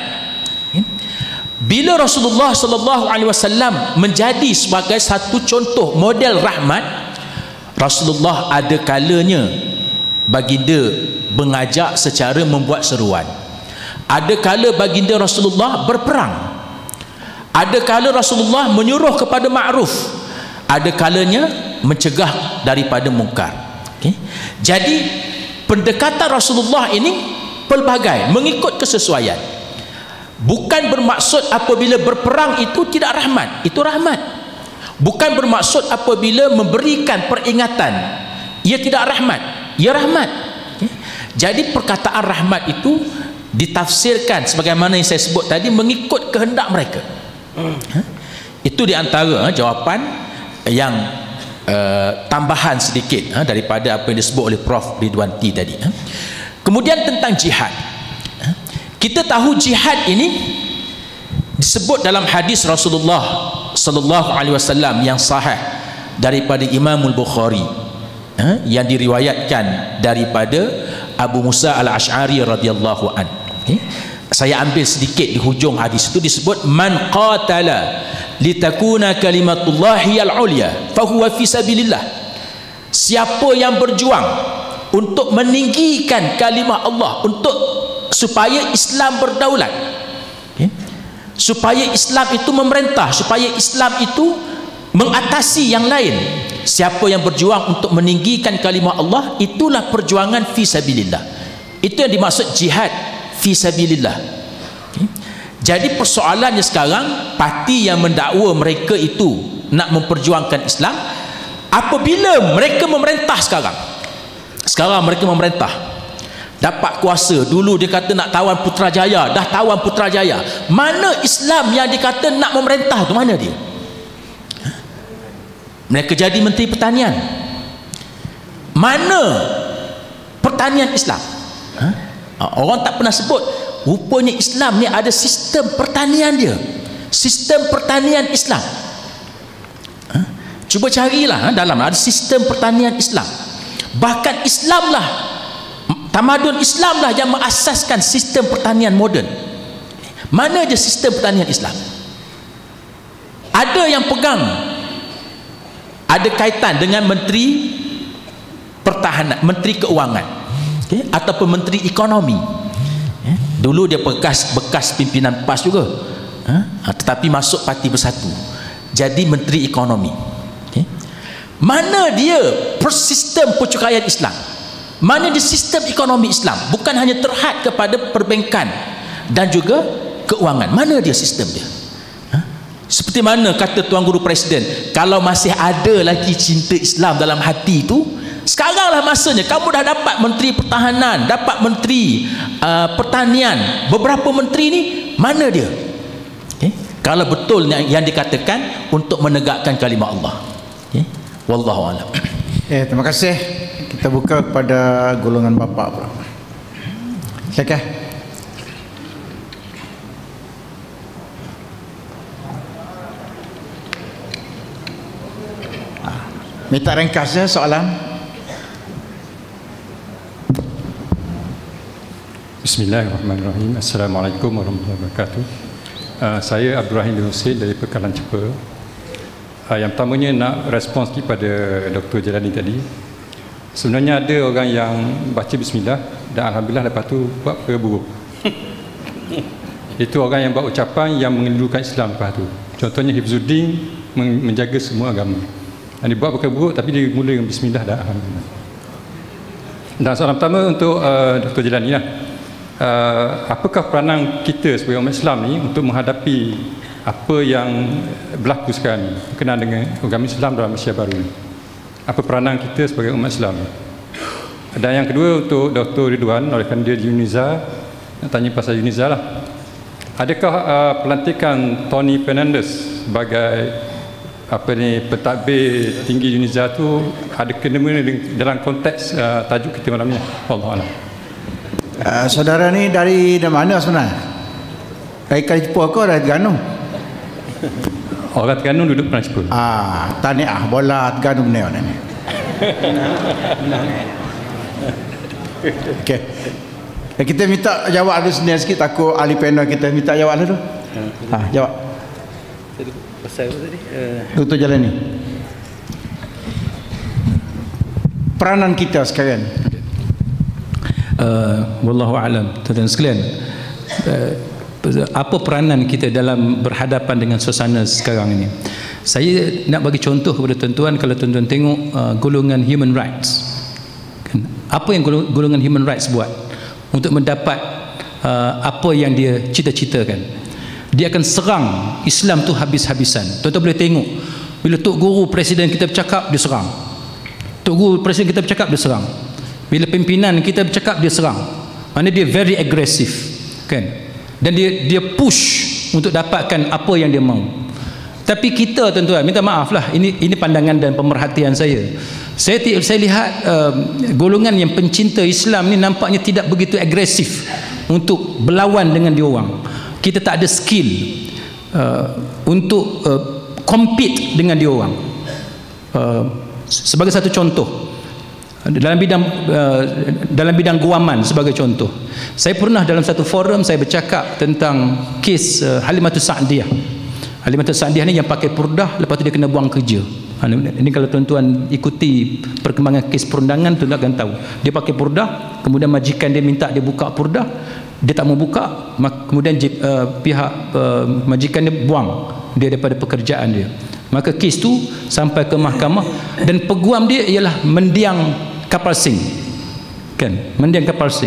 Bila Rasulullah sallallahu alaihi wasallam menjadi sebagai satu contoh model rahmat, Rasulullah ada kalanya baginda mengajak secara membuat seruan, ada kala baginda Rasulullah berperang, ada kala Rasulullah menyuruh kepada ma'ruf, ada kalanya mencegah daripada mungkar. Okay? Jadi pendekatan Rasulullah ini pelbagai, mengikut kesesuaian. Bukan bermaksud apabila berperang itu tidak rahmat, itu rahmat. Bukan bermaksud apabila memberikan peringatan ia tidak rahmat, ia rahmat. Okay? Jadi perkataan rahmat itu ditafsirkan sebagaimana yang saya sebut tadi, mengikut kehendak mereka. Ha? Itu di antara ha, jawapan yang uh, tambahan sedikit ha, daripada apa yang disebut oleh Prof Ridwanti tadi. Ha? Kemudian tentang jihad, ha? Kita tahu jihad ini disebut dalam hadis Rasulullah sallallahu alaihi wasallam yang sahih daripada Imam Al-Bukhari, ha? yang diriwayatkan daripada Abu Musa Al-Ash'ari radhiyallahu an. Okay? Saya ambil sedikit di hujung hadis itu disebut man qatala litakuna kalimatullahi al-ulya fahuwa fi sabilillah. Siapa yang berjuang untuk meninggikan kalimah Allah, untuk supaya Islam berdaulat, okay? supaya Islam itu memerintah, supaya Islam itu mengatasi yang lain. Siapa yang berjuang untuk meninggikan kalimah Allah, itulah perjuangan fi sabilillah. Itu yang dimaksud jihad fi sabilillah. Okay? Jadi persoalannya sekarang, parti yang mendakwa mereka itu nak memperjuangkan Islam, apabila mereka memerintah sekarang, sekarang mereka memerintah, dapat kuasa, dulu dia kata nak tawan Putrajaya, dah tawan Putrajaya, mana Islam yang dikata nak memerintah tu, mana dia? Mereka jadi Menteri Pertanian, mana pertanian Islam? Ha? Orang tak pernah sebut, rupanya Islam ni ada sistem pertanian dia, sistem pertanian Islam. Ha? Cuba carilah, ha? dalam ada sistem pertanian Islam. Bahkan Islam lah, tamadun Islam lah yang mengasaskan sistem pertanian moden. Mana je sistem pertanian Islam? Ada yang pegang, ada kaitan dengan Menteri Pertahanan, Menteri Keuangan, okay? ataupun Menteri Ekonomi. Okay? Dulu dia bekas bekas pimpinan PAS juga, ha? tetapi masuk Parti Bersatu, jadi Menteri Ekonomi. Okay? Mana dia persistem percukaian Islam? Mana dia sistem ekonomi Islam? Bukan hanya terhad kepada perbankan dan juga keuangan. Mana dia sistem dia? Ha? Seperti mana kata Tuan Guru Presiden, kalau masih ada lagi cinta Islam dalam hati itu, sekaranglah masanya. Kamu dah dapat Menteri Pertahanan, dapat Menteri uh, Pertanian, beberapa menteri ni, mana dia? Okay? kalau betul yang, yang dikatakan untuk menegakkan kalimah Allah. Okay? Wallahu a'lam. Eh, terima kasih. Kita buka kepada golongan bapa pula. Silakan. Minta ringkasnya soalan. Bismillahirrahmanirrahim. Assalamualaikum warahmatullahi wabarakatuh. Uh, saya Abdul Rahim bin Hussein dari Pekalan Cepa. Uh, yang pertamanya nak respons kepada Doktor Jalani tadi. Sebenarnya ada orang yang baca bismillah dan alhamdulillah lepas tu buat perkara buruk. Itu orang yang buat ucapan yang mengeluarkan Islam lepas tu. Contohnya Hifzuddin menjaga semua agama. Dan dia buat perkara buruk tapi dia mula dengan bismillah dan alhamdulillah. Dan soalan pertama untuk uh, Doktor Jalani lah. Uh, apakah peranan kita sebagai umat Islam ni untuk menghadapi apa yang berlaku sekarang berkenaan dengan agama Islam dalam Malaysia baru ni? Apa peranan kita sebagai umat Islam? Dan yang kedua untuk Doktor Ridwan, oleh kerana dia di UNIZA, nak tanya pasal UNIZA lah. Adakah uh, pelantikan Tony Fernandez sebagai apa ni pentadbir tinggi UNIZA tu ada kena-mena dalam konteks uh, tajuk kita malam ni? Wallahu a'lam. Uh, saudara ni dari dari mana sebenarnya? Dari Kali Cepu ke dari Terengganu? Orang Terengganu duduk Kali Cepu. Ah, tahniah bola Terengganu ni orang ni. Okey. Eh, kita minta jawab dulu sendiri sikit, takut ahli panel kita minta jawab dulu. Ha, jawab. Pasal apa tadi? Uh... Doktor Jalani. Peranan kita sekarang. Uh, wallahu a'lam. Tuan-tuan sekalian, uh, apa peranan kita dalam berhadapan dengan suasana sekarang ini? Saya nak bagi contoh kepada tuan-tuan. Kalau tuan-tuan tengok uh, golongan human rights, kan? Apa yang golongan human rights buat untuk mendapat uh, apa yang dia cita-citakan? Dia akan serang Islam tu habis-habisan. Tuan-tuan boleh tengok bila Tok Guru Presiden kita bercakap, dia serang. Tok Guru Presiden kita bercakap, dia serang. Bila pimpinan kita bercakap, dia serang. Maksudnya dia very agresif, kan? Dan dia dia push untuk dapatkan apa yang dia mau. Tapi kita, tuan-tuan, minta maaf lah, ini ini pandangan dan pemerhatian saya. Saya saya lihat uh, golongan yang pencinta Islam ni nampaknya tidak begitu agresif untuk berlawan dengan dia orang. Kita tak ada skill uh, untuk uh, compete dengan dia orang. Uh, sebagai satu contoh, dalam bidang uh, dalam bidang guaman sebagai contoh, saya pernah dalam satu forum saya bercakap tentang kes uh, Halimatus Sa'diyah. Halimatus Sa'diyah ni yang pakai purdah, lepas tu dia kena buang kerja. Ha, ini kalau tuan-tuan ikuti perkembangan kes perundangan, tuan-tuan akan tahu. Dia pakai purdah, kemudian majikan dia minta dia buka purdah, dia tak mau buka, kemudian uh, pihak uh, majikan dia buang dia daripada pekerjaan dia. Maka kes tu sampai ke mahkamah dan peguam dia ialah mendiang kapal sing, kan, mendiang kapal sing.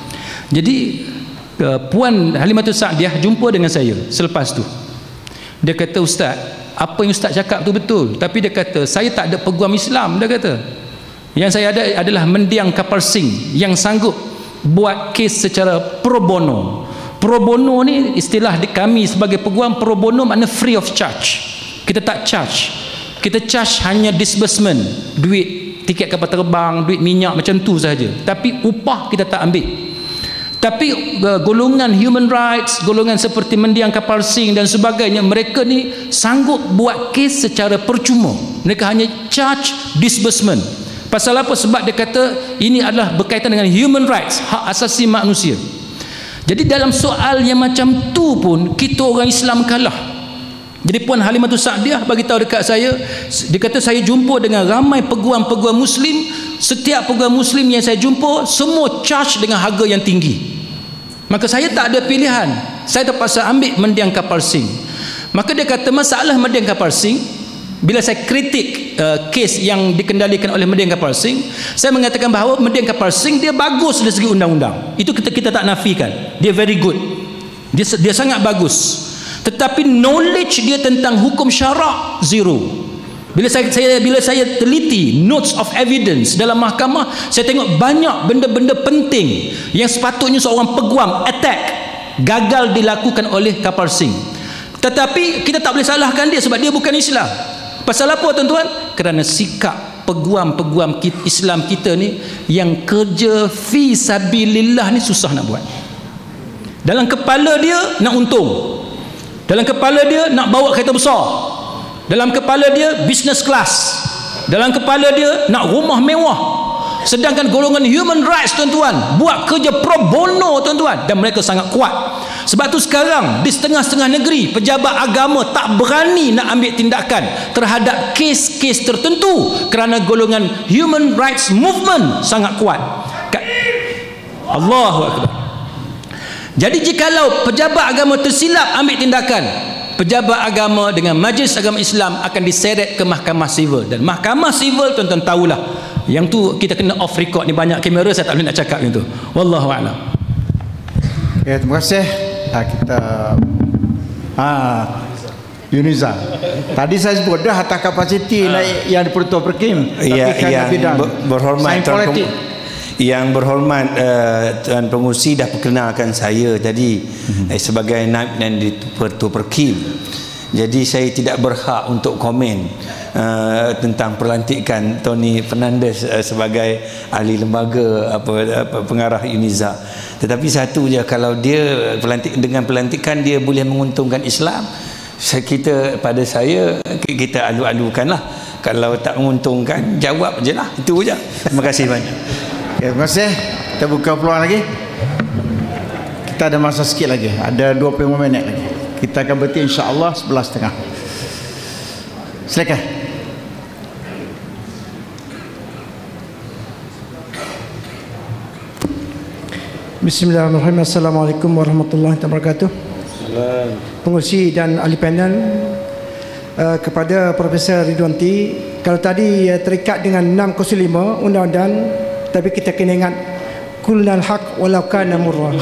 Jadi uh, Puan Halimatus Sa'diyah jumpa dengan saya selepas tu. Dia kata, Ustaz, apa yang Ustaz cakap tu betul, tapi dia kata saya tak ada peguam Islam. Dia kata yang saya ada adalah mendiang kapal sing yang sanggup buat kes secara pro bono. Pro bono ni istilah di kami sebagai peguam. Pro bono makna free of charge. Kita tak charge, kita charge hanya disbursement, duit tiket kapal terbang, duit minyak macam tu saja, tapi upah kita tak ambil. Tapi uh, golongan human rights, golongan seperti mendiang kapal sing dan sebagainya, mereka ni sanggup buat kes secara percuma. Mereka hanya charge disbursement. Pasal apa? Sebab dia kata ini adalah berkaitan dengan human rights, hak asasi manusia. Jadi dalam soal yang macam tu pun kita orang Islam kalah. Jadi Puan Halimatus Sa'diyah bagi tahu dekat saya, dia kata saya jumpa dengan ramai peguam-peguam Muslim, setiap peguam Muslim yang saya jumpa semua charge dengan harga yang tinggi. Maka saya tak ada pilihan, saya terpaksa ambil mendiang kapal sing. Maka dia kata masalah mendiang kapal sing, bila saya kritik uh, kes yang dikendalikan oleh mendiang kapal sing, saya mengatakan bahawa mendiang kapal sing dia bagus dari segi undang-undang. Itu kita kita tak nafikan, dia very good, dia dia sangat bagus. Tetapi knowledge dia tentang hukum syarak zero. Bila saya, saya bila saya teliti notes of evidence dalam mahkamah, saya tengok banyak benda-benda penting yang sepatutnya seorang peguam attack gagal dilakukan oleh kapal sing. Tetapi kita tak boleh salahkan dia sebab dia bukan Islam. Pasal apa tuan-tuan? Kerana sikap peguam-peguam Islam kita ni yang kerja fi sabilillah ni susah nak buat. Dalam kepala dia nak untung, dalam kepala dia nak bawa kereta besar, dalam kepala dia business class, dalam kepala dia nak rumah mewah. Sedangkan golongan human rights tuan-tuan buat kerja pro bono tuan-tuan, dan mereka sangat kuat. Sebab tu sekarang di setengah-setengah negeri pejabat agama tak berani nak ambil tindakan terhadap kes-kes tertentu kerana golongan human rights movement sangat kuat. Allahu Akbar. Jadi jikalau pejabat agama tersilap ambil tindakan, pejabat agama dengan majlis agama Islam akan diseret ke mahkamah sivil, dan mahkamah sivil tuan-tuan tahulah, yang tu kita kena off record ni, banyak kamera saya tak boleh nak cakap yang tu. Wallahu a'lam. Ya, terima kasih. Ha, kita ha, Yuniza. Tadi saya sebut dah atas kapasiti ha. naik yang dipertua perkim. Ya, yang bidang berhormat Tuan Peng, yang berhormat uh, Tuan Pengurusi dah perkenalkan saya tadi hmm. eh, sebagai naib dan dipertua perkim. Jadi saya tidak berhak untuk komen uh, tentang pelantikan Tony Fernandez uh, sebagai ahli lembaga apa, apa pengarah Uniza. Tetapi satu je, kalau dia pelantik, dengan pelantikan dia boleh menguntungkan Islam, saya kita pada saya kita alu-alukanlah. Kalau tak menguntungkan, jawab je lah, itu je. Terima kasih banyak. Okay, terima kasih. Kita buka peluang lagi. Kita ada masa sikit lagi, ada dua puluh lima minit lagi. Kita akan berhenti insya-Allah sebelas tiga puluh. Silakan. Bismillahirrahmanirrahim. Assalamualaikum warahmatullahi wabarakatuh. Pengurusi dan ahli panel, uh, kepada Profesor Ridwan T, kalau tadi uh, terikat dengan enam kosong lima undang-undang, tapi kita kena ingat kullal haq walau kana murra.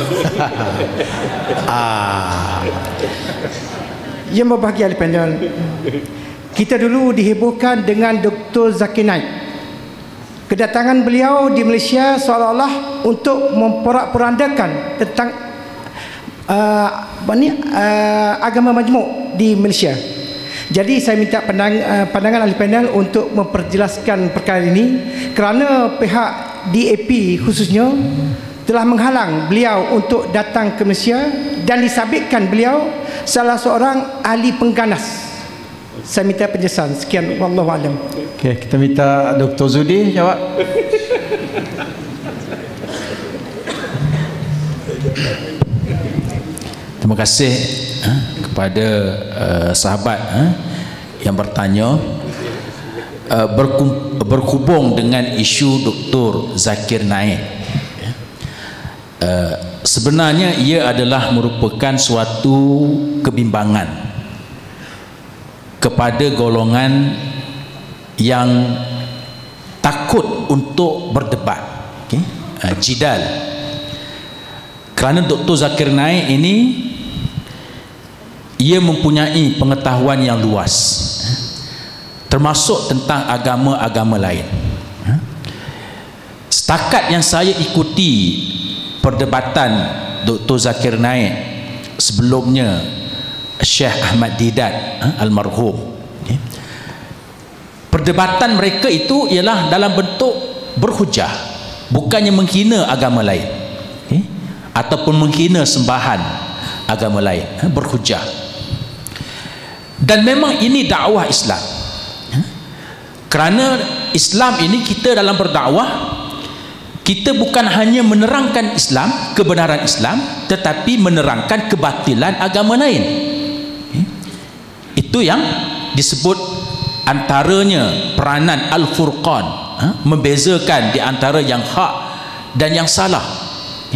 ah. Yang berbahagia ahli panel, kita dulu dihebohkan dengan Doktor Zakir Naik. Kedatangan beliau di Malaysia seolah-olah untuk memporak-porandakan tentang uh, uh, agama majmuk di Malaysia. Jadi saya minta pandang, uh, pandangan ahli panel untuk memperjelaskan perkara ini, kerana pihak D A P khususnya telah menghalang beliau untuk datang ke Malaysia dan disabitkan beliau salah seorang ahli pengganas. Saya minta penjelasan. Sekian, wallahu alam. Okey, kita minta Doktor Zudi jawab. Terima kasih eh, kepada uh, sahabat eh, yang bertanya uh, berkum, berhubung dengan isu Doktor Zakir Naik. Uh, sebenarnya ia adalah merupakan suatu kebimbangan kepada golongan yang takut untuk berdebat, okay? uh, jidal. Kerana Doktor Zakir Naik ini ia mempunyai pengetahuan yang luas, termasuk tentang agama-agama lain. Setakat yang saya ikuti perdebatan Doktor Zakir Naik sebelumnya Syekh Ahmad Didat almarhum, okay. Perdebatan mereka itu ialah dalam bentuk berhujah, bukannya menghina agama lain, okay, ataupun menghina sembahan agama lain, berhujah. Dan memang ini dakwah Islam, kerana Islam ini kita dalam berdakwah, kita bukan hanya menerangkan Islam, kebenaran Islam, tetapi menerangkan kebatilan agama lain. Itu yang disebut antaranya peranan Al-Furqan, ha? membezakan di antara yang hak dan yang salah. Okay.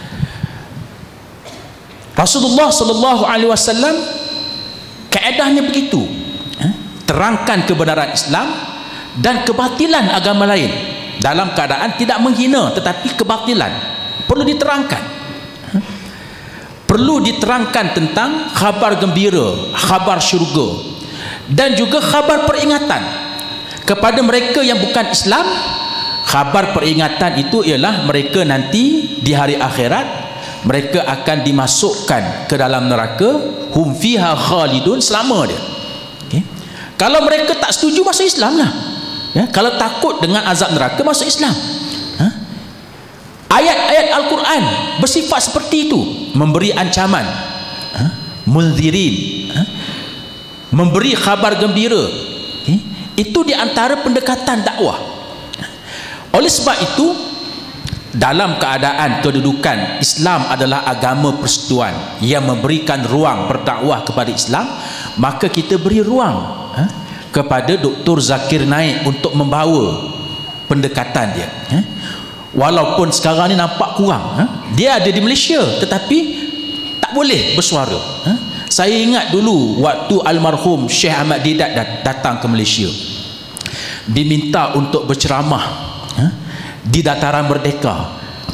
Rasulullah sallallahu alaihi wasallam kaedahnya begitu, ha? terangkan kebenaran Islam dan kebatilan agama lain dalam keadaan tidak menghina, tetapi kebatilan perlu diterangkan. Ha? Perlu diterangkan tentang khabar gembira, khabar syurga, dan juga khabar peringatan kepada mereka yang bukan Islam. Khabar peringatan itu ialah mereka nanti di hari akhirat mereka akan dimasukkan ke dalam neraka, hum fiha khalidun, selama dia. Okay. Kalau mereka tak setuju, masuk Islam lah. Ya, kalau takut dengan azab neraka, masuk Islam. Ha? Ayat-ayat Al-Quran bersifat seperti itu, memberi ancaman, ha? Munzirin, ha? memberi khabar gembira. Okay. Itu di antara pendekatan dakwah. Oleh sebab itu, dalam keadaan kedudukan Islam adalah agama persekutuan yang memberikan ruang berdakwah kepada Islam, maka kita beri ruang ha, kepada Doktor Zakir Naik untuk membawa pendekatan dia. Ha? Walaupun sekarang ni nampak kurang, ha? Dia ada di Malaysia tetapi tak boleh bersuara. Ha? Saya ingat dulu waktu almarhum Syekh Ahmad Didat datang ke Malaysia, diminta untuk berceramah ha? di Dataran Merdeka,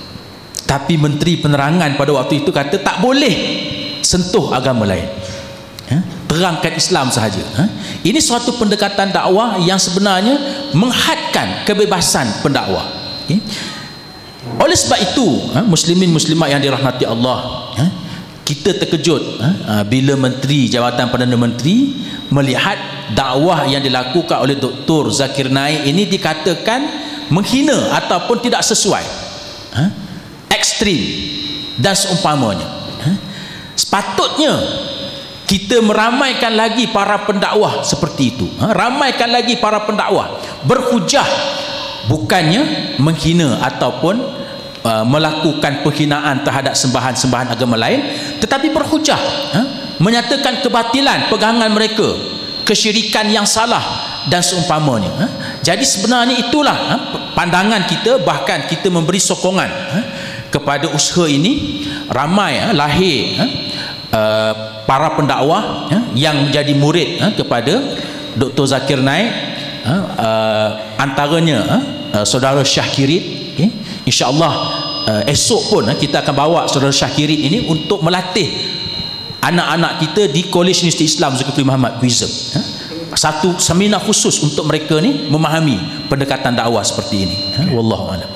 tapi Menteri Penerangan pada waktu itu kata tak boleh sentuh agama lain, ha? terangkan Islam sahaja. Ha? Ini suatu pendekatan dakwah yang sebenarnya menghadkan kebebasan pendakwah. Okay? Oleh sebab itu, ha? muslimin muslimat yang dirahmati Allah, ha? kita terkejut ha? bila Menteri Jabatan Perdana Menteri melihat dakwah yang dilakukan oleh Doktor Zakir Naik ini dikatakan menghina ataupun tidak sesuai, ha? ekstrim dan seumpamanya. Ha? Sepatutnya kita meramaikan lagi para pendakwah seperti itu, ha? ramaikan lagi para pendakwah berhujah, bukannya menghina ataupun uh, melakukan penghinaan terhadap sembahan-sembahan agama lain, tetapi berhujah, ha? menyatakan kebatilan pegangan mereka, kesyirikan yang salah dan seumpamanya. Ha? Jadi sebenarnya itulah ha, pandangan kita, bahkan kita memberi sokongan ha, kepada usaha ini. Ramai ha, lahir ha, uh, para pendakwah ha, yang menjadi murid ha, kepada Doktor Zakir Naik, ha, uh, antaranya ha, uh, saudara Syahkirit. Okay? InsyaAllah uh, esok pun ha, kita akan bawa saudara Syahkirit ini untuk melatih anak-anak kita di Kolej Universiti Islam Zulkifli Muhammad Wisdom. Ha? Satu seminar khusus untuk mereka ni memahami pendekatan dakwah seperti ini. Ha? Wallahu a'lam.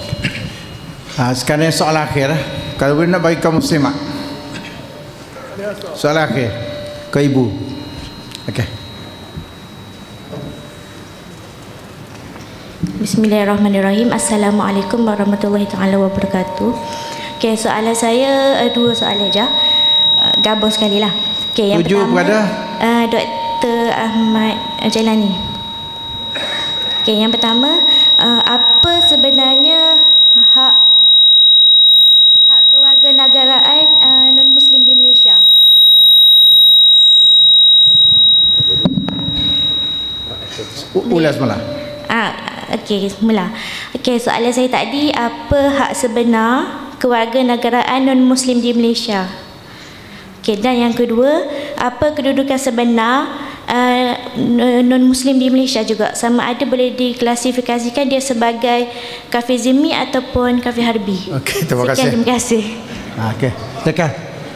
Ha, sekarang soal akhir, kalau boleh nak bagi kaum muslimat. Soal akhir ke ibu. Okey. Bismillahirrahmanirrahim. Assalamualaikum warahmatullahi taala wabarakatuh. Okey, soalan saya uh, dua soalan aja. Uh, gabung sekali lah. Okey, yang Tuju pertama kepada uh, Doktor Ahmad Jailani. Okey, yang pertama, uh, apa sebenarnya hak hak kewarganegaraan uh, non-Muslim di Malaysia? Ulas mula. Ah, okey, mula. Okey, soalan saya tadi, apa hak sebenar kewarganegaraan non-Muslim di Malaysia? Okey, dan yang kedua, apa kedudukan sebenar uh, non-Muslim di Malaysia juga? Sama ada boleh diklasifikasikan dia sebagai kafir zimmi ataupun kafir harbi. Okey, terima kasih. Sekian, terima kasih. Ha, okey, silakan.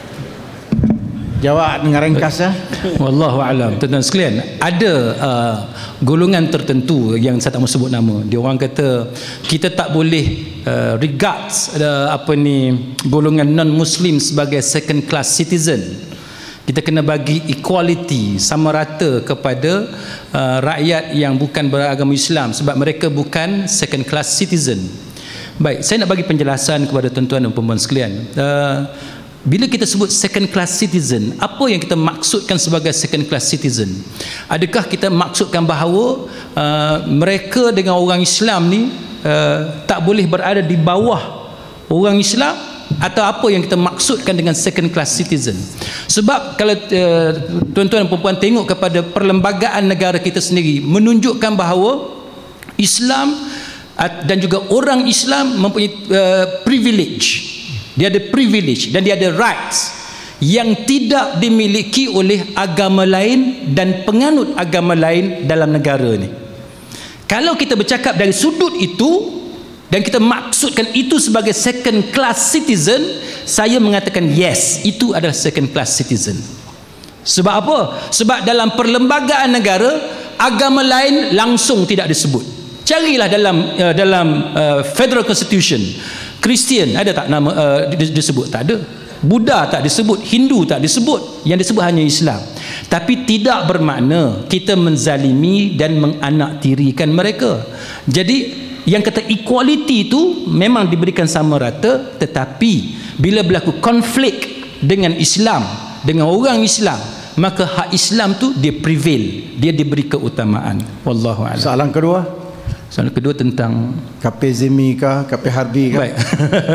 Jawab dengan ringkas ya. Wallahu a'lam. Tuan-tuan sekalian, ada uh, golongan tertentu yang saya tak mahu sebut nama. Dia orang kata kita tak boleh uh, regards uh, apa ni golongan non-Muslim sebagai second class citizen. Kita kena bagi equality, sama rata kepada uh, rakyat yang bukan beragama Islam, sebab mereka bukan second class citizen. Baik, saya nak bagi penjelasan kepada tuan-tuan dan puan-puan sekalian. Uh, Bila kita sebut second class citizen, apa yang kita maksudkan sebagai second class citizen? Adakah kita maksudkan bahawa uh, mereka dengan orang Islam ni uh, tak boleh berada di bawah orang Islam, atau apa yang kita maksudkan dengan second class citizen? Sebab kalau uh, tuan-tuan dan puan-puan tengok kepada perlembagaan negara kita sendiri, menunjukkan bahawa Islam uh, dan juga orang Islam mempunyai uh, privilege. Dia ada privilege dan dia ada rights yang tidak dimiliki oleh agama lain dan penganut agama lain dalam negara ni. Kalau kita bercakap dari sudut itu dan kita maksudkan itu sebagai second class citizen, saya mengatakan yes, itu adalah second class citizen. Sebab apa? Sebab dalam perlembagaan negara, agama lain langsung tidak disebut. Carilah dalam uh, dalam uh, Federal Constitution, Kristian ada tak nama uh, disebut? Tak ada. Buddha tak disebut, Hindu tak disebut, yang disebut hanya Islam. Tapi tidak bermakna kita menzalimi dan menganaktirikan mereka. Jadi yang kata equality itu memang diberikan sama rata, tetapi bila berlaku konflik dengan Islam, dengan orang Islam, maka hak Islam tu dia prevail, dia diberi keutamaan. Wallahu a'lam. Soalan kedua. Soalan kedua tentang kafir zimmi kah, kafir harbi kah? Baik.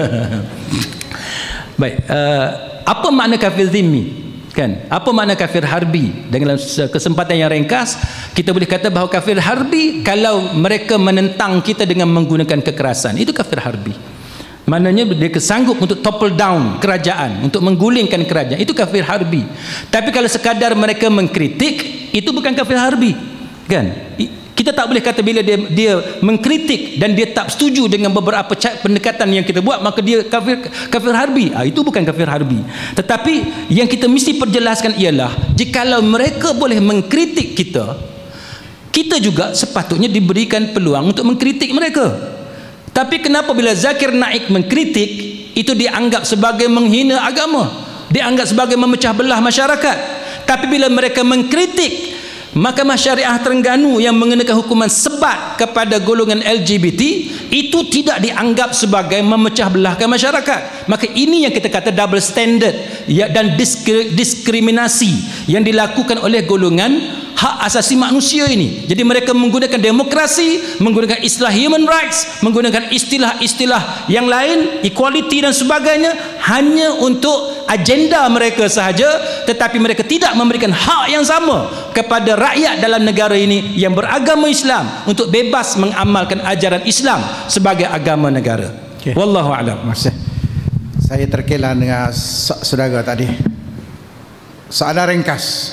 Baik, uh, apa makna kafir zimmi? Kan? Apa makna kafir harbi? Dengan kesempatan yang ringkas, kita boleh kata bahawa kafir harbi kalau mereka menentang kita dengan menggunakan kekerasan, itu kafir harbi. Maknanya dia sanggup untuk topple down kerajaan, untuk menggulingkan kerajaan, itu kafir harbi. Tapi kalau sekadar mereka mengkritik, itu bukan kafir harbi. Kan? Kita tak boleh kata bila dia dia mengkritik dan dia tak setuju dengan beberapa pendekatan yang kita buat, maka dia kafir kafir harbi. Ah, itu bukan kafir harbi. Tetapi yang kita mesti perjelaskan ialah, jikalau mereka boleh mengkritik kita, kita juga sepatutnya diberikan peluang untuk mengkritik mereka. Tapi kenapa bila Zakir Naik mengkritik, itu dianggap sebagai menghina agama, dianggap sebagai memecah belah masyarakat. Tapi bila mereka mengkritik Mahkamah Syariah Terengganu yang mengenakan hukuman sebat kepada golongan L G B T, itu tidak dianggap sebagai memecah belahkan masyarakat. Maka ini yang kita kata double standard ya, dan diskri, diskriminasi yang dilakukan oleh golongan hak asasi manusia ini. Jadi mereka menggunakan demokrasi, menggunakan istilah human rights, menggunakan istilah-istilah yang lain, equality dan sebagainya, hanya untuk agenda mereka sahaja, tetapi mereka tidak memberikan hak yang sama kepada rakyat dalam negara ini yang beragama Islam untuk bebas mengamalkan ajaran Islam sebagai agama negara. Okay. Wallahu a'lam. Masih. Saya terkelan dengan saudara tadi. Soalan ringkas.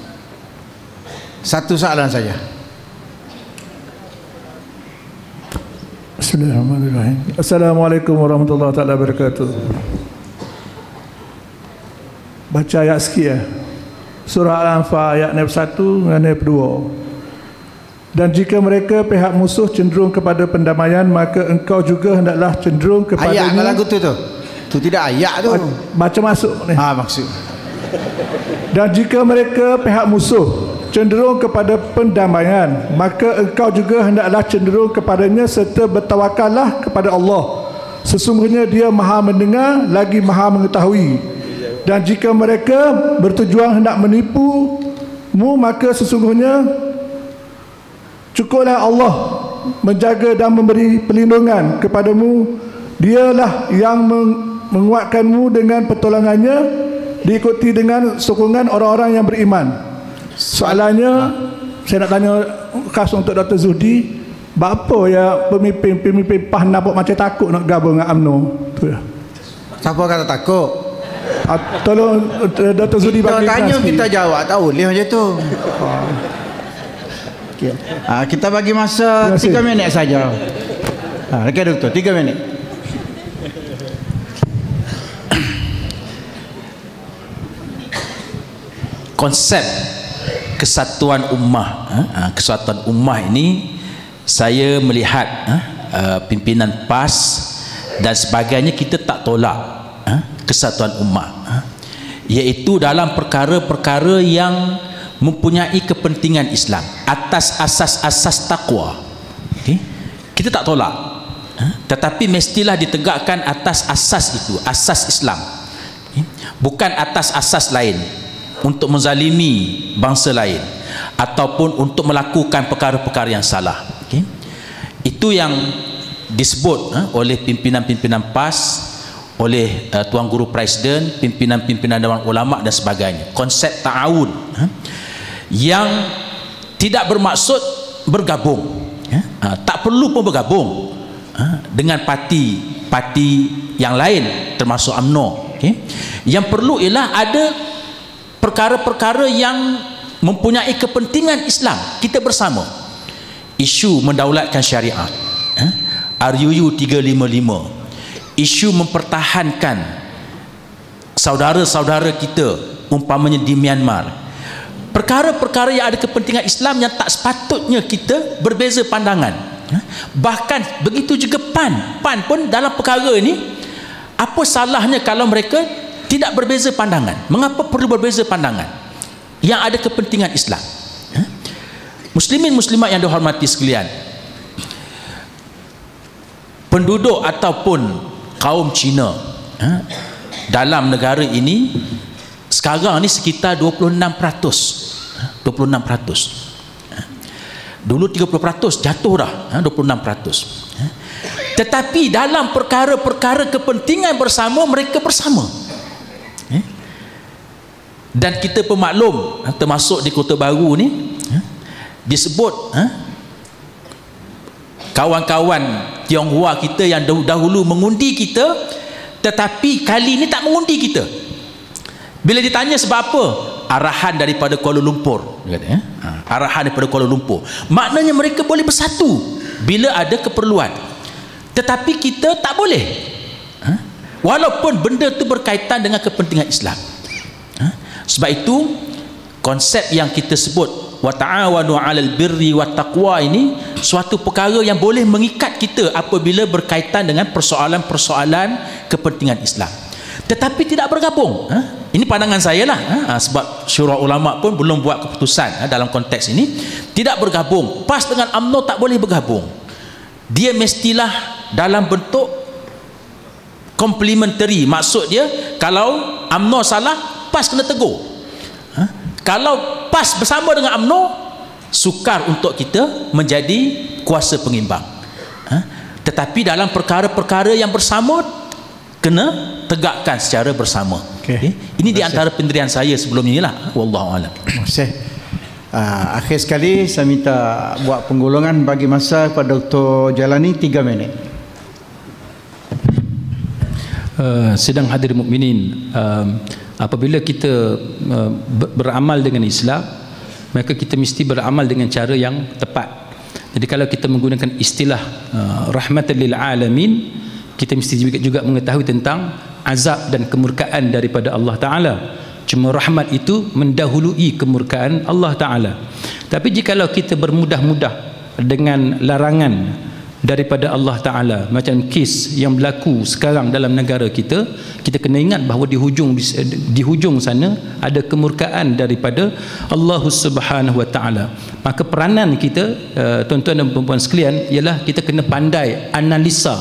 Satu soalan saja. Bismillahirrahmanirrahim. Assalamualaikum warahmatullahi taala wabarakatuh. Baca ayat sikit ya. Surah Al-Anfal ayat enam puluh satu dan enam puluh dua. Dan jika mereka pihak musuh cenderung kepada pendamaian, maka engkau juga hendaklah cenderung kepadanya. Ayat lagu tu tu. Tu tidak ayat tu. Baca masuk ni. Ha, maksud. Dan jika mereka pihak musuh cenderung kepada pendamaian, maka engkau juga hendaklah cenderung kepadanya serta bertawakallah kepada Allah. Sesungguhnya Dia Maha mendengar lagi Maha mengetahui. Dan jika mereka bertujuan hendak menipumu, maka sesungguhnya cukuplah Allah menjaga dan memberi perlindungan kepadamu. Dialah yang menguatkanmu dengan pertolongannya, diikuti dengan sokongan orang-orang yang beriman. Soalannya, saya nak tanya khas untuk Doktor Zuhdi, apa ya pemimpin-pemimpin P A H nampak macam takut nak gabung dengan UMNO tu ya? Siapa kata takut? Ah, tolong uh, Doktor Zuhdi bagi tanya kita jawab, tak boleh macam tu. Okay. Ha, kita bagi masa tiga minit saja. Ha, okey doktor, tiga minit. Konsep kesatuan ummah, kesatuan ummah ini saya melihat pimpinan P A S dan sebagainya, kita tak tolak kesatuan ummah, iaitu dalam perkara-perkara yang mempunyai kepentingan Islam atas asas-asas takwa. Okay? Kita tak tolak, tetapi mestilah ditegakkan atas asas itu, asas Islam, okay? Bukan atas asas lain untuk menzalimi bangsa lain ataupun untuk melakukan perkara-perkara yang salah. Okay? Itu yang disebut uh, oleh pimpinan-pimpinan P A S, oleh uh, Tuan Guru Presiden, pimpinan-pimpinan Dewan Ulama dan sebagainya. Konsep ta'awun uh, yang tidak bermaksud bergabung, uh, uh, tak perlu pun bergabung uh, dengan parti-parti yang lain termasuk UMNO. Okay? Yang perlu ialah ada perkara-perkara yang mempunyai kepentingan Islam kita bersama. Isu mendaulatkan syariat, eh? R U U tiga lima lima, isu mempertahankan saudara-saudara kita umpamanya di Myanmar, perkara-perkara yang ada kepentingan Islam yang tak sepatutnya kita berbeza pandangan. eh? Bahkan begitu juga PAN PAN pun dalam perkara ini, apa salahnya kalau mereka tidak berbeza pandangan. Mengapa perlu berbeza pandangan? Yang ada kepentingan Islam. Muslimin muslimat yang dihormati sekalian, penduduk ataupun kaum Cina dalam negara ini sekarang ni sekitar dua puluh enam peratus. dua puluh enam peratus. Dulu tiga puluh peratus, jatuh dah dua puluh enam peratus. Tetapi dalam perkara-perkara kepentingan bersama, mereka bersama. Dan kita pemaklum, termasuk di Kota Baru ni disebut kawan-kawan Tionghoa kita yang dahulu mengundi kita, tetapi kali ini tak mengundi kita. Bila ditanya sebab apa? Arahan daripada Kuala Lumpur. Arahan daripada Kuala Lumpur. Maknanya mereka boleh bersatu bila ada keperluan. Tetapi kita tak boleh. Walaupun benda itu berkaitan dengan kepentingan Islam. Sebab itu konsep yang kita sebut wa ta'awanu 'alal birri wat taqwa ini suatu perkara yang boleh mengikat kita apabila berkaitan dengan persoalan-persoalan kepentingan Islam. Tetapi tidak bergabung. Ini pandangan saya lah. Sebab syura ulama pun belum buat keputusan dalam konteks ini. Tidak bergabung. P A S dengan U M N O tak boleh bergabung. Dia mestilah dalam bentuk complementary. Maksud dia kalau U M N O salah, P A S kena tegur. Ha? Kalau P A S bersama dengan U M N O, sukar untuk kita menjadi kuasa pengimbang. Ha? Tetapi dalam perkara-perkara yang bersama, kena tegakkan secara bersama. Okay. Okay? Ini di antara pendirian saya sebelum ini lah. Wallahu a'lam. Terima kasih. Uh, akhir sekali saya minta buat penggolongan bagi masa kepada Doktor Jalani tiga minit. Uh, sidang hadirin mukminin, uh, apabila kita uh, beramal dengan Islam, maka kita mesti beramal dengan cara yang tepat. Jadi kalau kita menggunakan istilah uh, rahmatan lil alamin, kita mesti juga, juga mengetahui tentang azab dan kemurkaan daripada Allah Ta'ala. Cuma rahmat itu mendahului kemurkaan Allah Ta'ala. Tapi jikalau kita bermudah-mudah dengan larangan daripada Allah Ta'ala, macam kes yang berlaku sekarang dalam negara kita, kita kena ingat bahawa di hujung di, di hujung sana ada kemurkaan daripada Allah Subhanahu Wa Ta'ala. Maka peranan kita, uh, tuan-tuan dan puan-puan sekalian, ialah kita kena pandai analisa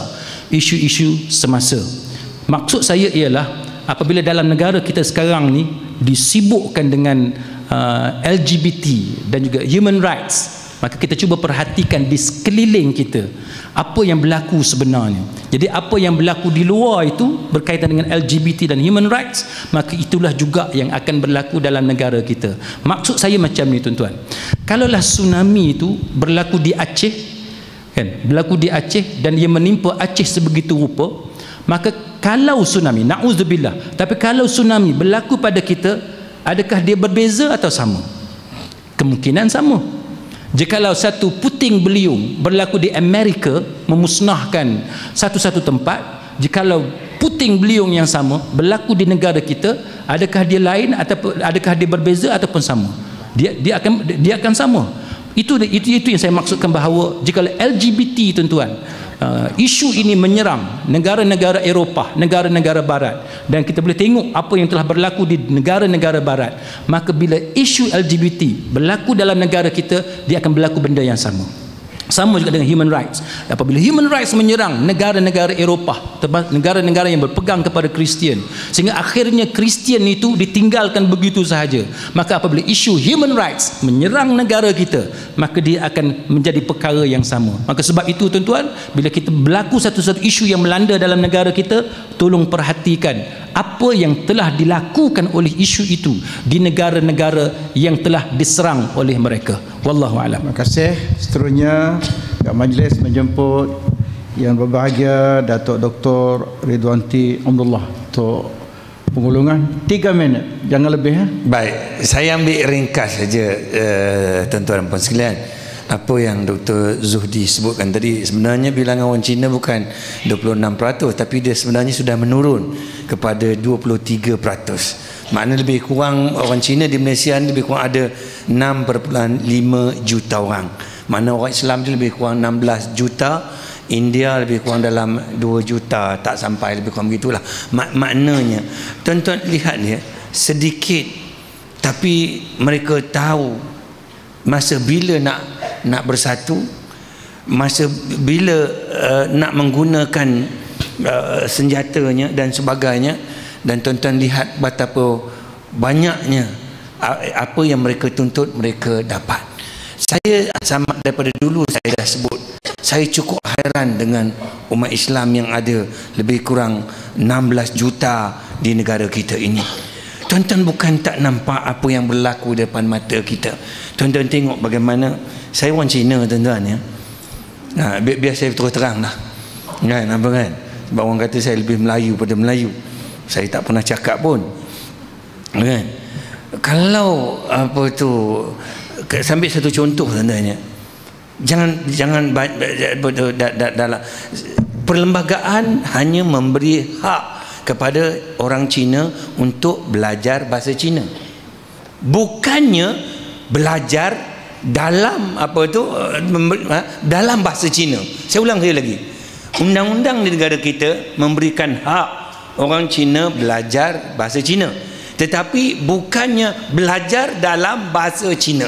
isu-isu semasa. Maksud saya ialah apabila dalam negara kita sekarang ni disibukkan dengan uh, L G B T dan juga human rights, maka kita cuba perhatikan di sekeliling kita apa yang berlaku sebenarnya. Jadi apa yang berlaku di luar itu berkaitan dengan L G B T dan human rights, maka itulah juga yang akan berlaku dalam negara kita. Maksud saya macam ni tuan-tuan, kalaulah tsunami itu berlaku di Aceh, kan, berlaku di Aceh dan ia menimpa Aceh sebegitu rupa, maka kalau tsunami, na'udzubillah, tapi kalau tsunami berlaku pada kita, adakah dia berbeza atau sama? Kemungkinan sama. Jikalau satu puting beliung berlaku di Amerika memusnahkan satu-satu tempat, jikalau puting beliung yang sama berlaku di negara kita, adakah dia lain atau adakah dia berbeza ataupun sama? Dia dia akan dia akan sama. Itu itu itu yang saya maksudkan bahawa jikalau L G B T tuan-tuan, uh, isu ini menyerang negara-negara Eropah, negara-negara barat, dan kita boleh tengok apa yang telah berlaku di negara-negara barat, maka bila isu L G B T berlaku dalam negara kita, dia akan berlaku benda yang sama. Sama juga dengan human rights. Apabila human rights menyerang negara-negara Eropah, negara-negara yang berpegang kepada Kristian, sehingga akhirnya Kristian itu ditinggalkan begitu sahaja, maka apabila isu human rights menyerang negara kita, maka dia akan menjadi perkara yang sama. Maka sebab itu tuan-tuan, bila kita berlaku satu-satu isu yang melanda dalam negara kita, tolong perhatikan apa yang telah dilakukan oleh isu itu di negara-negara yang telah diserang oleh mereka. Wallahu a'lam. Terima kasih. Seterusnya Kak Majlis menjemput yang berbahagia Datuk Doktor Ridwanti Abdullah untuk penggulungan tiga minit, jangan lebih ya. Baik, saya ambil ringkas saja uh, tuan-tuan dan puan sekalian. Apa yang Doktor Zuhdi sebutkan tadi, sebenarnya bilangan orang Cina bukan dua puluh enam peratus, tapi dia sebenarnya sudah menurun kepada dua puluh tiga peratus. Maknanya lebih kurang orang Cina di Malaysia ni lebih kurang ada enam perpuluhan lima juta orang. Mana orang Islam dia lebih kurang enam belas juta, India lebih kurang dalam dua juta, tak sampai, lebih kurang begitulah. Mak maknanya tuan-tuan lihat dia, sedikit tapi mereka tahu masa bila nak nak bersatu, masa bila uh, nak menggunakan uh, senjatanya dan sebagainya. Dan tuan-tuan lihat betapa banyaknya uh, apa yang mereka tuntut mereka dapat. Saya sama daripada dulu saya dah sebut, saya cukup hairan dengan umat Islam yang ada lebih kurang enam belas juta di negara kita ini. Tuan-tuan bukan tak nampak apa yang berlaku depan mata kita. Tuan-tuan tengok bagaimana, saya orang Cina tuan-tuan ya. Nah, bi biar saya terus terang lah. Kan, apa kan? Sebab orang kata saya lebih Melayu pada Melayu. Saya tak pernah cakap pun. Kan? Kalau apa tu, sambil satu contoh tuan-tuan ya. Jangan jangan dalam perlembagaan hanya memberi hak kepada orang Cina untuk belajar bahasa Cina, bukannya belajar dalam apa tu dalam bahasa Cina. Saya ulang sekali lagi, undang-undang di negara kita memberikan hak orang Cina belajar bahasa Cina, tetapi bukannya belajar dalam bahasa Cina.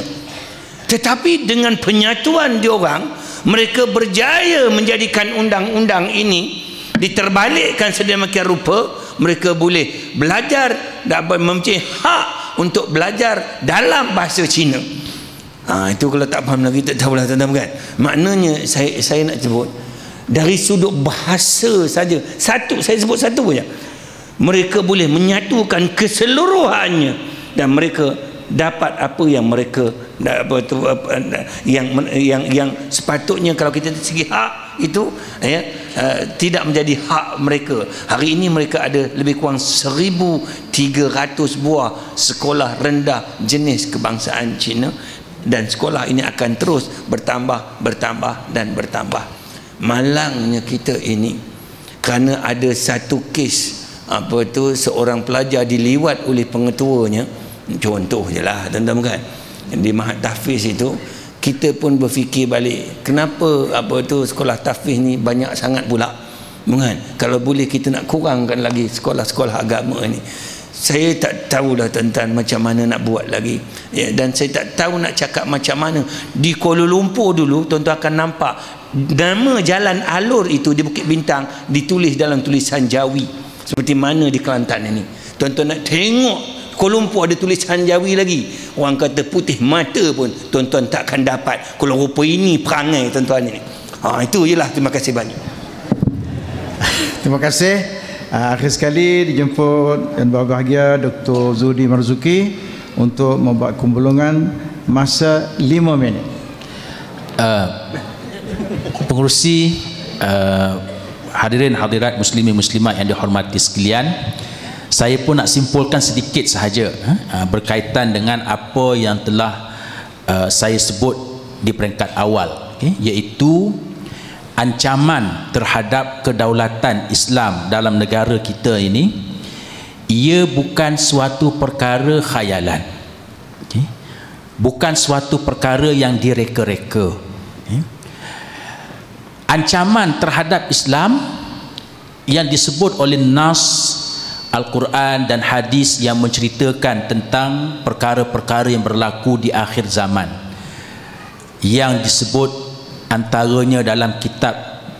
Tetapi dengan penyatuan diorang, mereka berjaya menjadikan undang-undang ini diterbalikkan sedemikian rupa, mereka boleh belajar, dapat mempunyai hak untuk belajar dalam bahasa Cina. Ha, itu kalau tak faham lagi tak tahulah tuan-tuan kan. Maknanya saya saya nak sebut dari sudut bahasa saja, satu saya sebut satu saja, mereka boleh menyatukan keseluruhannya dan mereka dapat apa yang mereka apa tu yang yang yang sepatutnya kalau kita dari segi hak itu ya uh, tidak menjadi hak mereka. Hari ini mereka ada lebih kurang seribu tiga ratus buah sekolah rendah jenis kebangsaan Cina, dan sekolah ini akan terus bertambah bertambah dan bertambah. Malangnya kita ini kerana ada satu kes apa tu seorang pelajar diliwat oleh pengetuanya. Contoh je lah tuan-tuan kan, di Mahat Tahfiz itu kita pun berfikir balik, kenapa apa tu sekolah tahfiz ni banyak sangat pula, bukan? Kalau boleh kita nak kurangkan lagi sekolah-sekolah agama ni. Saya tak tahulah tuan-tuan macam mana nak buat lagi ya, dan saya tak tahu nak cakap macam mana. Di Kuala Lumpur dulu tuan-tuan akan nampak nama jalan alur itu di Bukit Bintang ditulis dalam tulisan Jawi, seperti mana di Kelantan ini. Tuan-tuan nak tengok Kuala Lumpur ada tulisan Jawi lagi, orang kata putih mata pun tuan-tuan tak akan dapat. Kalau rupa ini perangai tuan-tuan ini. Ha, itu je lah. Terima kasih banyak. Terima kasih. Uh, akhir sekali dijemput dan berbahagia Doktor Zuhdi Marzuki untuk membuat kumpulan masa lima minit. Uh, pengerusi, uh, hadirin hadirat muslimin muslimat yang dihormati sekalian, saya pun nak simpulkan sedikit sahaja uh, berkaitan dengan apa yang telah uh, saya sebut di peringkat awal, okay? Iaitu ancaman terhadap kedaulatan Islam dalam negara kita ini, ia bukan suatu perkara khayalan, okay? Bukan suatu perkara yang direka-reka, okay? Ancaman terhadap Islam yang disebut oleh nas Al-Quran dan hadis yang menceritakan tentang perkara-perkara yang berlaku di akhir zaman, yang disebut antaranya dalam kitab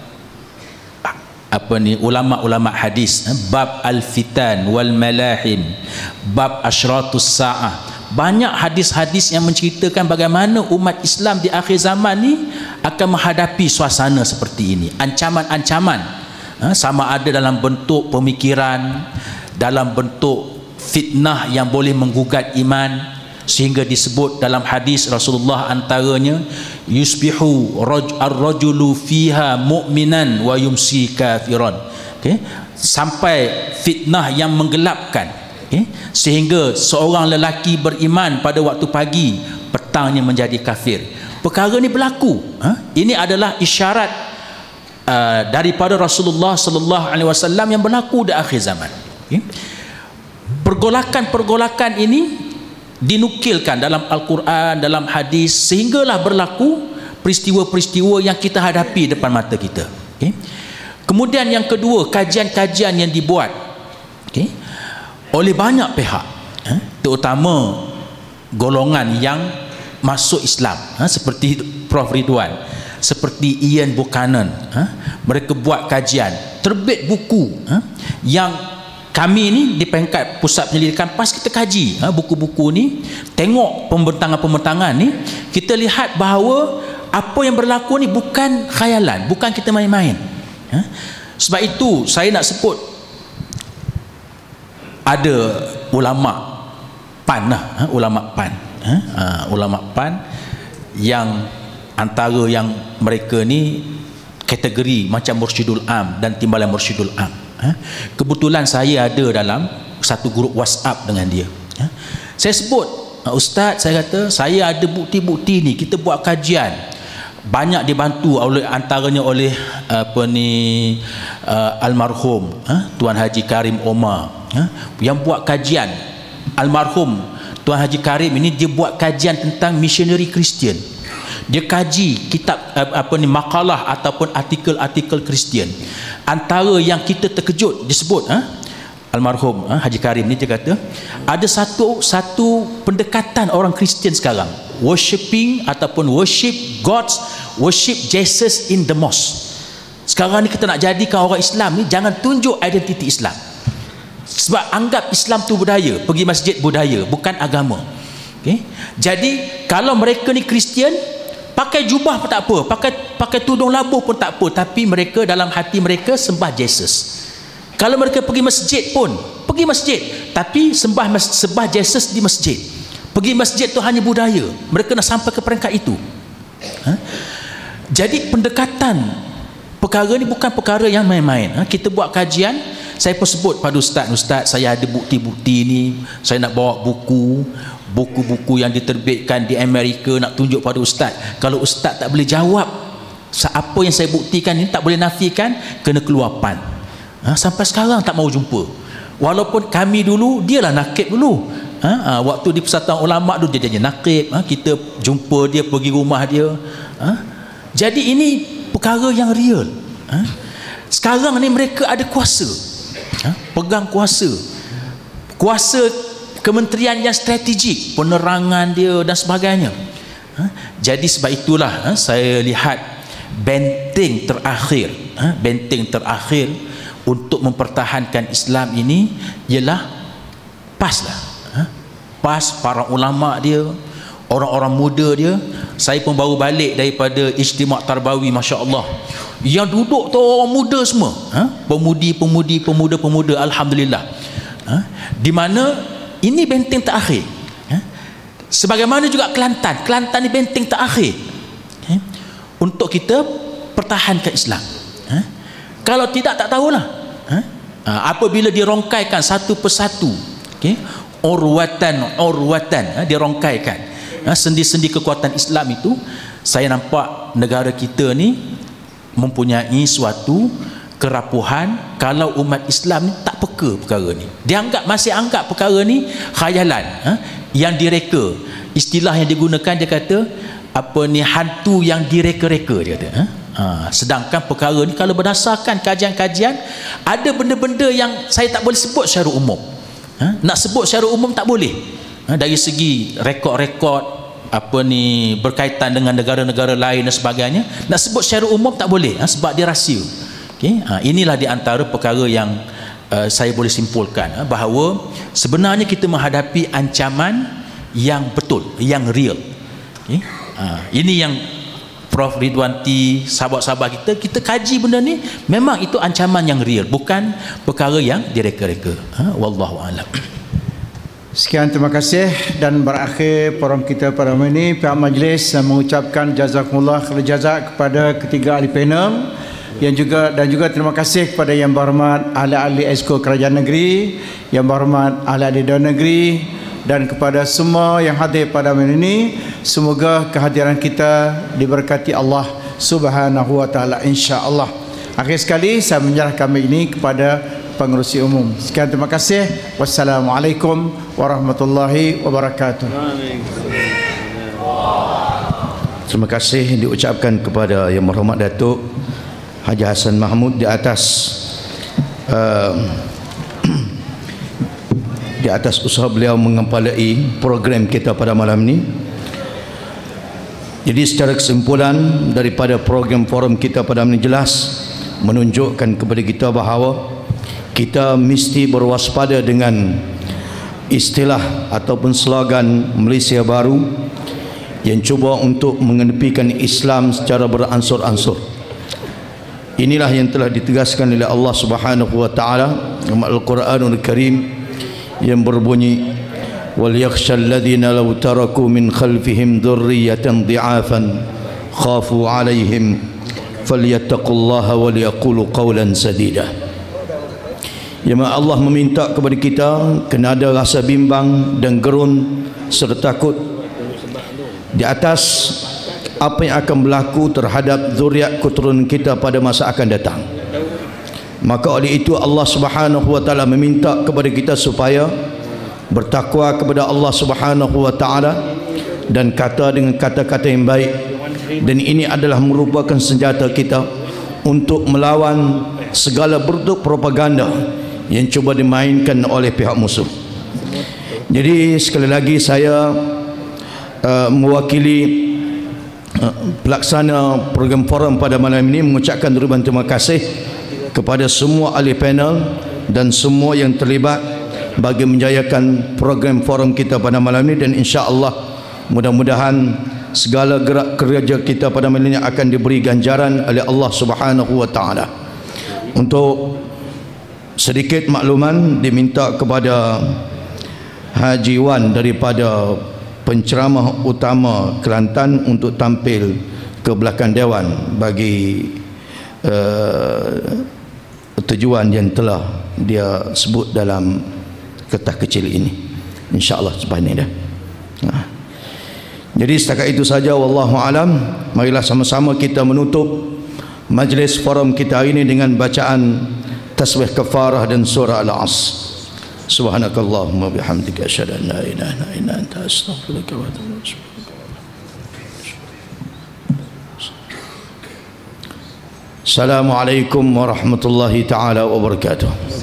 apa ni ulama-ulama hadis, bab al-fitan wal malahim, bab asyratus saah. Banyak hadis-hadis yang menceritakan bagaimana umat Islam di akhir zaman ni akan menghadapi suasana seperti ini, ancaman-ancaman, sama ada dalam bentuk pemikiran, dalam bentuk fitnah yang boleh menggugat iman, sehingga disebut dalam hadis Rasulullah antaranya yusbihu ar-rajulu fiha mu'minan wa yumsi kafiran, okay? Sampai fitnah yang menggelapkan, okay? Sehingga seorang lelaki beriman pada waktu pagi, petangnya menjadi kafir. Perkara ini berlaku, ha? Ini adalah isyarat uh, daripada Rasulullah sallallahu alaihi wasallam yang berlaku di akhir zaman. Okay? Pergolakan-pergolakan ini dinukilkan dalam Al-Quran, dalam hadis, sehinggalah berlaku peristiwa-peristiwa yang kita hadapi depan mata kita. Okay. Kemudian yang kedua, kajian-kajian yang dibuat, okay, oleh banyak pihak, eh, terutama golongan yang masuk Islam, eh, seperti Prof Ridwan, seperti Ian Buchanan, eh, mereka buat kajian, terbit buku, eh, yang kami ni di peringkat pusat penyelidikan PAS kita kaji ha, buku-buku ni, tengok pembentangan-pembentangan ni, kita lihat bahawa apa yang berlaku ni bukan khayalan, bukan kita main-main. Ha? Sebab itu saya nak sebut ada ulama PAN lah, ha? ulama PAN, ha? Ha, ulama PAN yang antara yang mereka ni kategori macam Mursyidul Am dan Timbalan Mursyidul Am. Kebetulan saya ada dalam satu grup WhatsApp dengan dia. Saya sebut, Ustaz, saya kata saya ada bukti-bukti ni, kita buat kajian, banyak dibantu oleh antaranya oleh apa ni uh, almarhum uh, Tuan Haji Karim Omar, uh, yang buat kajian. Almarhum Tuan Haji Karim ini dia buat kajian tentang missionary Kristian. Dia kaji kitab apa ni makalah ataupun artikel-artikel Kristian. Antara yang kita terkejut disebut, ha? Almarhum ha? Haji Karim ni dia kata ada satu satu pendekatan orang Kristian sekarang, worshipping ataupun worship gods, worship Jesus in the mosque. Sekarang ni kita nak jadikan orang Islam ni jangan tunjuk identiti Islam, sebab anggap Islam tu budaya, pergi masjid budaya, bukan agama. Okay? Jadi kalau mereka ni Kristian, pakai jubah pun tak apa, pakai pakai tudung labuh pun tak apa, tapi mereka dalam hati mereka sembah Jesus. Kalau mereka pergi masjid pun, pergi masjid, tapi sembah sembah Jesus di masjid. Pergi masjid tu hanya budaya. Mereka nak sampai ke peringkat itu. Ha? Jadi pendekatan perkara ni bukan perkara yang main-main. Ha? Kita buat kajian, saya pun sebut pada Ustaz, Ustaz saya ada bukti-bukti ni, saya nak bawa buku, buku-buku yang diterbitkan di Amerika nak tunjuk pada Ustaz. Kalau Ustaz tak boleh jawab apa yang saya buktikan ini, tak boleh nafikan, kena keluar PAN. Ha, sampai sekarang tak mau jumpa. Walaupun kami dulu, dialah nakib dulu. Ha, ha, waktu di Persatuan Ulama dulu dia jadi nakib. Ha, kita jumpa dia, pergi rumah dia. Ha, jadi ini perkara yang real. Ha, sekarang ni mereka ada kuasa. Ha, pegang kuasa. Kuasa kementerian yang strategik, penerangan dia dan sebagainya. Ha? Jadi sebab itulah ha, saya lihat benteng terakhir, ha, benteng terakhir untuk mempertahankan Islam ini ialah PAS lah. Ha? PAS, para ulama dia, orang-orang muda dia. Saya pun baru balik daripada Ijtima' Tarbawi, Masya Allah. Yang duduk tu orang muda semua, ha? Pemudi-pemudi, pemuda-pemuda, Alhamdulillah. Ha? Di mana ini benteng terakhir. Ha? Sebagaimana juga Kelantan. Kelantan ni benteng terakhir. Ha? Untuk kita pertahankan Islam. Ha? Kalau tidak, tak tahulah. Ha? Ha, apabila dirongkaikan satu persatu. Okay? Urwatan, urwatan. Ha? Dirongkaikan. Ha? Sendi-sendi kekuatan Islam itu, saya nampak negara kita ni mempunyai suatu kerapuhan kalau umat Islam ni tak peka perkara ni. Dia anggap, masih anggap perkara ni khayalan, ha? Yang direka. Istilah yang digunakan dia kata apa ni, hantu yang direka-reka dia kata. Ha? Ha, sedangkan perkara ni kalau berdasarkan kajian-kajian, ada benda-benda yang saya tak boleh sebut secara umum. Ha? Nak sebut secara umum tak boleh. Ha? Dari segi rekod-rekod apa ni berkaitan dengan negara-negara lain dan sebagainya, nak sebut secara umum tak boleh, ha? Sebab dia rahsia. Okay? Ha, inilah di antara perkara yang uh, saya boleh simpulkan, ha, bahawa sebenarnya kita menghadapi ancaman yang betul, yang real. Okay? Ha, ini yang Prof Ridwanti, sahabat-sahabat kita, kita kaji benda ni, memang itu ancaman yang real, bukan perkara yang direka-reka. Ha, wallahu a'lam. Sekian, terima kasih, dan berakhir forum kita pada malam ini. Pihak majlis mengucapkan jazakumullah khair jazak kepada ketiga ahli panel, yang juga dan juga terima kasih kepada yang berhormat ahli-ahli Exco Kerajaan Negeri, yang berhormat ahli-ahli Dewan Negeri, dan kepada semua yang hadir pada malam ini. Semoga kehadiran kita diberkati Allah Subhanahu wa taala, insya-Allah. Akhir sekali saya menyerahkan ini kepada pengerusi umum. Sekian, terima kasih. Wassalamualaikum warahmatullahi wabarakatuh. Terima kasih diucapkan kepada Yang Berhormat Datuk Haji Hassan Mahmud di atas uh, di atas usaha beliau mengepalai program kita pada malam ini. Jadi secara kesimpulan daripada program forum kita pada malam ini jelas menunjukkan kepada kita bahawa kita mesti berwaspada dengan istilah ataupun slogan Malaysia Baru yang cuba untuk mengenepikan Islam secara beransur-ansur. Inilah yang telah ditegaskan oleh Allah Subhanahu wa taala dalam Al-Quranul Karim yang berbunyi wal yakhshal ladzina law taraku min khalfihim dhurriyatan dhi'afan khafu 'alaihim falyattaqullaha wal yaqulu qawlan sadida. Ya, Allah meminta kepada kita kena ada rasa bimbang dan gerun serta takut di atas apa yang akan berlaku terhadap zuriat keturunan kita pada masa akan datang. Maka oleh itu Allah Subhanahu wa taala meminta kepada kita supaya bertakwa kepada Allah Subhanahu wa taala dan kata dengan kata-kata yang baik, dan ini adalah merupakan senjata kita untuk melawan segala bentuk propaganda yang cuba dimainkan oleh pihak musuh. Jadi sekali lagi saya uh, mewakili uh, pelaksana program forum pada malam ini mengucapkan ribuan terima kasih kepada semua ahli panel dan semua yang terlibat bagi menjayakan program forum kita pada malam ini, dan insya-Allah mudah-mudahan segala gerak kerja kita pada malam ini akan diberi ganjaran oleh Allah Subhanahu wa taala. Untuk sedikit makluman diminta kepada Haji Wan daripada penceramah utama Kelantan untuk tampil ke belakang dewan bagi uh, tujuan yang telah dia sebut dalam kertas kecil ini. Insya-Allah sebab ini dah. Nah. Jadi setakat itu saja, wallahu alam. Marilah sama-sama kita menutup majlis forum kita hari ini dengan bacaan tasbih kafarah dan surah Al-Asr. Subhanakallahumma bihamdika asyhadu an la ilaha illa anta astaghfiruka wa atubu ilaik. Assalamualaikum warahmatullahi taala wabarakatuh.